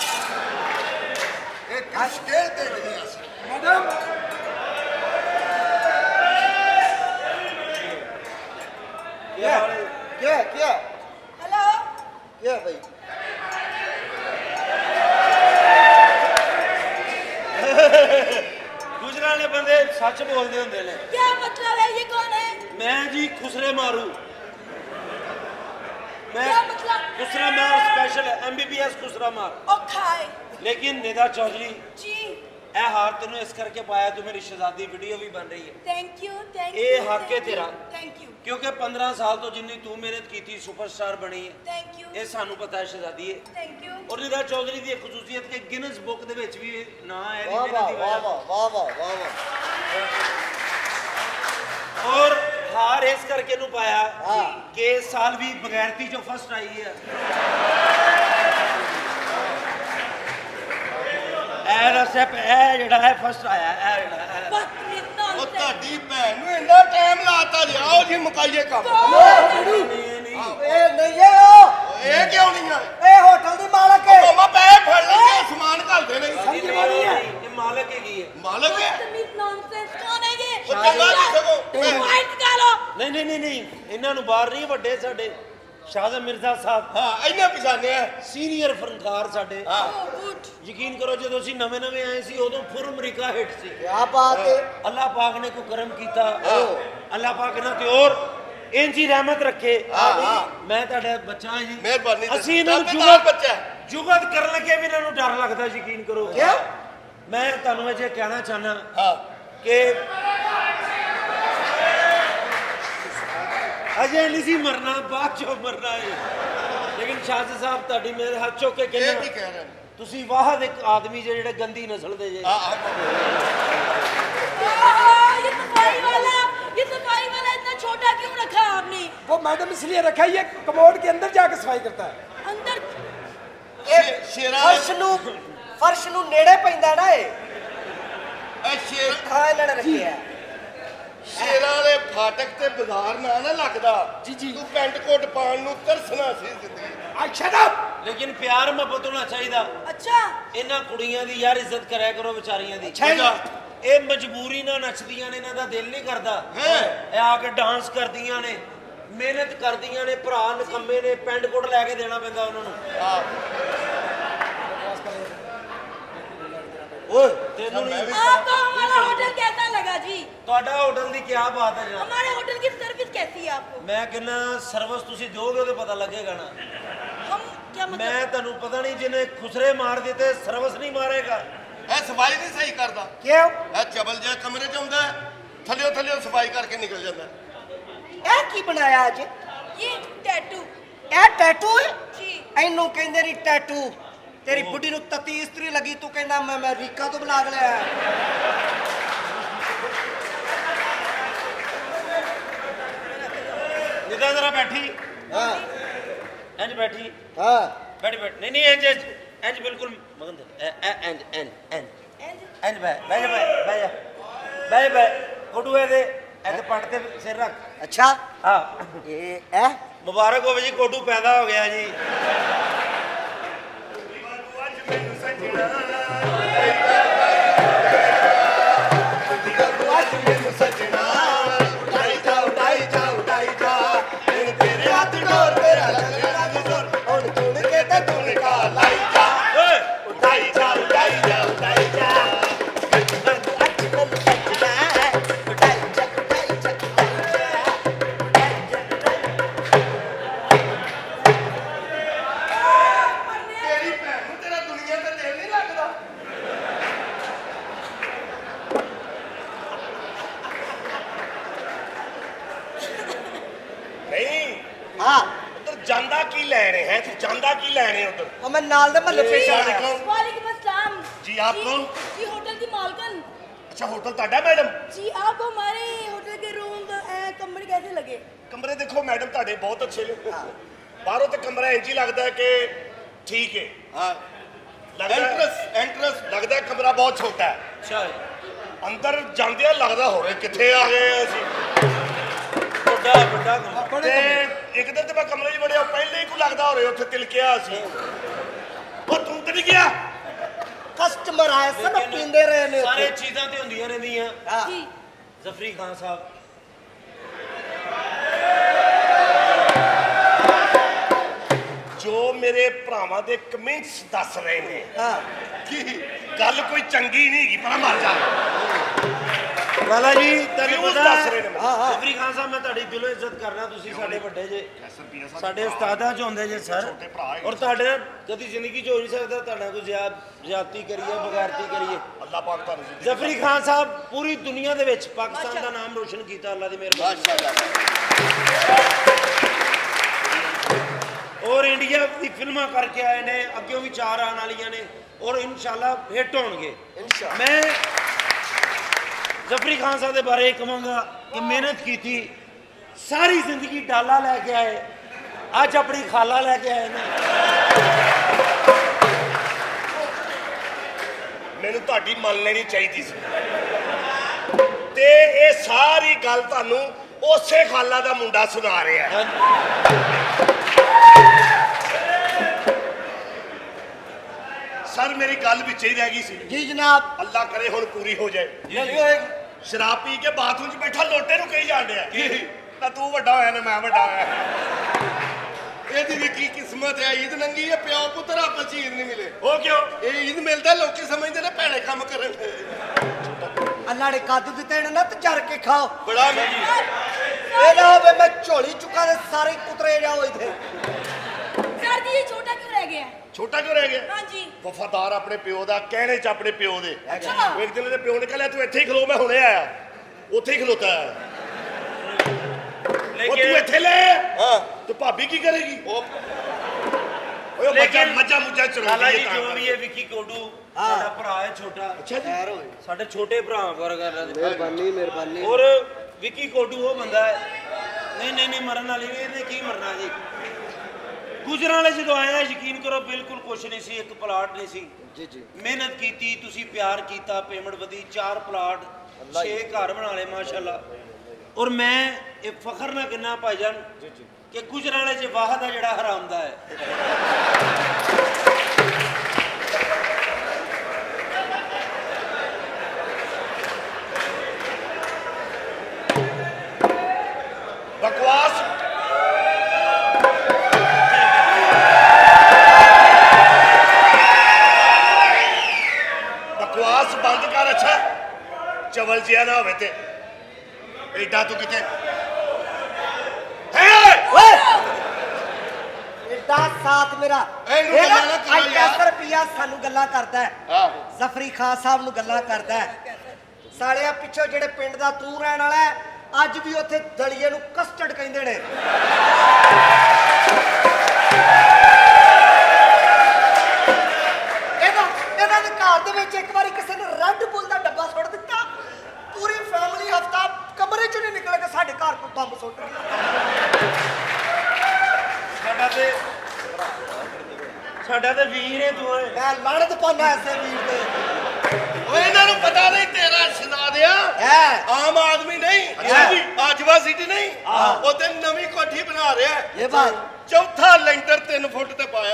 ਇਹ ਕਿਸ ਸਕੇਲ ਤੇ ਗਏ ਅਸੀਂ मैडम क्या हेलो क्या भाई ਗੁਜਰਾਲੇ ਬੰਦੇ ਸੱਚ ਬੋਲਦੇ ਹੁੰਦੇ ਨੇ क्या मतलब है ये कौन है ਮੈਂ ਜੀ ਖੁਸਰੇ ਮਾਰੂ मैं क्या मतलब खुसरा मार स्पेशल MBBS खुसरा मार और खाए लेकिन निदा चौधरी जी ਇਹ ਹਾਰ ਤੈਨੂੰ ਇਸ ਕਰਕੇ ਪਾਇਆ ਤੂੰ ਮੇਰੀ ਸ਼ਹਿਜ਼ਾਦੀ ਵੀਡੀਓ ਵੀ ਬਣ ਰਹੀ ਹੈ थैंक यू ਇਹ ਹੱਕ ਹੈ ਤੇਰਾ थैंक यू ਕਿਉਂਕਿ 15 ਸਾਲ ਤੋਂ ਜਿੰਨੀ ਤੂੰ ਮਿਹਨਤ ਕੀਤੀ ਸੁਪਰਸਟਾਰ ਬਣੀ ਹੈ थैंक यू ਇਹ ਸਾਨੂੰ ਪਤਾ ਹੈ ਸ਼ਹਿਜ਼ਾਦੀ ਹੈ थैंक यू ਔਰ ਨਿਦਾ ਚੌਧਰੀ ਦੀ ਇੱਕ ਖੁਸੂਸੀਅਤ ਕਿ ਗਿਨਸ ਬੁੱਕ ਦੇ ਵਿੱਚ ਵੀ ਨਾਂ ਹੈ वाह ਇਹਦੀ ਮਿਹਨਤ ਦੀ वाह ਵਜ੍ਹਾ वाह वाह वाह वाह ਔਰ ਹਾਰ ਇਸ ਕਰਕੇ ਨੂੰ ਪਾਇਆ हाँ ਕਿ ਇਸ ਸਾਲ ਵੀ ਬਗੈਰਤੀ ਚੋਂ ਫਸਟ ਆਈ ਹੈ ਇਹਦਾ ਸਟੈਪ ਇਹ ਜਿਹੜਾ ਹੈ ਫਸਟ ਆਇਆ ਇਹ ਜਿਹੜਾ बदतमीज ਉਹ नॉनसेंस ਤੁਹਾਡੀ ਭੈਣ ਨੂੰ ਇੰਨਾ ਟਾਈਮ ਲਾਤਾ ਲਿਆਓ ਜੀ ਮੁਕਾਈਏ ਕੰਮ ए नहीं है ओ ਇਹ ਕਿਉਂ ਨਹੀਂ ਆ ए होटल दी मालक है ਮਾਮਾ ਪੈਸੇ ਫੜ ਲੈਂਦੇ ਸਮਾਨ ਘੱਲਦੇ ਨਹੀਂ ਇਹ ਮਾਲਕ ਹੈਗੀ ਹੈ ਮਾਲਕ ਹੈ बदतमीज नॉनसेंस कौन है ये ਉਹ ਚੰਗਾ ਨਹੀਂ ਸਗੋਂ फाइट निकालो ਨਹੀਂ ਇਹਨਾਂ ਨੂੰ ਬਾਹਰ ਨਹੀਂ ਵੱਡੇ ਸਾਡੇ ਸ਼ਾਹਜ਼ਮ ਮਿਰਜ਼ਾ ਸਾਹਿਬ ਹਾਂ ਇੰਨੇ ਪਛਾਣੇ ਆ ਸੀਨੀਅਰ ਫਨਕਾਰ ਸਾਡੇ ਹਾਂ गुड ਯਕੀਨ ਕਰੋ ਜਦੋਂ ਅਸੀਂ ਨਵੇਂ ਆਏ ਸੀ ਉਦੋਂ ਫੁਰ ਅਮਰੀਕਾ ਹਿੱਟ ਸੀ क्या बात है ਅੱਲਾਹ ਪਾਕ ਨੇ ਕੋ ਕਰਮ ਕੀਤਾ ਅੱਲਾਹ ਪਾਕ ਨਾ ਤੇ ਹੋਰ ਇੰਜ ਹੀ ਰਹਿਮਤ ਰੱਖੇ ਮੈਂ ਤੁਹਾਡਾ ਬੱਚਾ ਹਾਂ ਜੀ ਮਿਹਰਬਾਨੀ ਅਸੀਂ ਇਹਨਾਂ ਨੂੰ ਤਾਬੇਦਾਰ ਬੱਚਾ ਜੁਗਤ ਕਰਨ ਲੱਗੇ ਵੀ ਇਹਨਾਂ ਨੂੰ ਡਰ ਲੱਗਦਾ ਯਕੀਨ ਕਰੋ क्या ਮੈਂ ਤੁਹਾਨੂੰ ਅਜੇ ਕਹਿਣਾ ਚਾਹਨਾ ਹਾਂ ਕਿ ਅਜੇ ਨਹੀਂ ਸੀ ਮਰਨਾ ਬਾਅਦ ਚੋਂ ਮਰਨਾ ਹੈ ਲੇਕਿਨ ਸ਼ਾਹਜ਼ਾ ਸਾਹਿਬ ਤੁਹਾਡੀ ਮੇਰੇ ਹੱਥ ਚੁੱਕ ਕੇ ਇਹ ਕੀ ਕਹਿੰਦਾ ਕਹਿ ਰਹੇ ਨੇ ਤੁਸੀਂ ਵਾਹਦ ਇੱਕ ਆਦਮੀ ਜਿਹੜੇ ਗੰਦੀ ਨਸਲ ਦੇ ਜੇ ये सफाई वाला इतना छोटा क्यों रखा आपने वो मैडम इसलिए रखा है ये कमोड के अंदर जाके सफाई करता है अंदर ਸ਼ੇਰਾਂ फर्श नु नेड़े पैंदा ना ए ਇਹ ਸ਼ੇਰ ਥਾਂ ਇਹਨਾਂ ਨੇ ਰੱਖਿਆ ਸ਼ੇਰਾਂ ਵਾਲੇ ਫਾਟਕ ਤੇ ਬਾਜ਼ਾਰ ਨਾ ਲੱਗਦਾ ਜੀ ਤੂੰ ਪੈਂਟ ਕੋਟ ਪਾਉਣ ਨੂੰ ਤਰਸਣਾ ਸੀ ਜ਼ਿੰਦਗੀ ਲੇਕਿਨ ਪਿਆਰ ਮੁਹੱਬਤ ਹੋਣਾ ਚਾਹੀਦਾ अच्छा ਇਹਨਾਂ ਕੁੜੀਆਂ ਦੀ ਯਾਰ ਇੱਜ਼ਤ ਕਰਿਆ ਕਰੋ ਵਿਚਾਰੀਆਂ ਦੀ ਇਹ ਮਜਬੂਰੀ ਨਾਲ ਨੱਚਦੀਆਂ ਨੇ ਇਹਨਾਂ ਦਾ ਦਿਲ ਨਹੀਂ ਕਰਦਾ ਇਹ ਆ ਕੇ ਡਾਂਸ ਕਰਦੀਆਂ ਨੇ ਮਿਹਨਤ ਕਰਦੀਆਂ ਨੇ ਭਰਾ ਨਕੰਮੇ ਨੇ ਪੈਂਟ ਕੋਟ ਲੈ ਕੇ ਦੇਣਾ ਪੈਂਦਾ ਉਹਨਾਂ ਨੂੰ ਓਏ ਤੈਨੂੰ ਨਹੀਂ आपको हमारा होटल कैसा लगा जी ਤੁਹਾਡਾ ਹੋਟਲ ਦੀ ਕੀ ਬਾਤ ਹੈ ਜਨਾਬ हमारे होटल की सर्विस कैसी है आपको ਮੈਂ ਕਹਿੰਦਾ ਸਰਵਿਸ ਤੁਸੀਂ ਦਿਓਗੇ ਉਹਦੇ ਪਤਾ ਲੱਗੇਗਾ ਨਾ हम क्या मतलब ਮੈਂ ਤੁਹਾਨੂੰ ਪਤਾ ਨਹੀਂ ਜਿਹਨੇ ਖੁਸਰੇ ਮਾਰ ਦਿੱਤੇ ਸਰਵਿਸ ਨਹੀਂ ਮਾਰੇਗਾ ਇਹ ਸਫਾਈ ਨਹੀਂ ਸਹੀ ਕਰਦਾ क्यों ਇਹ ਚਬਲ ਜਿਹਾ ਕਮਰੇ ਚ ਆਉਂਦਾ ਥੱਲਿਓ ਸਫਾਈ ਕਰਕੇ ਨਿਕਲ ਜਾਂਦਾ ਇਹ ਕੀ ਬਣਾਇਆ ਅੱਜ ये टैटू ਇਹ ਟੈਟੂ ਹੈ जी ਇਹਨੂੰ ਕਹਿੰਦੇ ਨੇ ਟੈਟੂ तेरी बुढ़ी नु तती स्त्री लगी तू कहना मैं रीका तो बुला के लिया निदा जरा बैठी हाँ इंज बैठी हाँ बैठ बैठ नहीं इंज इंज बिल्कुल मगन इंज इंज इंज इंज बह कोटू है दे ऐसे पट ते सिर रख अच्छा हाँ ये मुबारक हो जी कोटू पैदा हो गया जी मैं नाल दे महल्ले पे वालेकुम अस्सलाम जी आप कौन जी होटल की मालकन अच्छा होटल ताड़ा मैडम जी आपको हमारे होटल के रूम कमरे कैसे लगे कमरे देखो मैडम ताड़े बहुत अच्छे ने बाहरों ते कमरा इंज ही लगता है कि ठीक है हां एंट्रेंस लगता है कमरा बहुत छोटा है अच्छा अंदर जांदे लगदा होवे किथे आ गए ਅਸੀਂ बड़ा बड़ा ਤੇ ਇੱਕ ਦਿਨ ਤੇ ਮੈਂ ਕਮਰੇ 'ਚ ਵੜਿਆ ਪਹਿਲੇ ਹੀ ਕੋ ਲੱਗਦਾ ਹੋ ਰਿਹਾ ਉੱਥੇ ਤਿਲਕਿਆ ਸੀ ਉਹ ਤੂੰ ਤੇ ਨਹੀਂ ਗਿਆ कस्टमर आए सब पींदे रहे ने सारे चीज़ां ते हुंदियां रहंदियां जी ज़फरी खान साहब ਜੋ ਮੇਰੇ ਭਰਾਵਾਂ ਦੇ ਕਮੈਂਟਸ ਦੱਸ ਰਹੇ ਨੇ हाँ ਕਿ ਗੱਲ ਕੋਈ ਚੰਗੀ ਨਹੀਂ ਹੈਗੀ ਪਰ ਮਰ ਜਾ लाला जी तेन व्यूज़ पता दस रहे ने ज़फरी खान साहब मैं तुहाडी दिलों इज्जत करना तुसीं साडे वड्डे जे साडे उस्तादां च होंदे जे सर और तुहाडे कदी जिंदगी च हो नहीं सकदा तुहाडा कोई ज्यादती करिए बगैरती करिए ਅੱਲਾਹ ਪਾਕ ਤੁਹਾਨੂੰ ज़फरी खान साहब पूरी दुनिया दे विच पाकिस्तान दा नाम रोशन कीता अल्लाह दी मेहरबानी और इंडिया दी फिल्मां करके आए ने अग्गेों भी 4 आने वालियां ने और इंशाल्लाह हिट होणगे मैं ज़फरी खान साहब के बारे कहूँगा कि मेहनत की थी सारी जिंदगी डाला लैके आए अज अपनी खाला लैके आए ने मैनू तुहाडी मान लेनी चाहिए सी ते ये सारी गल तुहानू उसे खाला दा मुंडा सुना रहा है सर मेरी गल विच ही रह गई सी जी जनाब अल्लाह करे हुण पूरी हो जाए नहीं होएगी शराब पी के बाथरूम च बैठा लोटे नू कही जान दिया ना तू वड्डा होया ना मैं वड्डा होया ਇਹਦੀ ਵੀ ਕੀ ਕਿਸਮਤ ਹੈ ਈਦ ਨੰਗੀ ਹੈ ਪਿਓ ਪੁੱਤਰ ਆਪਸ ਚ ਈਦ ਨਹੀਂ ਮਿਲੇ ਉਹ ਕਿਉਂ ਇਹ ਈਦ ਮਿਲਦਾ ਲੋਕੀ ਸਮਝਦੇ ਨੇ ਭੈੜੇ ਕੰਮ ਕਰਨ अल्लाह ने कादू दिते ने ना तो चर के खाओ बड़ा ये ना होवे मैं झोली चुका दे सारे कुतरे जाओ इथे सर जी ये छोटा क्यों रह गया छोटा क्यों रह गया हाँ जी वफादार अपने प्यो दा कहने च अपने प्यो दे अच्छा एक दिन प्यो ने कहला तू ਇੱਥੇ ਹੀ ਖਲੋ मैं ਹੁਣੇ ਆਇਆ ਉੱਥੇ ਹੀ ਖਲੋਤਾ ਹੈ ਉਹ ਤੂੰ ਇੱਥੇ ਲੈ ਹਾਂ ਤੇ ਭਾਬੀ ਕੀ ਕਰੇਗੀ ਉਹ ਮੱਝਾਂ ਮੁੱਝਾਂ लाला ਚਰਾਉਂਦੀ जी ਹੈ जो भी है विक्की कोडू साडा भरा है छोटा अच्छा जी साडे छोटे भरा वर्गा मेहरबानी और विक्की कोडू वो बंदा है नहीं मरन वाली नहीं इहने की मरना जी गुजरां वाले जो आया यकीन करो बिल्कुल कुछ नहीं सी एक प्लाट नहीं सी जी जी मेहनत की तुसी प्यार किया पेमेंट वधी 4 प्लाट 6 घर बना ले माशाल्लाह और मैं ये फखर ना कहना भाईजान कि गुजरां वाले च वाहद है जिहड़ा हरामदा है बकवास बकवास बंद कर अच्छा चवल जिया ना होवे ते एडा तू किथे एडा साथ मेरा ਇਹਨੂੰ ਗੱਲਾਂ ਨਾ ਕਰੋ ਯਾਰ। 10 ਰੁਪਿਆ ਸਾਨੂੰ ਗੱਲਾਂ ਕਰਦਾ ਹੈ ਜ਼ਫਰੀ ਖਾਨ ਸਾਹਿਬ ਨੂੰ ਗੱਲਾਂ ਕਰਦਾ ਹੈ ਸਾਲਿਆ ਪਿੱਛੋਂ ਜਿਹੜੇ ਪਿੰਡ ਦਾ ਤੂੰ ਰਹਿਣ ਵਾਲਾ ਹੈ ਅੱਜ ਵੀ ਉੱਥੇ ਦਲੀਏ ਨੂੰ ਕਸਟਰਡ ਕਹਿੰਦੇ ਨੇ ਘਰ ਦੇ ਵਿੱਚ ਇੱਕ ਵਾਰੀ ਕਿਸੇ ਨੇ ਰੈੱਡ ਬੁੱਲ ਦਾ ਡੱਬਾ ਸੁੱਟ ਦਿੱਤਾ, ਪੂਰੀ ਫੈਮਿਲੀ ਹਫਤਾ ਕਮਰੇ ਚੋਂ ਨਹੀਂ ਨਿਕਲ ਕੇ ਸਾਡੇ ਘਰ ਕੋਈ ਬੰਬ ਸੁੱਟ ਗਿਆ। ਸਾਡਾ ਤੇ ਵੀਰ ਹੈ ਤੂੰ ਓਏ। ਮੈਂ ਲਾਣਤ ਪਾਉਂਦਾ ਐਸੇ ਵੀਰ ਤੇ। ਓਏ ਇਹਨਾਂ ਨੂੰ ਪਤਾ ਨਹੀਂ ਤੇਰਾ ਸੁਣਾ ਦਿਆ ਆਮ ਆਦਮੀ ਨਹੀਂ ਆਜਵਾ ਸਿਟੀ ਨਹੀਂ ਉਹ ਤੇ ਨਵੀਂ ਕੋਠੀ ਬਣਾ ਰਿਹਾ ਇਹ ਬਾਤ ਚੌਥਾ ਲੈਂਟਰ 3 ਫੁੱਟ ਤੇ ਪਾਇਆ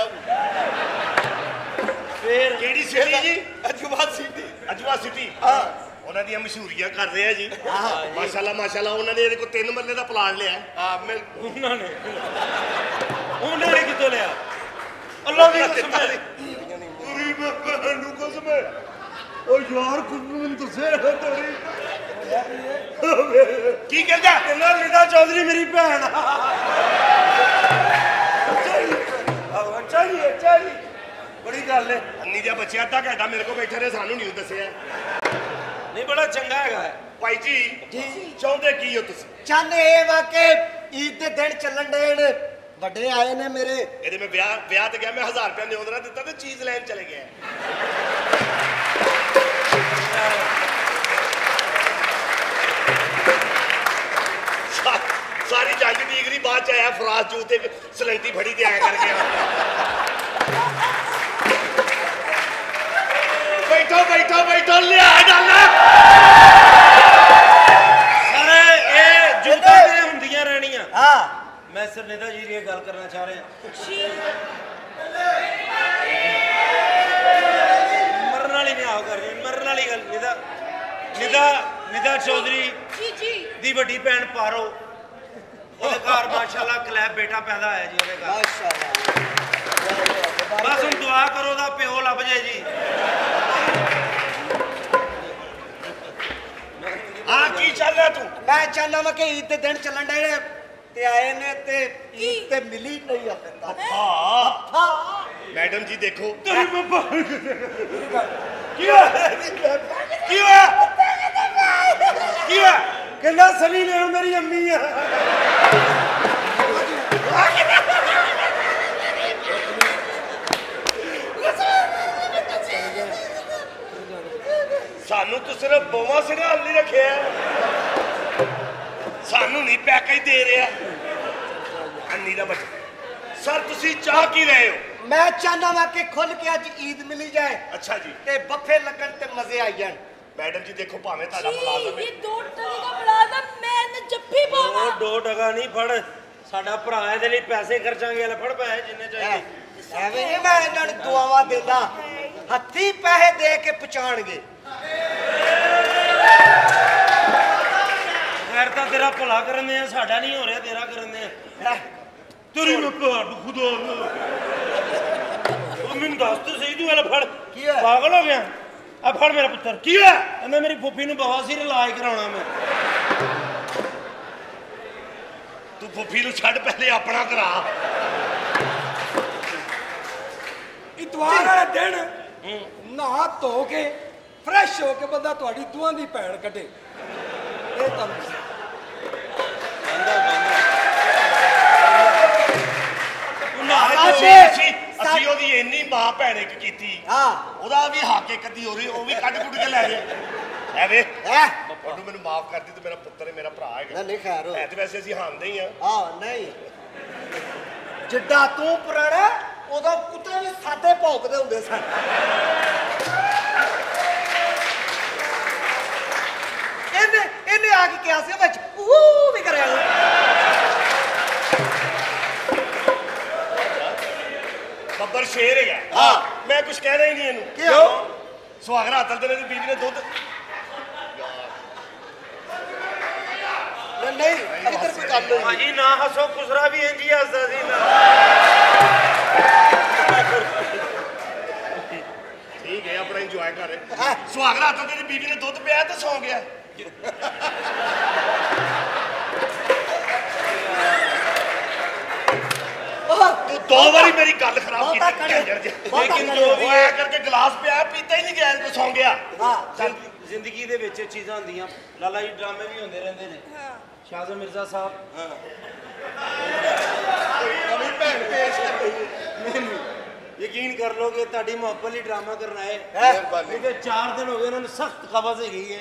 ਫੇਰ ਕਿਹੜੀ ਸਿਟੀ ਜੀ ਅਜਵਾ ਸਿਟੀ ਉਹਨਾਂ ਦੀਆਂ ਮਸ਼ਹੂਰੀਆਂ ਕਰ ਰਹੇ ਆ ਜੀ ਮਾਸ਼ਾਅੱਲਾ ਮਾਸ਼ਾਅੱਲਾ ਉਹਨਾਂ ਨੇ ਇਹਦੇ ਕੋਲ 3 ਮਰਲੇ ਦਾ ਪਲਾਟ ਲਿਆ ਉਹਨਾਂ ਨੇ ਕਿੱਥੋਂ ਲਿਆ ਅੱਲਾਹ ਦੀ ਕਸਮ ਹੈ ਪੂਰੀ ਬਾਬਾ ਨੂੰ ਕਸਮ ਹੈ ਓ ਯਾਰ ਕੁਝ ਮੈਨੂੰ ਦੱਸਿਆ ਤੋੜੀ ਕੀ ਕਹਿੰਦਾ ਕਹਿੰਦਾ ਨਿਦਾ ਚੌਧਰੀ ਮੇਰੀ ਭੈਣ ਚਾਹੀਏ ਬੜੀ ਗੱਲ ਹੈ ਅੰਨੀ ਜਿਹਾ ਬੱਚਿਆ ਅੱਧਾ ਘੰਟਾ ਮੇਰੇ ਕੋਲ ਬੈਠੇ ਰਹੇ ਸਾਨੂੰ ਨਹੀਂ ਦੱਸਿਆ ਨਹੀਂ ਬੜਾ ਚੰਗਾ ਹੈਗਾ ਭਾਈ ਜੀ ਚਾਹੁੰਦੇ ਕੀ ਹੋ ਤੁਸੀਂ ਚਾਹੁੰਦੇ ਇਹ ਵਾ ਕਿ ਈਦ ਦੇ ਦਿਨ ਚੱਲਣ ਦੇਣ ਵੱਡੇ ਆਏ ਨੇ ਮੇਰੇ ਇਹਦੇ ਮੈਂ ਵਿਆਹ ਤੇ ਗਿਆ ਮੈਂ 1000 ਰੁਪਏ ਨਿਉਂਦਰਾ ਦਿੱਤਾ ਤੇ ਚੀਜ਼ ਲੈਣ ਚਲੇ ਗਿਆ ਸਾਰੀ ਜੰਗ ਡੀਗਰੀ ਬਾਅਦ ਚ ਆਇਆ ਫਰਾਜ਼ ਜੂ ਤੇ ਸਲੈਂਟੀ ਫੜੀ ਤੇ ਆਇਆ ਕਰਕੇ ਬੈਠੋ ਲਿਆ ਡਾਲਾ ਸਾਰੇ ਇਹ ਜੁੱਤਾਂ ਤੇ ਹੁੰਦੀਆਂ ਰਹਿਣੀਆਂ ਮੈਂ ਸਿਰ ਨਿਦਾ ਜੀ ਦੀ ਗੱਲ ਕਰਨਾ ਚਾਹ ਰਿਹਾ ਮਰਨ ਵਾਲੀ ਨਹੀਂ ਆਹ ਕਰ ਰਹੀ ਮਰਨ ਵਾਲੀ ਗੱਲ ਨਿਦਾ ਚੌਧਰੀ ਦੀ ਵੱਡੀ ਭੈਣ ਪਾਰੋ ਉਹਦੇ ਘਰ ਮਾਸ਼ਾਅੱਲਾ ਕਲੈਬ ਬੇਟਾ ਪੈਦਾ ਹੋਇਆ ਜੀ ਉਹਦੇ ਘਰ ਮਾਸ਼ਾਅੱਲਾ ਬਸ ਹੁਣ ਦੁਆ ਕਰੋ ਦਾ ਪਿਓ ਲੱਭ ਜਾਏ ਜੀ ਹਾਂ ਕੀ ਚੱਲ ਰਿਹਾ ਤੂੰ ਮੈਂ ਚਾਹੁੰਦਾ ਮੈਂ ਕਿ ਈਦ ਦੇ ਦਿਨ ਚੱਲਣ ਦੇ ਤੇ ਆਏ ਨੇ ਤੇ ਈਦ ਤੇ ਮਿਲੀ ਨਹੀਂ ਆਪੇ ਮੈਡਮ ਜੀ ਦੇਖੋ ਤੇਰੀ ਬੱਬਾ ਕੀ ਹੋਇਆ ਕਹਿੰਦਾ ਸਨੀ ਲੈਣ ਮੇਰੀ ਅੰਮੀ ਆ ਸਾਨੂੰ ਤਾਂ ਸਿਰਫ ਬੋਵਾ ਸਿੰਘਾਲ ਨਹੀਂ ਰੱਖਿਆ ਸਾਨੂੰ ਨਹੀਂ ਪੈਕੇਜ ਦੇ ਰਿਹਾ ਅੰਨੀ ਦਾ ਬੱਚਾ ਸਰ ਤੁਸੀਂ ਚਾਹ ਕੀ ਰਹੇ ਹੋ ਮੈਂ ਚਾਹੁੰਦਾ ਮੈਂ ਕਿ ਖੁੱਲ ਕੇ ਅੱਜ ਈਦ ਮਿਲੀ ਜਾਏ ਅੱਛਾ ਜੀ ਤੇ ਬੱਫੇ ਲੱਗਣ ਤੇ ਮਜ਼ੇ ਆਈ ਜਾਣ ਮੈਡਮ ਜੀ ਦੇਖੋ ਭਾਵੇਂ ਤੁਹਾਡਾ ਮੁਲਾਜ਼ਮ ਹੈ ਇਹ 2 ਟਕੇ ਦਾ ਮੁਲਾਜ਼ਮ ਮੈਂ ਨਾ ਜੱਫੀ ਪਾਵਾਂ ਉਹ 2 ਟਕਾ ਨਹੀਂ ਫੜ ਸਾਡਾ ਭਰਾ ਇਹਦੇ ਲਈ ਪੈਸੇ ਖਰਚਾਂਗੇ ਲੈ ਫੜ ਪੈਸੇ ਜਿੰਨੇ ਚਾਹੀਦੇ ਐਵੇਂ ਨਹੀਂ ਮੈਂ ਇਹਨਾਂ ਨੂੰ ਦੁਆਵਾਂ ਦਿੰਦਾ ਹੱਥੀ ਪੈਸੇ ਦੇ ਕੇ ਪਹੁੰਚਾਣਗੇ ਖੈਰ ਤਾਂ ਤੇਰਾ ਭਲਾ ਕਰਨ ਦੇ ਆ ਸਾਡਾ ਨਹੀਂ ਹੋ ਰਿਹਾ ਤੇਰਾ ਕਰਨ ਦੇ ਆ ਤੇਰੀ ਮੈਂ ਭਾੜ ਖੁਦਾ ਉਹ ਮੈਨੂੰ ਦੱਸ ਤੂੰ ਸਹੀ ਤੂੰ ਲੈ ਫੜ ਕੀ ਹੈ ਪਾਗਲ ਹੋ ਗਿਆ ਆ ਫੜ ਮੇਰਾ ਪੁੱਤਰ ਕੀ ਹੈ ਕਹਿੰਦਾ ਮੇਰੀ ਫੁੱਫੀ ਨੂੰ ਬਵਾਸੀਰ ਇਲਾਜ ਕਰਾਉਣਾ ਮੈਂ ਤੂੰ ਫੁੱਫੀ ਨੂੰ ਛੱਡ ਪਹਿਲੇ ਆਪਣਾ ਕਰਾ ਇਤਵਾਰ ਵਾਲੇ ਦਿਨ ਨਹਾ ਧੋ ਕੇ ਫਰੈਸ਼ ਹੋ ਕੇ ਬੰਦਾ ਤੁਹਾਡੀ ਦੋਹਾਂ ਦੀ ਭੈਣ ਕੱਢੇ ਇਹ ਤਾਂ ਅਸੀਂ ਉਹਦੀ ਇੰਨੀ ਮਾਂ ਭੈਣ ਇੱਕ ਕੀਤੀ ਉਹਦਾ ਵੀ ਹੱਕ ਇੱਕ ਅੱਧੀ ਹੋ ਰਹੀ ਉਹ ਵੀ ਕੱਢ ਕੁੱਟ ਕੇ ਲੈ ਗਏ ਐਵੇਂ ਉਹਨੂੰ ਮੈਨੂੰ ਮਾਫ ਕਰਦੀ ਤੇ ਮੇਰਾ ਪੁੱਤਰ ਹੈ ਮੇਰਾ ਭਰਾ ਹੈਗਾ ਨਹੀਂ ਖੈਰ ਹੈ ਤੇ ਵੈਸੇ ਅਸੀਂ ਹਾਨਦੇ ਹੀ ਆ ਨਹੀਂ ਜਿੱਡਾ ਤੂੰ ਪੁਰਾਣਾ ਉਦੋਂ ਕੁੱਤੇ ਵੀ ਸਾਦੇ ਭੌਂਕਦੇ ਹੁੰਦੇ ਸਨ ਇਹਨੇ ਆ ਕੇ ਕਿਹਾ ਸੀ ਵਿੱਚ ਵੀ ਕਰਿਆ ਬੱਬਰ ਸ਼ੇਰ ਹੈਗਾ ਮੈਂ ਕੁਝ ਕਹਿਣਾ ਹੀ ਨਹੀਂ ਇਹਨੂੰ ਕਿਉਂ ਸੁਹਾਗਰਾ ਹੱਥਲ ਤੇ ਬੀਬੀ ਨੇ ਦੁੱਧ ਨਹੀਂ ਇੱਧਰ ਕੋਈ ਗੱਲ ਨਹੀਂ ਭਾਜੀ ਨਾ ਹੱਸੋ ਖੁਸਰਾ ਵੀ ਇੰਜ ਹੀ ਹੱਸਦਾ ਸੀ ਨਾ ਠੀਕ ਹੈ ਆਪਣਾ ਇੰਜੋਏ ਕਰ ਰਹੇ ਸੁਹਾਗਰਾ ਹੱਥਲ ਤੇ ਬੀਬੀ ਨੇ ਦੁੱਧ ਪਿਆ ਤੇ ਸੌਂ ਗਿਆ ਤੂੰ 2 ਵਾਰੀ ਮੇਰੀ ਗੱਲ ਖਰਾਬ ਕੀਤੀ ਲੇਕਿਨ ਜੋ ਵੀ ਹੈ ਕਰਕੇ ਗਲਾਸ ਪਿਆ ਪੀਤਾ ਹੀ ਨਹੀਂ ਗਿਆ ਤੇ ਸੌਂ ਗਿਆ ਜ਼ਿੰਦਗੀ ਦੇ ਵਿੱਚ ਚੀਜ਼ਾਂ ਹੁੰਦੀਆਂ ਲਾਲਾ ਜੀ ਡਰਾਮੇ ਵੀ ਹੁੰਦੇ ਰਹਿੰਦੇ ਨੇ ਸ਼ਾਹਜ਼ਮ ਮਿਰਜ਼ਾ ਸਾਹਿਬ ਨਵੀਂ ਭੈਣ ਪੇਸ਼ ਕਰ ਯਕੀਨ ਕਰ ਲੋ ਕਿ ਤੁਹਾਡੀ ਮੁਹੱਬਤ ਲਈ ਡਰਾਮਾ ਕਰਨ ਆਏ ਮਿਹਰਬਾਨੀ। ਕਿਉਂਕਿ 4 ਦਿਨ ਹੋ ਗਏ ਉਹਨਾਂ ਨੂੰ ਸਖਤ ਕਬਜ਼ ਹੈਗੀ ਹੈ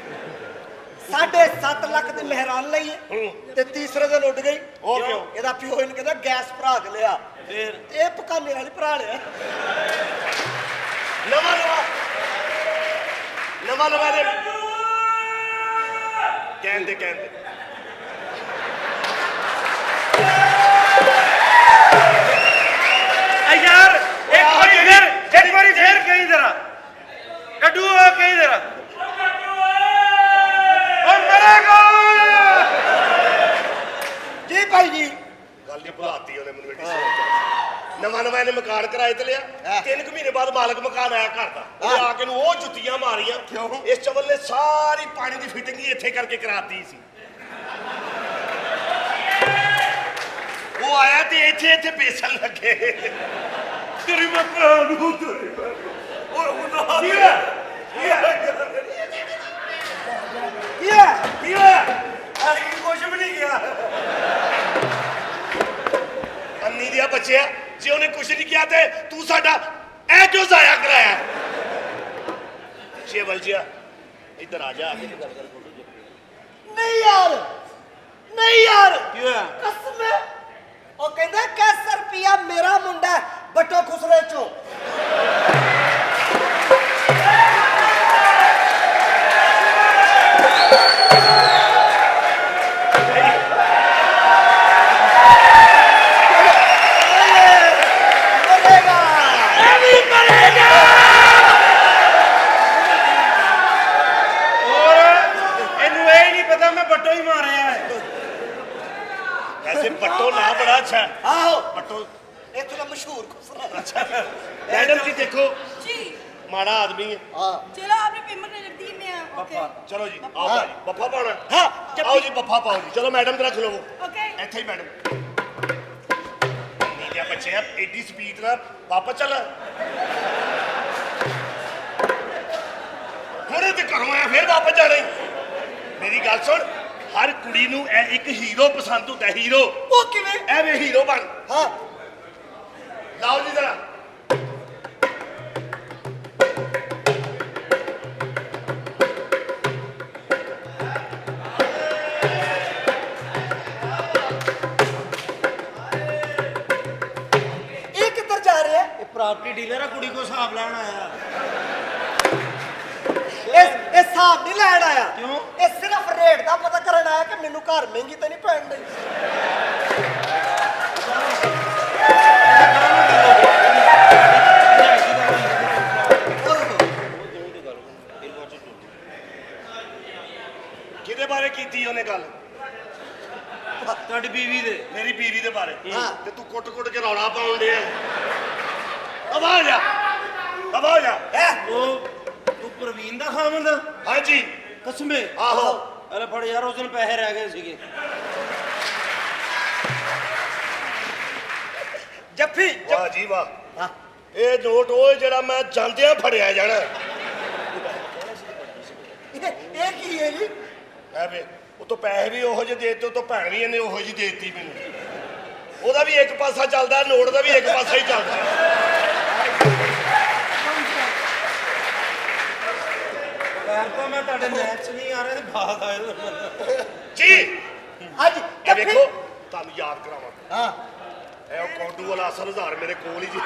7.5 ਲੱਖ ਦੀ ਮਹਿਰਾਨ ਲਈ ਤੇ ਤੀਸਰੇ ਦਿਨ ਉੱਡ ਗਈ ਉਹ ਕਿਉਂ? ਇਹਦਾ ਪਿਓ ਇਹਨੂੰ ਕਹਿੰਦਾ ਗੈਸ ਭਰਾ ਕੇ ਲਿਆ ਫਿਰ ਇਹ ਪਕਾਨੇ ਵਾਲੀ ਭਰਾ ਲਿਆ ਨਵਾਂ ਦੇ ਕਹਿੰਦੇ ਯਾਰ ਇੱਕ ਵਾਰੀ ਫੇਰ ਕਹੀ ਜ਼ਰਾ ਕੱਢੂ ਕਹੀ ਜ਼ਰਾ ਓ ਮਰੇਗਾ ਜੀ ਭਾਈ ਜੀ ਗੱਲ ਨਹੀਂ ਭੁਲਾਤੀ ਉਹਨੇ ਮੈਨੂੰ ਐਡੀ ਸੋਚ ਨਵਾਂ ਇਹਨੇ ਮਕਾਨ ਕਿਰਾਏ ਤੇ ਲਿਆ 3 ਮਹੀਨੇ ਬਾਅਦ ਮਾਲਕ ਮਕਾਨ ਆਇਆ ਘਰ ਦਾ ਉਹ ਆ ਕੇ ਨੂੰ ਉਹ ਜੁੱਤੀਆਂ ਮਾਰੀਆਂ ਇਸ ਚਵਲ ਨੇ ਸਾਰੀ ਪਾਣੀ ਦੀ ਫਿਟਿੰਗ ਹੀ ਇੱਥੇ ਕਰਕੇ ਕਰਾਤੀ ਸੀ ਉਹ ਆਇਆ ਤੇ ਇੱਥੇ ਬੇਸਣ ਲੱਗੇ ਤੇਰੀ ਮੈਂ ਭੈਣ ਨੂੰ ਤੇਰੀ ਓਏ ਉਹਦਾ ਕੀ ਕੁਛ ਵੀ ਨਹੀਂ ਗਿਆ ਅੰਨੀ ਦਿਆ ਬੱਚਿਆ ਜੇ ਉਹਨੇ ਕੁਛ ਨਹੀਂ ਕਿਹਾ ਤੇ ਤੂੰ ਸਾਡਾ ਐ ਕਿਉਂ ਜ਼ਾਇਆ ਕਰਾਇਆ ਸ਼ੇਵਲ ਜਿਆ ਇੱਧਰ ਆ ਜਾ ਨਹੀਂ ਯਾਰ ਕੀ ਹੋਇਆ ਕਸਮ ਹੈ ਉਹ ਕਹਿੰਦਾ 100 ਰੁਪਿਆ ਮੇਰਾ ਮੁੰਡਾ ਬੱਟੋ ਖੁਸਰੇ ਚੋਂ पट्टो ना बड़ा अच्छा आओ पट्टो ये तो मशहूर खुसरा अच्छा मैडम जी देखो जी माड़ा आदमी है चलो आपने पेमेंट रख दी मैं ओके चलो जी आओ भाई बफ्फा पाना हाँ आओ जी बफ्फा पाओ जी चलो मैडम जरा खलो ओके ऐसे ही मैडम नहीं क्या बच्चे हैं एडी स्पीड ना वापस चल हुणे ते घरों आया फिर वापस जाना मेरी गल सुन हर कुड़ी नूं एक हीरो पसंद होता है हीरो वो किवें एवें हीरो बन हाँ लाओ जी जरा ये किधर जा रहे हैं ਇਹ ਪ੍ਰਾਪਰਟੀ ਡੀਲਰ ਆ ਕੁੜੀ ਕੋ ਹਿਸਾਬ ਲੈਣ ਆਇਆ ਇਹ ਹਿਸਾਬ ਨਹੀਂ ਲੈਣ ਆਇਆ ਕਿਉਂ? ਇਹ ਸਿਰਫ ਰੇਟ ਦਾ ਪਤਾ ਕਰਨ ਆਇਆ ਕਿ ਮੈਨੂੰ ਘਰ ਮਹਿੰਗੀ ਤਾਂ ਨਹੀਂ ਪੈਣ ਡਈ किहदे बारे कीती ਉਹਨੇ ਗੱਲ ਤੁਹਾਡੀ ਬੀਵੀ ਦੇ ਮੇਰੀ ਬੀਵੀ ਦੇ ਬਾਰੇ ਹਾਂ। ਤੇ ਤੂੰ ਕੁੱਟ-ਕੁੱਟ ਕੇ ਰੌਲਾ ਪਾਉਣ ਡਿਆ ਆਵਾਜ਼ ਆ ਉਹ ਤੂੰ ਪ੍ਰਵੀਨ ਦਾ ਖਾਮੰਦ ਹਾਂਜੀ ਕਸਮੇ ਆਹੋ ਅਰੇ ਫੜ ਯਾਰ ਉਸ ਦਿਨ ਪੈਸੇ ਰਹਿ ਗਏ ਸੀਗੇ ਜੱਫੀ ਵਾਹ ਜੀ ਵਾਹ ਹਾਂ। ਇਹ ਨੋਟ ਉਹ ਜਿਹੜਾ ਮੈਂ ਜਾਂਦਿਆਂ ਫੜਿਆ ਜਾਣਾ ਇਹ ਕੀ ਹੈ ਜੀ ਐ ਵੇ ਉਹ ਤੋਂ ਪੈਸੇ ਵੀ ਉਹੋ ਜਿਹੇ ਦੇਤੇ ਉਹ ਤੋਂ ਭੈਣ ਵੀ ਇਹਨੇ ਉਹੋ ਜਿਹੀ ਦੇਤੀ ਮੈਨੂੰ ਉਹਦਾ ਵੀ ਇੱਕ ਪਾਸਾ ਚੱਲਦਾ ਨੋਟ ਦਾ ਵੀ ਇੱਕ ਪਾਸਾ ਹੀ ਚੱਲਦਾ ਪੈਰ ਤਾਂ ਮੈਂ ਤੁਹਾਡੇ ਮੈਚ ਨਹੀਂ ਆ ਰਹੇ ਤੇ ਬਾਤ ਆਏ ਜੀ ਅੱਜ ਇਹ ਵੇਖੋ ਤੁਹਾਨੂੰ ਯਾਦ ਕਰਾਵਾਂ ਹਾਂ ਇਹ ਉਹ ਕੌਂਡੂ ਵਾਲਾ 1000 ਮੇਰੇ ਕੋਲ ਹੀ ਜੀ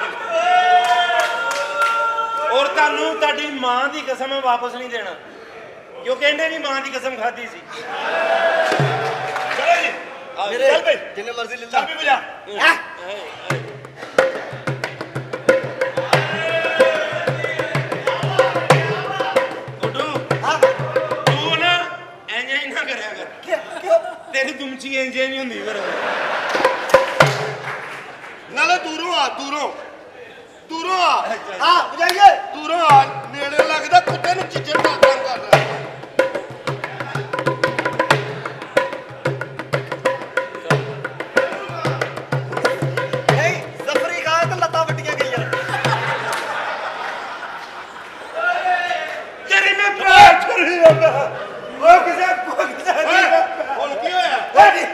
ਔਰ ਤੁਹਾਨੂੰ ਤੁਹਾਡੀ ਮਾਂ ਦੀ ਕਸਮ ਮੈਂ ਵਾਪਸ ਨਹੀਂ ਦੇਣਾ ਕਿਉਂਕਿ ਇਹਨੇ ਵੀ ਮਾਂ ਦੀ ਕਸਮ ਖਾਧੀ ਸੀ ਚਲੋ ਜੀ ਮੇਰੇ ਚੱਲ ਬਈ ਜਿੰਨੇ ਮਰਜ਼ੀ ਲੈ ਚਾਬੀ ਵਜਾ ਗੁੱਡੂ ਹਾਂ ਤੂੰ ਨਾ ਇੰਜ ਹੀ ਨਾ ਕਰਿਆ ਕਰ ਕਿਉਂ ਤੇਰੀ ਦੁਮਚੀ ਇੰਜ ਨਹੀਂ ਹੁੰਦੀ ਫਿਰ ਨਾਲੇ ਦੂਰੋਂ ਆ ਹਾਂ ਬਜਾਈਏ ਦੂਰੋਂ ਆ ਨੇੜੇ ਲੱਗਦਾ ਕੁੱਤੇ ਨੂੰ ਚਿੱਚੜ ਨਾ ਕਰ ਨਹੀਂ ਜ਼ਫਰੀ ਖਾਏ ਤਾਂ ਲੱਤਾਂ ਵੱਟੀਆਂ ਗਈਆਂ ਤੇਰੀ ਮੈਂ ਪੈਰ ਛੁਰੀ ਜਾਂਦਾ ਉਹ ਕਿਸੇ ਹੁਣ ਕੀ ਹੋਇਆ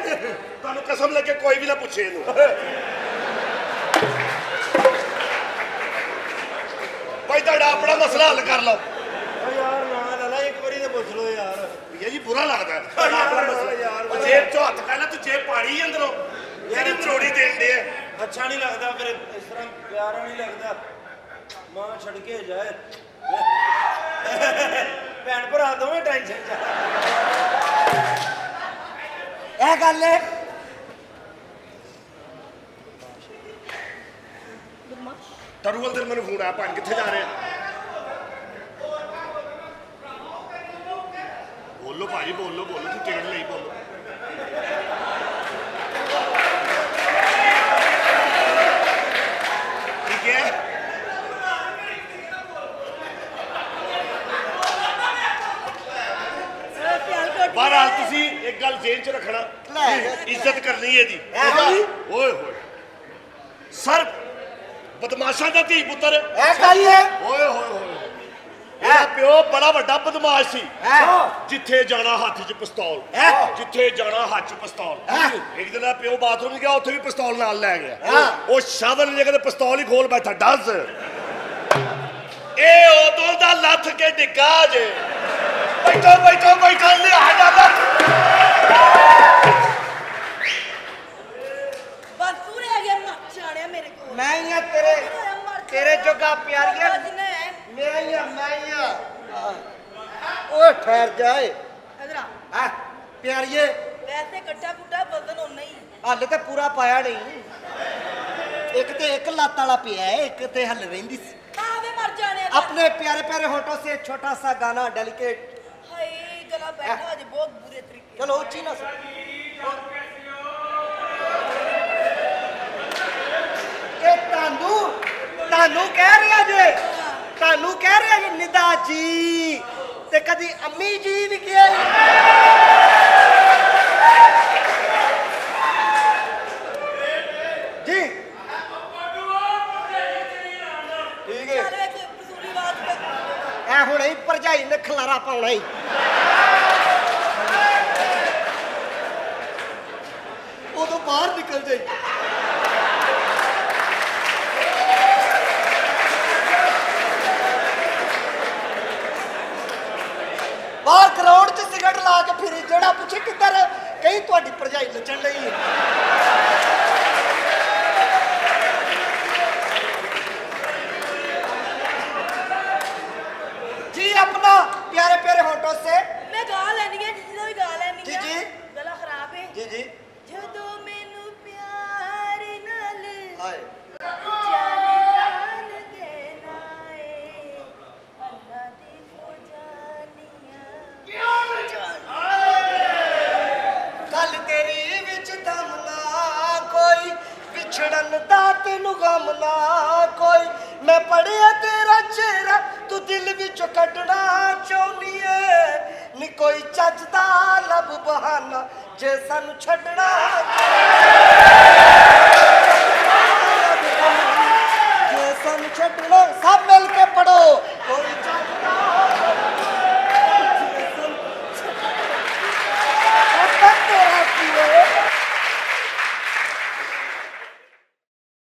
ਤੁਹਾਨੂੰ ਕਸਮ ਲੱਗੇ ਕੋਈ ਵੀ ਨਾ ਪੁੱਛੇ ਇਹਨੂੰ भाई ਤੁਹਾਡਾ ਆਪਣਾ ਮਸਲਾ ਹੱਲ ਕਰ ਲਓ ਯਾਰ ਨਾ ਲਾਲਾ ਇੱਕ ਵਾਰੀ ਤੇ ਪੁੱਛ ਲਓ ਯਾਰ ਇਹ ਜੀ ਬੁਰਾ ਲੱਗਦਾ ਤੁਹਾਡਾ ਆਪਣਾ ਮਸਲਾ ਯਾਰ ਜੇਬ ਚੋਂ ਹੱਥ ਪਹਿਲਾਂ ਤੂੰ ਜੇਬ ਪਾੜੀ ਅੰਦਰੋਂ ਜਿਹੜੀ ਮਰੋੜੀ ਦੇਣ ਦੇ ਅੱਛਾ ਨਹੀਂ ਲੱਗਦਾ ਫਿਰ ਇਸ ਤਰ੍ਹਾਂ ਪਿਆਰਾ ਨਹੀਂ ਲੱਗਦਾ ਮਾਂ ਛੱਡ ਕੇ ਜਾਏ ਭੈਣ ਭਰਾ ਦੋਵੇਂ ਟੈਨਸ਼ਨ ਚ ਇਹ ਗੱਲ ਹੈ ਤਰੂ ਅੰਦਰ ਮੈਨੂੰ ਫੋਨ ਆਇਆ ਭੈਣ ਕਿੱਥੇ ਜਾ ਰਹੇ ਆ ਬੋਲੋ ਭਾਜੀ ਬੋਲੋ ਤੂੰ ਟਿਕਟ ਲਈ ਬੋਲੋ ਠੀਕ ਹੈ ਬਹਰਾਲ ਤੁਸੀਂ ਇੱਕ ਗੱਲ ਜ਼ੇਨ ਚ ਰੱਖਣਾ ਇੱਜ਼ਤ ਕਰਨੀ ਇਹਦੀ ਓਏ ਹੋਏ ਸਰ ਬਦਮਾਸ਼ਾਂ ਦਾ ਧੀ ਪੁੱਤਰ ਇਹ ਗੱਲ ਹੈ ਓਏ ਹੋਏ ਹੋਏ ਇਹਦਾ ਪਿਓ ਬੜਾ ਵੱਡਾ ਬਦਮਾਸ਼ ਸੀ ਜਿੱਥੇ ਜਾਣਾ ਹੱਥ 'ਚ ਪਿਸਤੌਲ ਜਿੱਥੇ ਜਾਣਾ ਹੱਥ 'ਚ ਪਿਸਤੌਲ ਇੱਕ ਦਿਨ ਦਾ ਪਿਓ ਬਾਥਰੂਮ ਗਿਆ ਉੱਥੇ ਵੀ ਪਿਸਤੌਲ ਨਾਲ ਲੈ ਗਿਆ ਉਹ ਸ਼ਾਬਨ ਨੇ ਜਗ੍ਹਾ ਤੇ ਪਿਸਤੌਲ ਹੀ ਖੋਲ ਬੈਠਾ ਡਸ ਇਹ ਉਦੋਂ ਦਾ ਲੱਥ ਕੇ ਡਿੱਗਾ ਜੇ ਬੈਠੋ ਲਿਆ ਜਾਂਦਾ ਬਸ ਤੂੰ ਰਹਿ ਗਿਆ ਮਰ ਜਾਣਿਆ ਮੇਰੇ ਕੋਲ ਮੈਂ ਹੀ ਆ ਤੇਰੇ ਜੋਗਾ ਪਿਆਰੀਆ ਮੈਂ ਹੀ ਆ ਓਏ ਠਹਿਰ ਜਾਏ ਇਧਰ ਆ ਹਾਂ ਪਿਆਰੀਏ ਵੈਸੇ ਕੱਟਾ ਕੁੱਟਾ ਬਦਨ ਹੋਣਾ ਹੀ ਹੱਲ ਤੇ ਪੂਰਾ ਪਾਇਆ ਨਹੀਂ ਇੱਕ ਤੇ ਇੱਕ ਲੱਤ ਵਾਲਾ ਪਿਆ ਹੈ ਇੱਕ ਤੇ ਹੱਲ ਰਹਿੰਦੀ ਸੀ ਆਵੇ ਮਰ ਜਾਣਿਆ अपने प्यारे प्यारे होठों से छोटा सा गाना डेलिकेट ਹਾਏ ਗਲਾ ਬੈਠਾ ਅੱਜ ਬਹੁਤ ਬੁਰੇ ਤਰੀਕੇ चलो उच्ची ना ਇਹ ਤੁਹਾਨੂੰ ਕਹਿ ਰਿਹਾ ਜੇ ਤੁਹਾਨੂੰ ਕਹਿ ਰਿਹਾ ਜੀ ਨਿਦਾ ਜੀ ਤੇ ਕਦੀ ਅੰਮੀ ਜੀ ਵੀ ਕਿਹਾ ਜੀ ਠੀਕ ਹੈ ਚੱਲ ਇੱਕ ਪਸੂਰੀ ਬਾਤ ਐ ਹੁਣੇ ਹੀ ਭਰਜਾਈ ਨੇ ਖਲਾਰਾ ਪਾਉਣਾ ਹੀ ਉਦੋਂ ਬਾਹਰ ਨਿਕਲ ਜਾਈ ਬਾਹਰ ਗਰਾਊਂਡ 'ਚ ਸਿਗਰਟ ਲਾ ਕੇ ਫਿਰੀ ਜਿਹੜਾ ਪੁੱਛੇ ਕਿੱਧਰ ਕਹੀਂ ਤੁਹਾਡੀ ਭਰਜਾਈ ਨੱਚਣ ਲਈ ਹੈ जी अपना प्यारे प्यारे होठों से मैं गा लेनी है जिस भी गा लेनी जी जी गला खराब है जी जी जदों मैनू प्यार नाल हाय जान देना है अल्लाह दी फौजानियां गल तेरी विच दम ना कोई विछड़न दा तेनू गम ना कोई मैं पढ़िया तेरा चेहरा तू दिल विचों कड्डना चाहुंदी है नी कोई चजदा लब बहाना जे सानू छड्डना